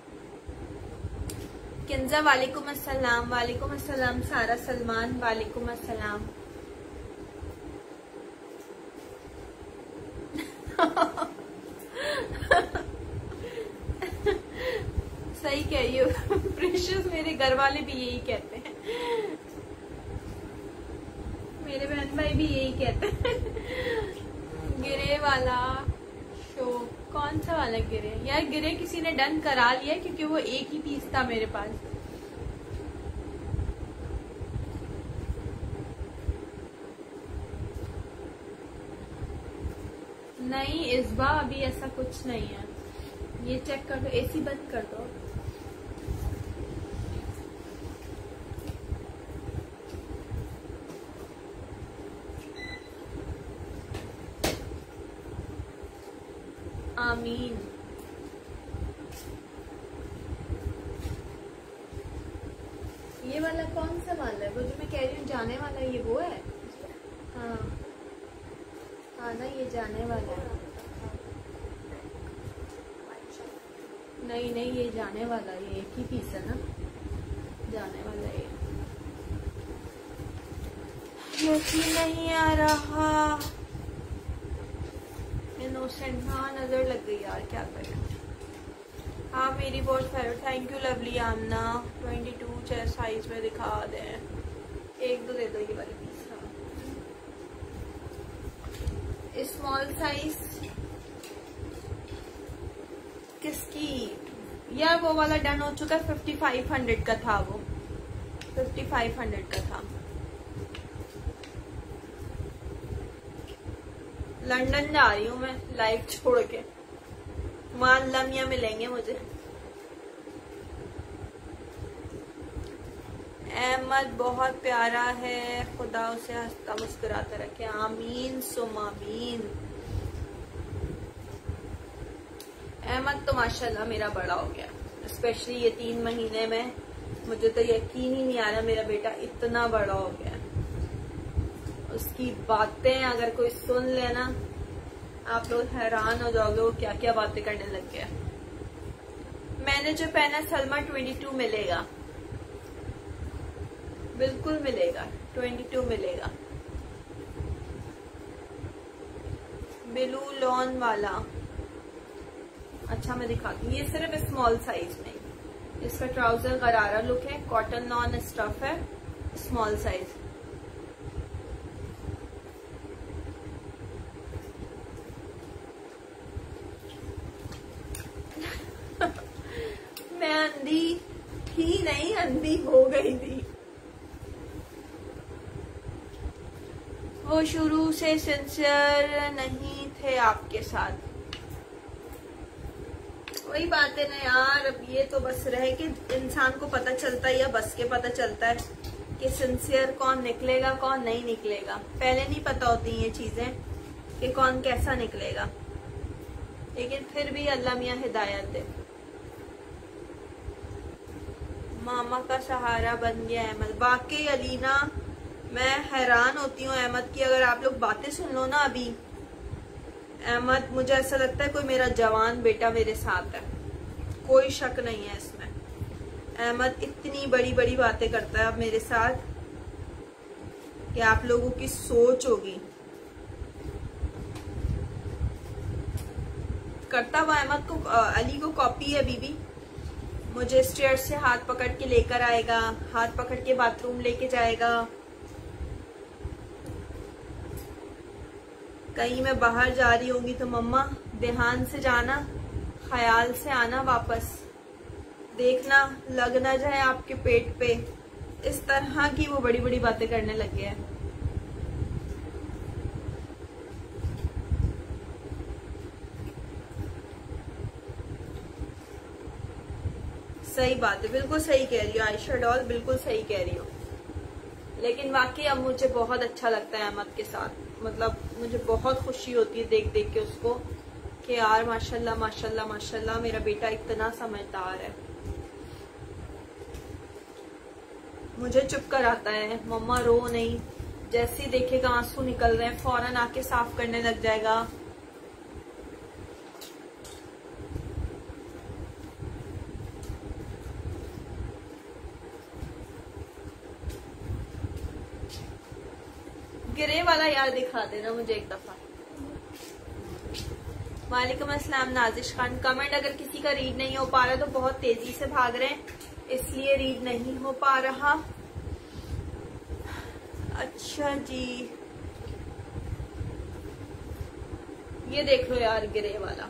किंजा वालेकुम अस्सलाम। वालेकुम अस्सलाम। सारा सलमान वालेकुम अस्सलाम। सही कह रही हो प्रेशियस, मेरे घर वाले भी यही कहते हैं, मेरे बहन भाई भी यही कहते हैं। गिरे वाला शो कौन सा वाला गिरे? यार गिरे किसी ने डन करा लिया क्योंकि वो एक ही पीस था मेरे पास। नहीं इस बार अभी ऐसा कुछ नहीं है। ये चेक कर दो, एसी बंद कर दो। आमीन। ये वाला कौन सा वाला है? वो जो मैं कह रही हूँ जाने वाला, ये वो है? हाँ हाँ ना, ये जाने वाला है। नहीं नहीं, ये जाने वाला, ये एक ही पीस है ना, जाने वाला ये। यकीन नहीं आ रहा। इनोसेंट, हाँ नजर लग गई यार, क्या करें। हाँ मेरी बहुत favourite, thank you lovely Amna. Twenty two chest size में दिखा दे, एक दो दे दो ये वाली पीस। हाँ स्मॉल साइज किसकी? यार वो वाला डन हो चुका है, फिफ्टी फाइव हंड्रेड का था वो, फिफ्टी फाइव हंड्रेड का था। लंदन जा रही हूँ मैं लाइव छोड़ के, मान लम्या मिलेंगे मुझे। अहमद बहुत प्यारा है, खुदा उसे हंसता मुस्कुराता रखे, आमीन सुम आमीन। अहमद तो माशाल्लाह मेरा बड़ा हो गया, स्पेशली ये तीन महीने में। मुझे तो यकीन ही नहीं आ रहा मेरा बेटा इतना बड़ा हो गया। उसकी बातें अगर कोई सुन लेना, आप लोग हैरान हो जाओगे वो क्या क्या बातें करने लग गया। मैंने जो पहना सलमा ट्वेंटी टू मिलेगा, बिल्कुल मिलेगा, ट्वेंटी टू मिलेगा। ब्लू लॉन वाला, अच्छा मैं दिखाती हूँ। ये सिर्फ स्मॉल साइज में, इसका ट्राउजर गरारा लुक है, कॉटन नॉन स्टफ है, स्मॉल साइज। मैं अंधी थी नहीं, अंधी हो गई थी। वो शुरू से सिंसियर नहीं थे आपके साथ। वही बात है ना यार, अब ये तो बस रह के इंसान को पता चलता है, या बस के पता चलता है कि सिंसियर कौन निकलेगा कौन नहीं निकलेगा। पहले नहीं पता होती ये चीजें कि कौन कैसा निकलेगा, लेकिन फिर भी अल्लाह मियाँ हिदायत दे। मामा का सहारा बन गया अहमद। वाकई अलीना, मैं हैरान होती हूँ अहमद की। अगर आप लोग बातें सुन लो ना अभी, अहमद मुझे ऐसा लगता है कोई मेरा जवान बेटा मेरे साथ है, कोई शक नहीं है इसमें। अहमद इतनी बड़ी बड़ी बातें करता है अब मेरे साथ कि आप लोगों की सोच होगी। करता हुआ अहमद को, अली को कॉपी है बीबी। मुझे स्टेयर से हाथ पकड़ के लेकर आएगा, हाथ पकड़ के बाथरूम लेके जाएगा, कहीं मैं बाहर जा रही होंगी तो मम्मा ध्यान से जाना, ख्याल से आना वापस, देखना लग ना जाए आपके पेट पे। इस तरह की वो बड़ी बड़ी बातें करने लग गया है। सही बात है, बिल्कुल सही कह रही हो आयशा डॉल, बिल्कुल सही कह रही हो। लेकिन वाकई अब मुझे बहुत अच्छा लगता है अहमद के साथ। मतलब मुझे बहुत खुशी होती है देख देख के उसको कि यार माशाल्लाह माशाल्लाह माशाल्लाह मेरा बेटा इतना समझदार है। मुझे चुप कर आता है, मम्मा रो नहीं, जैसे ही देखेगा आंसू निकल रहे हैं फौरन आके साफ करने लग जाएगा। गिरे वाला यार दिखा देना मुझे एक दफा। वालेकुम अस्सलाम नाजिश खान। कमेंट अगर किसी का रीड नहीं हो पा रहा तो बहुत तेजी से भाग रहे हैं, इसलिए रीड नहीं हो पा रहा। अच्छा जी, ये देख लो यार गिरे वाला।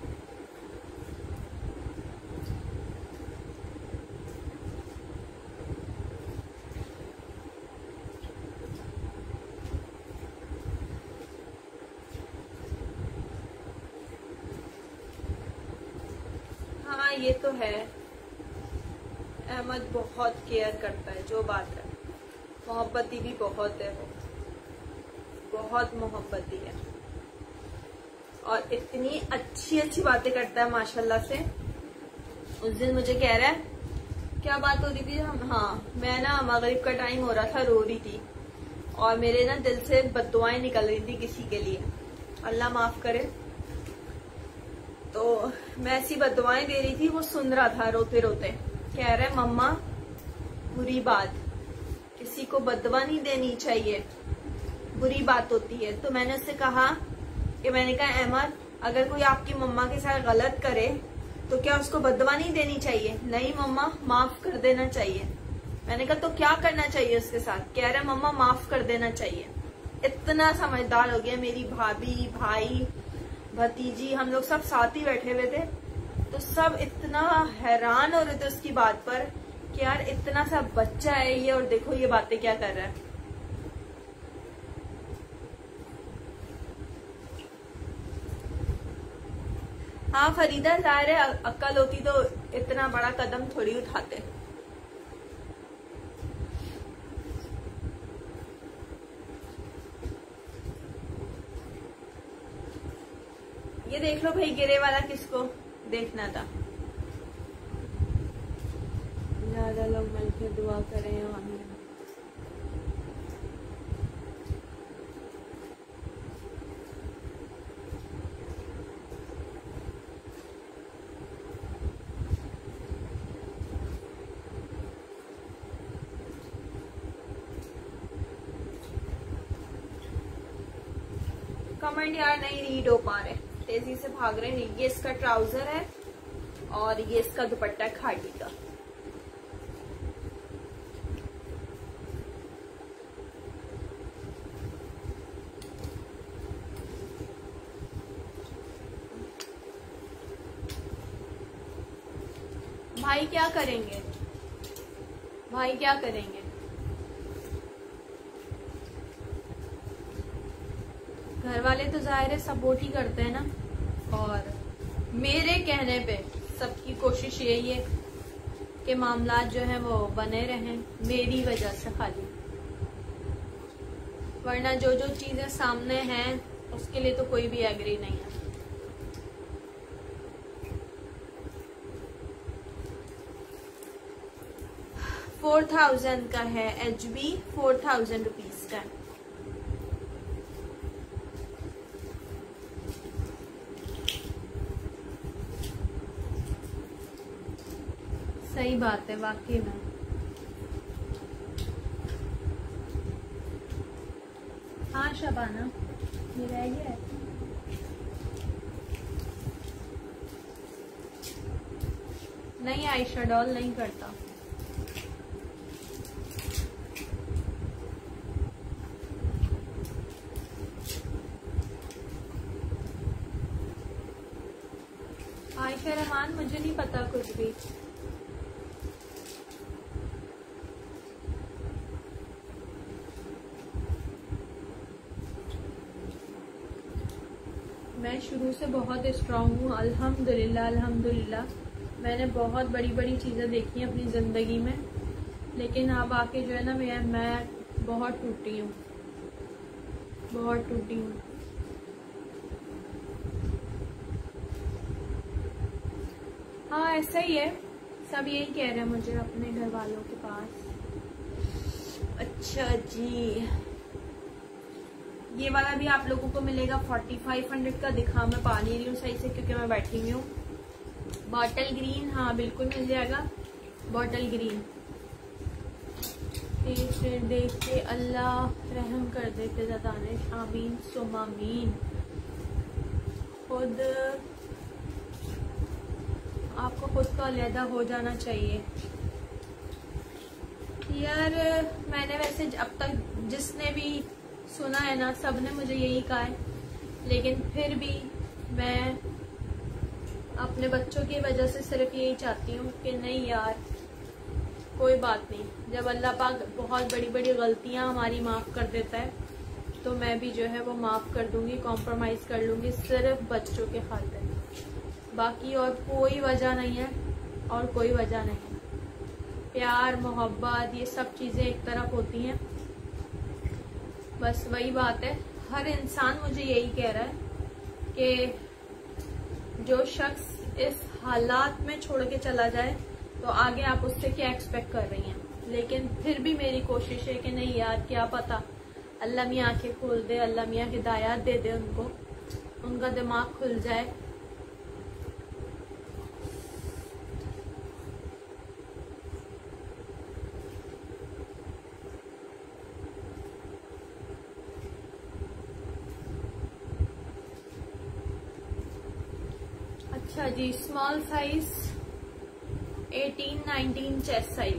हाँ ये तो है, अहमद बहुत केयर करता है, जो बात है। मोहब्बती भी बहुत है, वो बहुत मोहब्बती है और इतनी अच्छी अच्छी बातें करता है माशाल्लाह से। उस दिन मुझे कह रहा है, क्या बात हो रही थी हम, हाँ मैं ना मगरिब का टाइम हो रहा था, रो रही थी और मेरे ना दिल से बद्दुआएं निकल रही थी किसी के लिए, अल्लाह माफ करे। तो मैं ऐसी बद्दुआएं दे रही थी, वो सुन रहा था रोते रोते। कह रहा है मम्मा बुरी बात, किसी को बद्दुआ नहीं देनी चाहिए, बुरी बात होती है। तो मैंने उससे कहा कि मैंने कहा अहमद, अगर कोई आपकी मम्मा के साथ गलत करे तो क्या उसको बद्दुआ नहीं देनी चाहिए? नहीं मम्मा माफ कर देना चाहिए। मैंने कहा तो क्या करना चाहिए उसके साथ? कह रहा है मम्मा माफ कर देना चाहिए। इतना समझदार हो गया। मेरी भाभी, भाई, भतीजी, हम लोग सब साथ ही बैठे हुए थे तो सब इतना हैरान हो रहे थे उसकी बात पर कि यार इतना सा बच्चा है ये और देखो ये बातें क्या कर रहा है। हाँ फरीदा, जाहिर है अक्ल होती तो इतना बड़ा कदम थोड़ी उठाते। ये देख लो भाई, गिरे वाला किसको देखना था? ज्यादा लोग मिलकर दुआ करें। आमीन। कमेंट यार नहीं रीड हो पा रहे, तेजी से भाग रहे हैं। ये इसका ट्राउजर है और ये इसका दुपट्टा खाड़ी का। भाई क्या करेंगे, भाई क्या करेंगे? घर वाले तो जाहिर है सपोर्ट ही करते हैं ना, और मेरे कहने पे सबकी कोशिश यही है कि मामलात जो है वो बने रहें मेरी वजह से खाली, वरना जो जो चीजें सामने हैं उसके लिए तो कोई भी एग्री नहीं है। फोर थाउजेंड का है। H B four thousand rupees का है। सही बात है वाकई में। हाँ शबाना, ये रह गया है। नहीं आयशा डॉल नहीं करता। आयशा रहमान मुझे नहीं पता कुछ भी। मैं शुरू से बहुत स्ट्रांग हूँ अल्हम्दुलिल्लाह अल्हम्दुलिल्लाह। मैंने बहुत बड़ी बड़ी चीज़ें देखी हैं अपनी ज़िंदगी में, लेकिन अब आके जो है ना मैं मैं बहुत टूटी हूँ, बहुत टूटी हूँ। हाँ ऐसा ही है, सब यही कह रहे हैं मुझे अपने घर वालों के पास। अच्छा जी, ये वाला भी आप लोगों को मिलेगा फोर्टी फाइव हंड्रेड का। दिखा मैं पा नहीं रही हूँ सही से क्योंकि मैं बैठी हुई हूँ। बॉटल ग्रीन, हाँ बिल्कुल मिल जाएगा बॉटल ग्रीन। फिर देख के अल्लाह रहम कर देते दानिश, आमीन सुमामीन। खुद आपको खुद तो अलहदा हो जाना चाहिए यार। मैंने वैसे अब तक जिसने भी सुना है ना, सबने मुझे यही कहा है, लेकिन फिर भी मैं अपने बच्चों की वजह से सिर्फ यही चाहती हूँ कि नहीं यार कोई बात नहीं। जब अल्लाह पाक बहुत बड़ी बड़ी गलतियाँ हमारी माफ़ कर देता है तो मैं भी जो है वो माफ़ कर दूंगी, कॉम्प्रोमाइज़ कर लूँगी सिर्फ बच्चों के खातिर। बाकी और कोई वजह नहीं है, और कोई वजह नहीं। प्यार मोहब्बत ये सब चीज़ें एक तरफ होती हैं, बस वही बात है। हर इंसान मुझे यही कह रहा है कि जो शख्स इस हालात में छोड़ के चला जाए तो आगे आप उससे क्या एक्सपेक्ट कर रही हैं। लेकिन फिर भी मेरी कोशिश है कि नहीं यार, क्या पता अल्लाह मियाँ आंखें खोल दे, अल्लाह मियाँ हिदायत दे दे उनको, उनका दिमाग खुल जाए। अच्छा जी, small size eighteen nineteen chest size.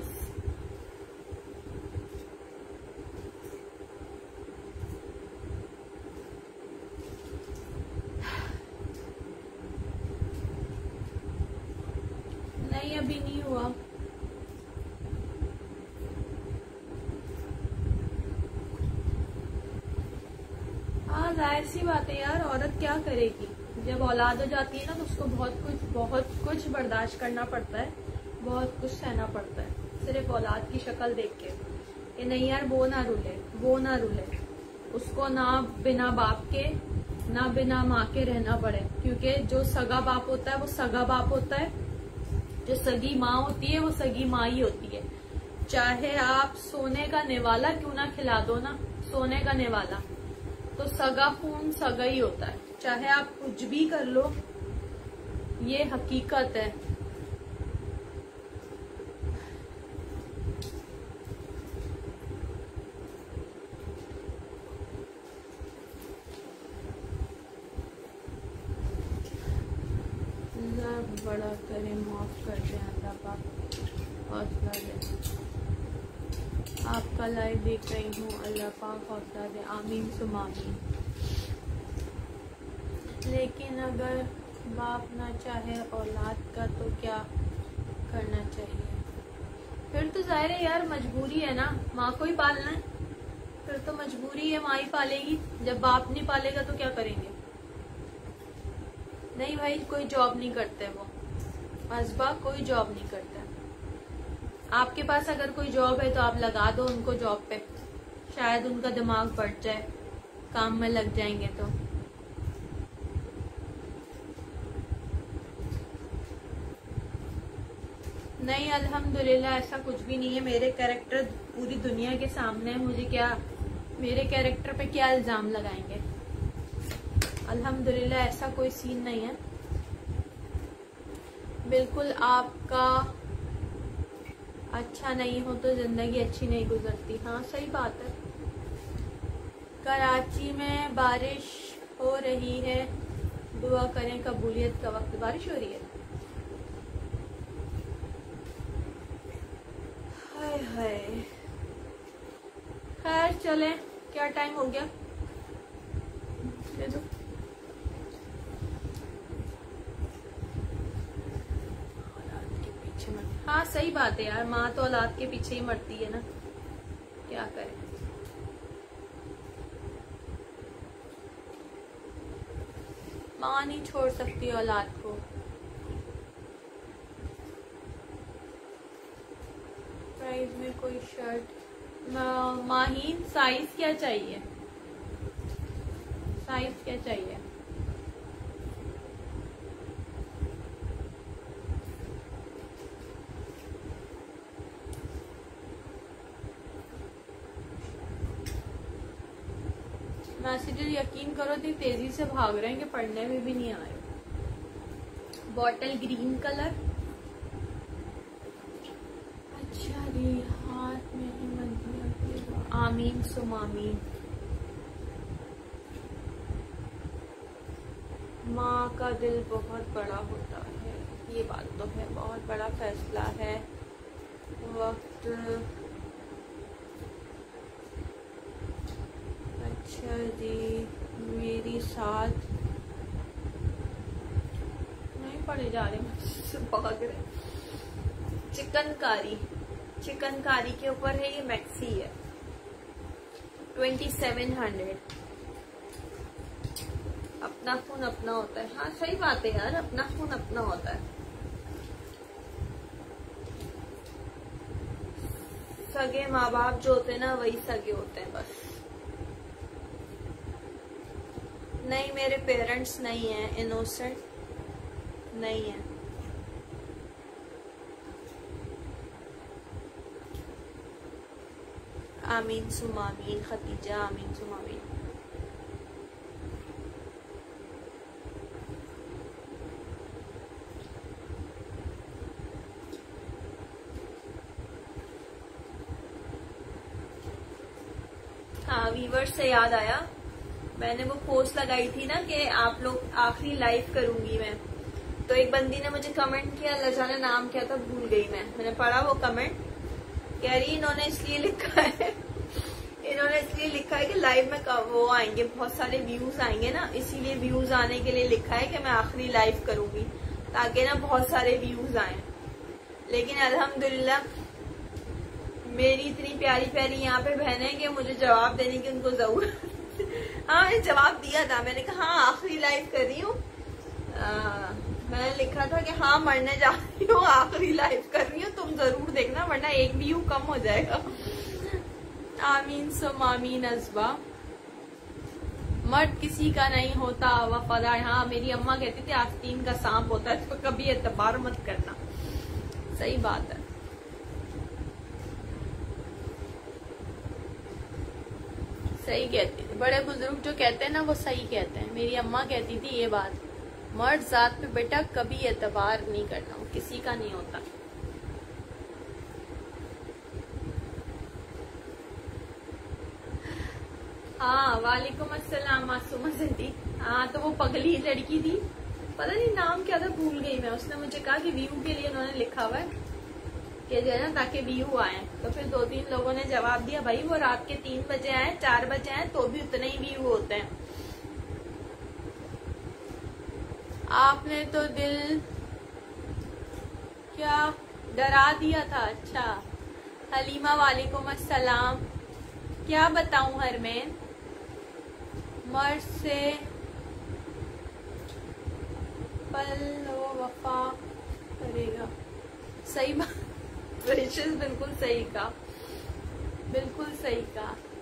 नहीं अभी नहीं हुआ। हाँ जाहिर सी बात है यार, औरत क्या करेगी। जब औलाद हो जाती है ना तो उसको बहुत कुछ बहुत कुछ बर्दाश्त करना पड़ता है, बहुत कुछ सहना पड़ता है सिर्फ औलाद की शक्ल देख के। कि नहीं यार वो ना रुले, वो ना रुले, उसको ना बिना बाप के ना बिना माँ के रहना पड़े। क्योंकि जो सगा बाप होता है वो सगा बाप होता है, जो सगी माँ होती है वो सगी माँ ही होती है। चाहे आप सोने का निवाला क्यों ना खिला दो ना, सोने का निवाला तो सगा खून सगा ही होता है। चाहे आप कुछ भी कर लो, ये हकीकत है। बड़ा करे, माफ कर दे अल्लाह पाक, हौसला दे। आपका लाइव देख रही हूँ, अल्लाह पाक हौसला दे, आमीन सुम आमीन। लेकिन अगर बाप ना चाहे औलाद का तो क्या करना चाहिए? फिर तो जाहिर है यार मजबूरी है ना, माँ को ही पालना है, फिर तो मजबूरी है, माँ ही पालेगी। जब बाप नहीं पालेगा तो क्या करेंगे? नहीं भाई कोई जॉब नहीं करते वो, असबा कोई जॉब नहीं करता। आपके पास अगर कोई जॉब है तो आप लगा दो उनको जॉब पे, शायद उनका दिमाग बढ़ जाए, काम में लग जाएंगे तो। नहीं अल्हम्दुलिल्लाह ऐसा कुछ भी नहीं है। मेरे कैरेक्टर पूरी दुनिया के सामने है, मुझे क्या, मेरे कैरेक्टर पे क्या इल्जाम लगाएंगे। अल्हम्दुलिल्लाह ऐसा कोई सीन नहीं है। बिल्कुल आपका अच्छा नहीं हो तो जिंदगी अच्छी नहीं गुजरती। हाँ सही बात है। कराची में बारिश हो रही है, दुआ करें कबूलियत का वक्त। बारिश हो रही है? हाय हाय। खैर चले, क्या टाइम हो गया? दे दो। हाँ सही बात है यार, माँ तो औलाद के पीछे ही मरती है ना, क्या करें। माँ नहीं छोड़ सकती औलाद को। प्राइस में कोई शर्ट। माहीन साइज क्या चाहिए? साइज क्या चाहिए? मैसेजेस यकीन करो इतनी तेजी से भाग रहे हैं कि पढ़ने में भी नहीं आ रहे। Bottle green colour. अच्छा जी, हाथ में ही मत दिया। आमीन सुमामीन। माँ का दिल बहुत बड़ा होता है, ये बात तो है, बहुत बड़ा फैसला है। वक्त अच्छा जी, मेरी साथ नहीं पढ़े जा रहे, मुझसे भाग रहे। चिकनकारी, चिकनकारी के ऊपर है, ये मैक्सी है, ट्वेंटी सेवन हंड्रेड। अपना खून अपना होता है। हाँ सही बात है यार, अपना खून अपना होता है। सगे माँ बाप जो होते हैं ना, वही सगे होते हैं बस। नहीं मेरे पेरेंट्स नहीं हैं, इनोसेंट नहीं है। आमीन सुमामीन खतीजा, आमीन सुमामीन। हाँ वीवर्स से याद आया, मैंने वो पोस्ट लगाई थी ना कि आप लोग आखिरी लाइव करूंगी मैं, तो एक बंदी ने मुझे कमेंट किया, अल्लाह जाने नाम क्या था, भूल गई मैं। मैंने पढ़ा वो कमेंट, कह रही इन्होंने इसलिए लिखा है इन्होंने इसलिए लिखा है कि लाइव में वो आएंगे, बहुत सारे व्यूज आएंगे ना, इसीलिए व्यूज आने के लिए लिखा है कि मैं आखिरी लाइव करूंगी ताकि ना बहुत सारे व्यूज आए। लेकिन अल्हम्दुलिल्लाह मेरी इतनी प्यारी प्यारी यहाँ पे बहनें कि मुझे जवाब देने की उनको जरूरत हाँ मैंने जवाब दिया था, मैंने कहा हाँ आखिरी लाइव कर रही हूँ। मैंने लिखा था कि हाँ मरने जा रही हूँ, आखिरी लाइव कर रही हूँ, तुम जरूर देखना वरना एक व्यू कम हो जाएगा। आमीन सुम आमीन। अज़बा, मर्द किसी का नहीं होता वफादार। हाँ मेरी अम्मा कहती थी आस्तीन का सांप होता है, तो कभी एतबार मत करना। सही बात है। सही कहती थी, बड़े बुजुर्ग जो कहते हैं ना वो सही कहते हैं। मेरी अम्मा कहती थी ये बात, मर्द जात पे बेटा कभी एतबार नहीं करना, वो किसी का नहीं होता। हाँ वालेकुम अस्सलाम मासूमा ज़हदी। हाँ तो वो पगली लड़की थी, पता नहीं नाम क्या था, भूल गई मैं। उसने मुझे कहा कि व्यू के लिए उन्होंने लिखा हुआ है कि जो है ना ताकि व्यू आए, तो फिर दो तीन लोगों ने जवाब दिया भाई वो रात के तीन बजे आए, चार बजे आए, तो भी उतने ही व्यू होते हैं। आपने तो दिल क्या डरा दिया था। अच्छा हलीमा वालेकुम अस्सलाम। क्या बताऊं हरमैन, मर्द से पल वो वफा करेगा। सही बात, बिल्कुल सही कहा, बिल्कुल सही कहा।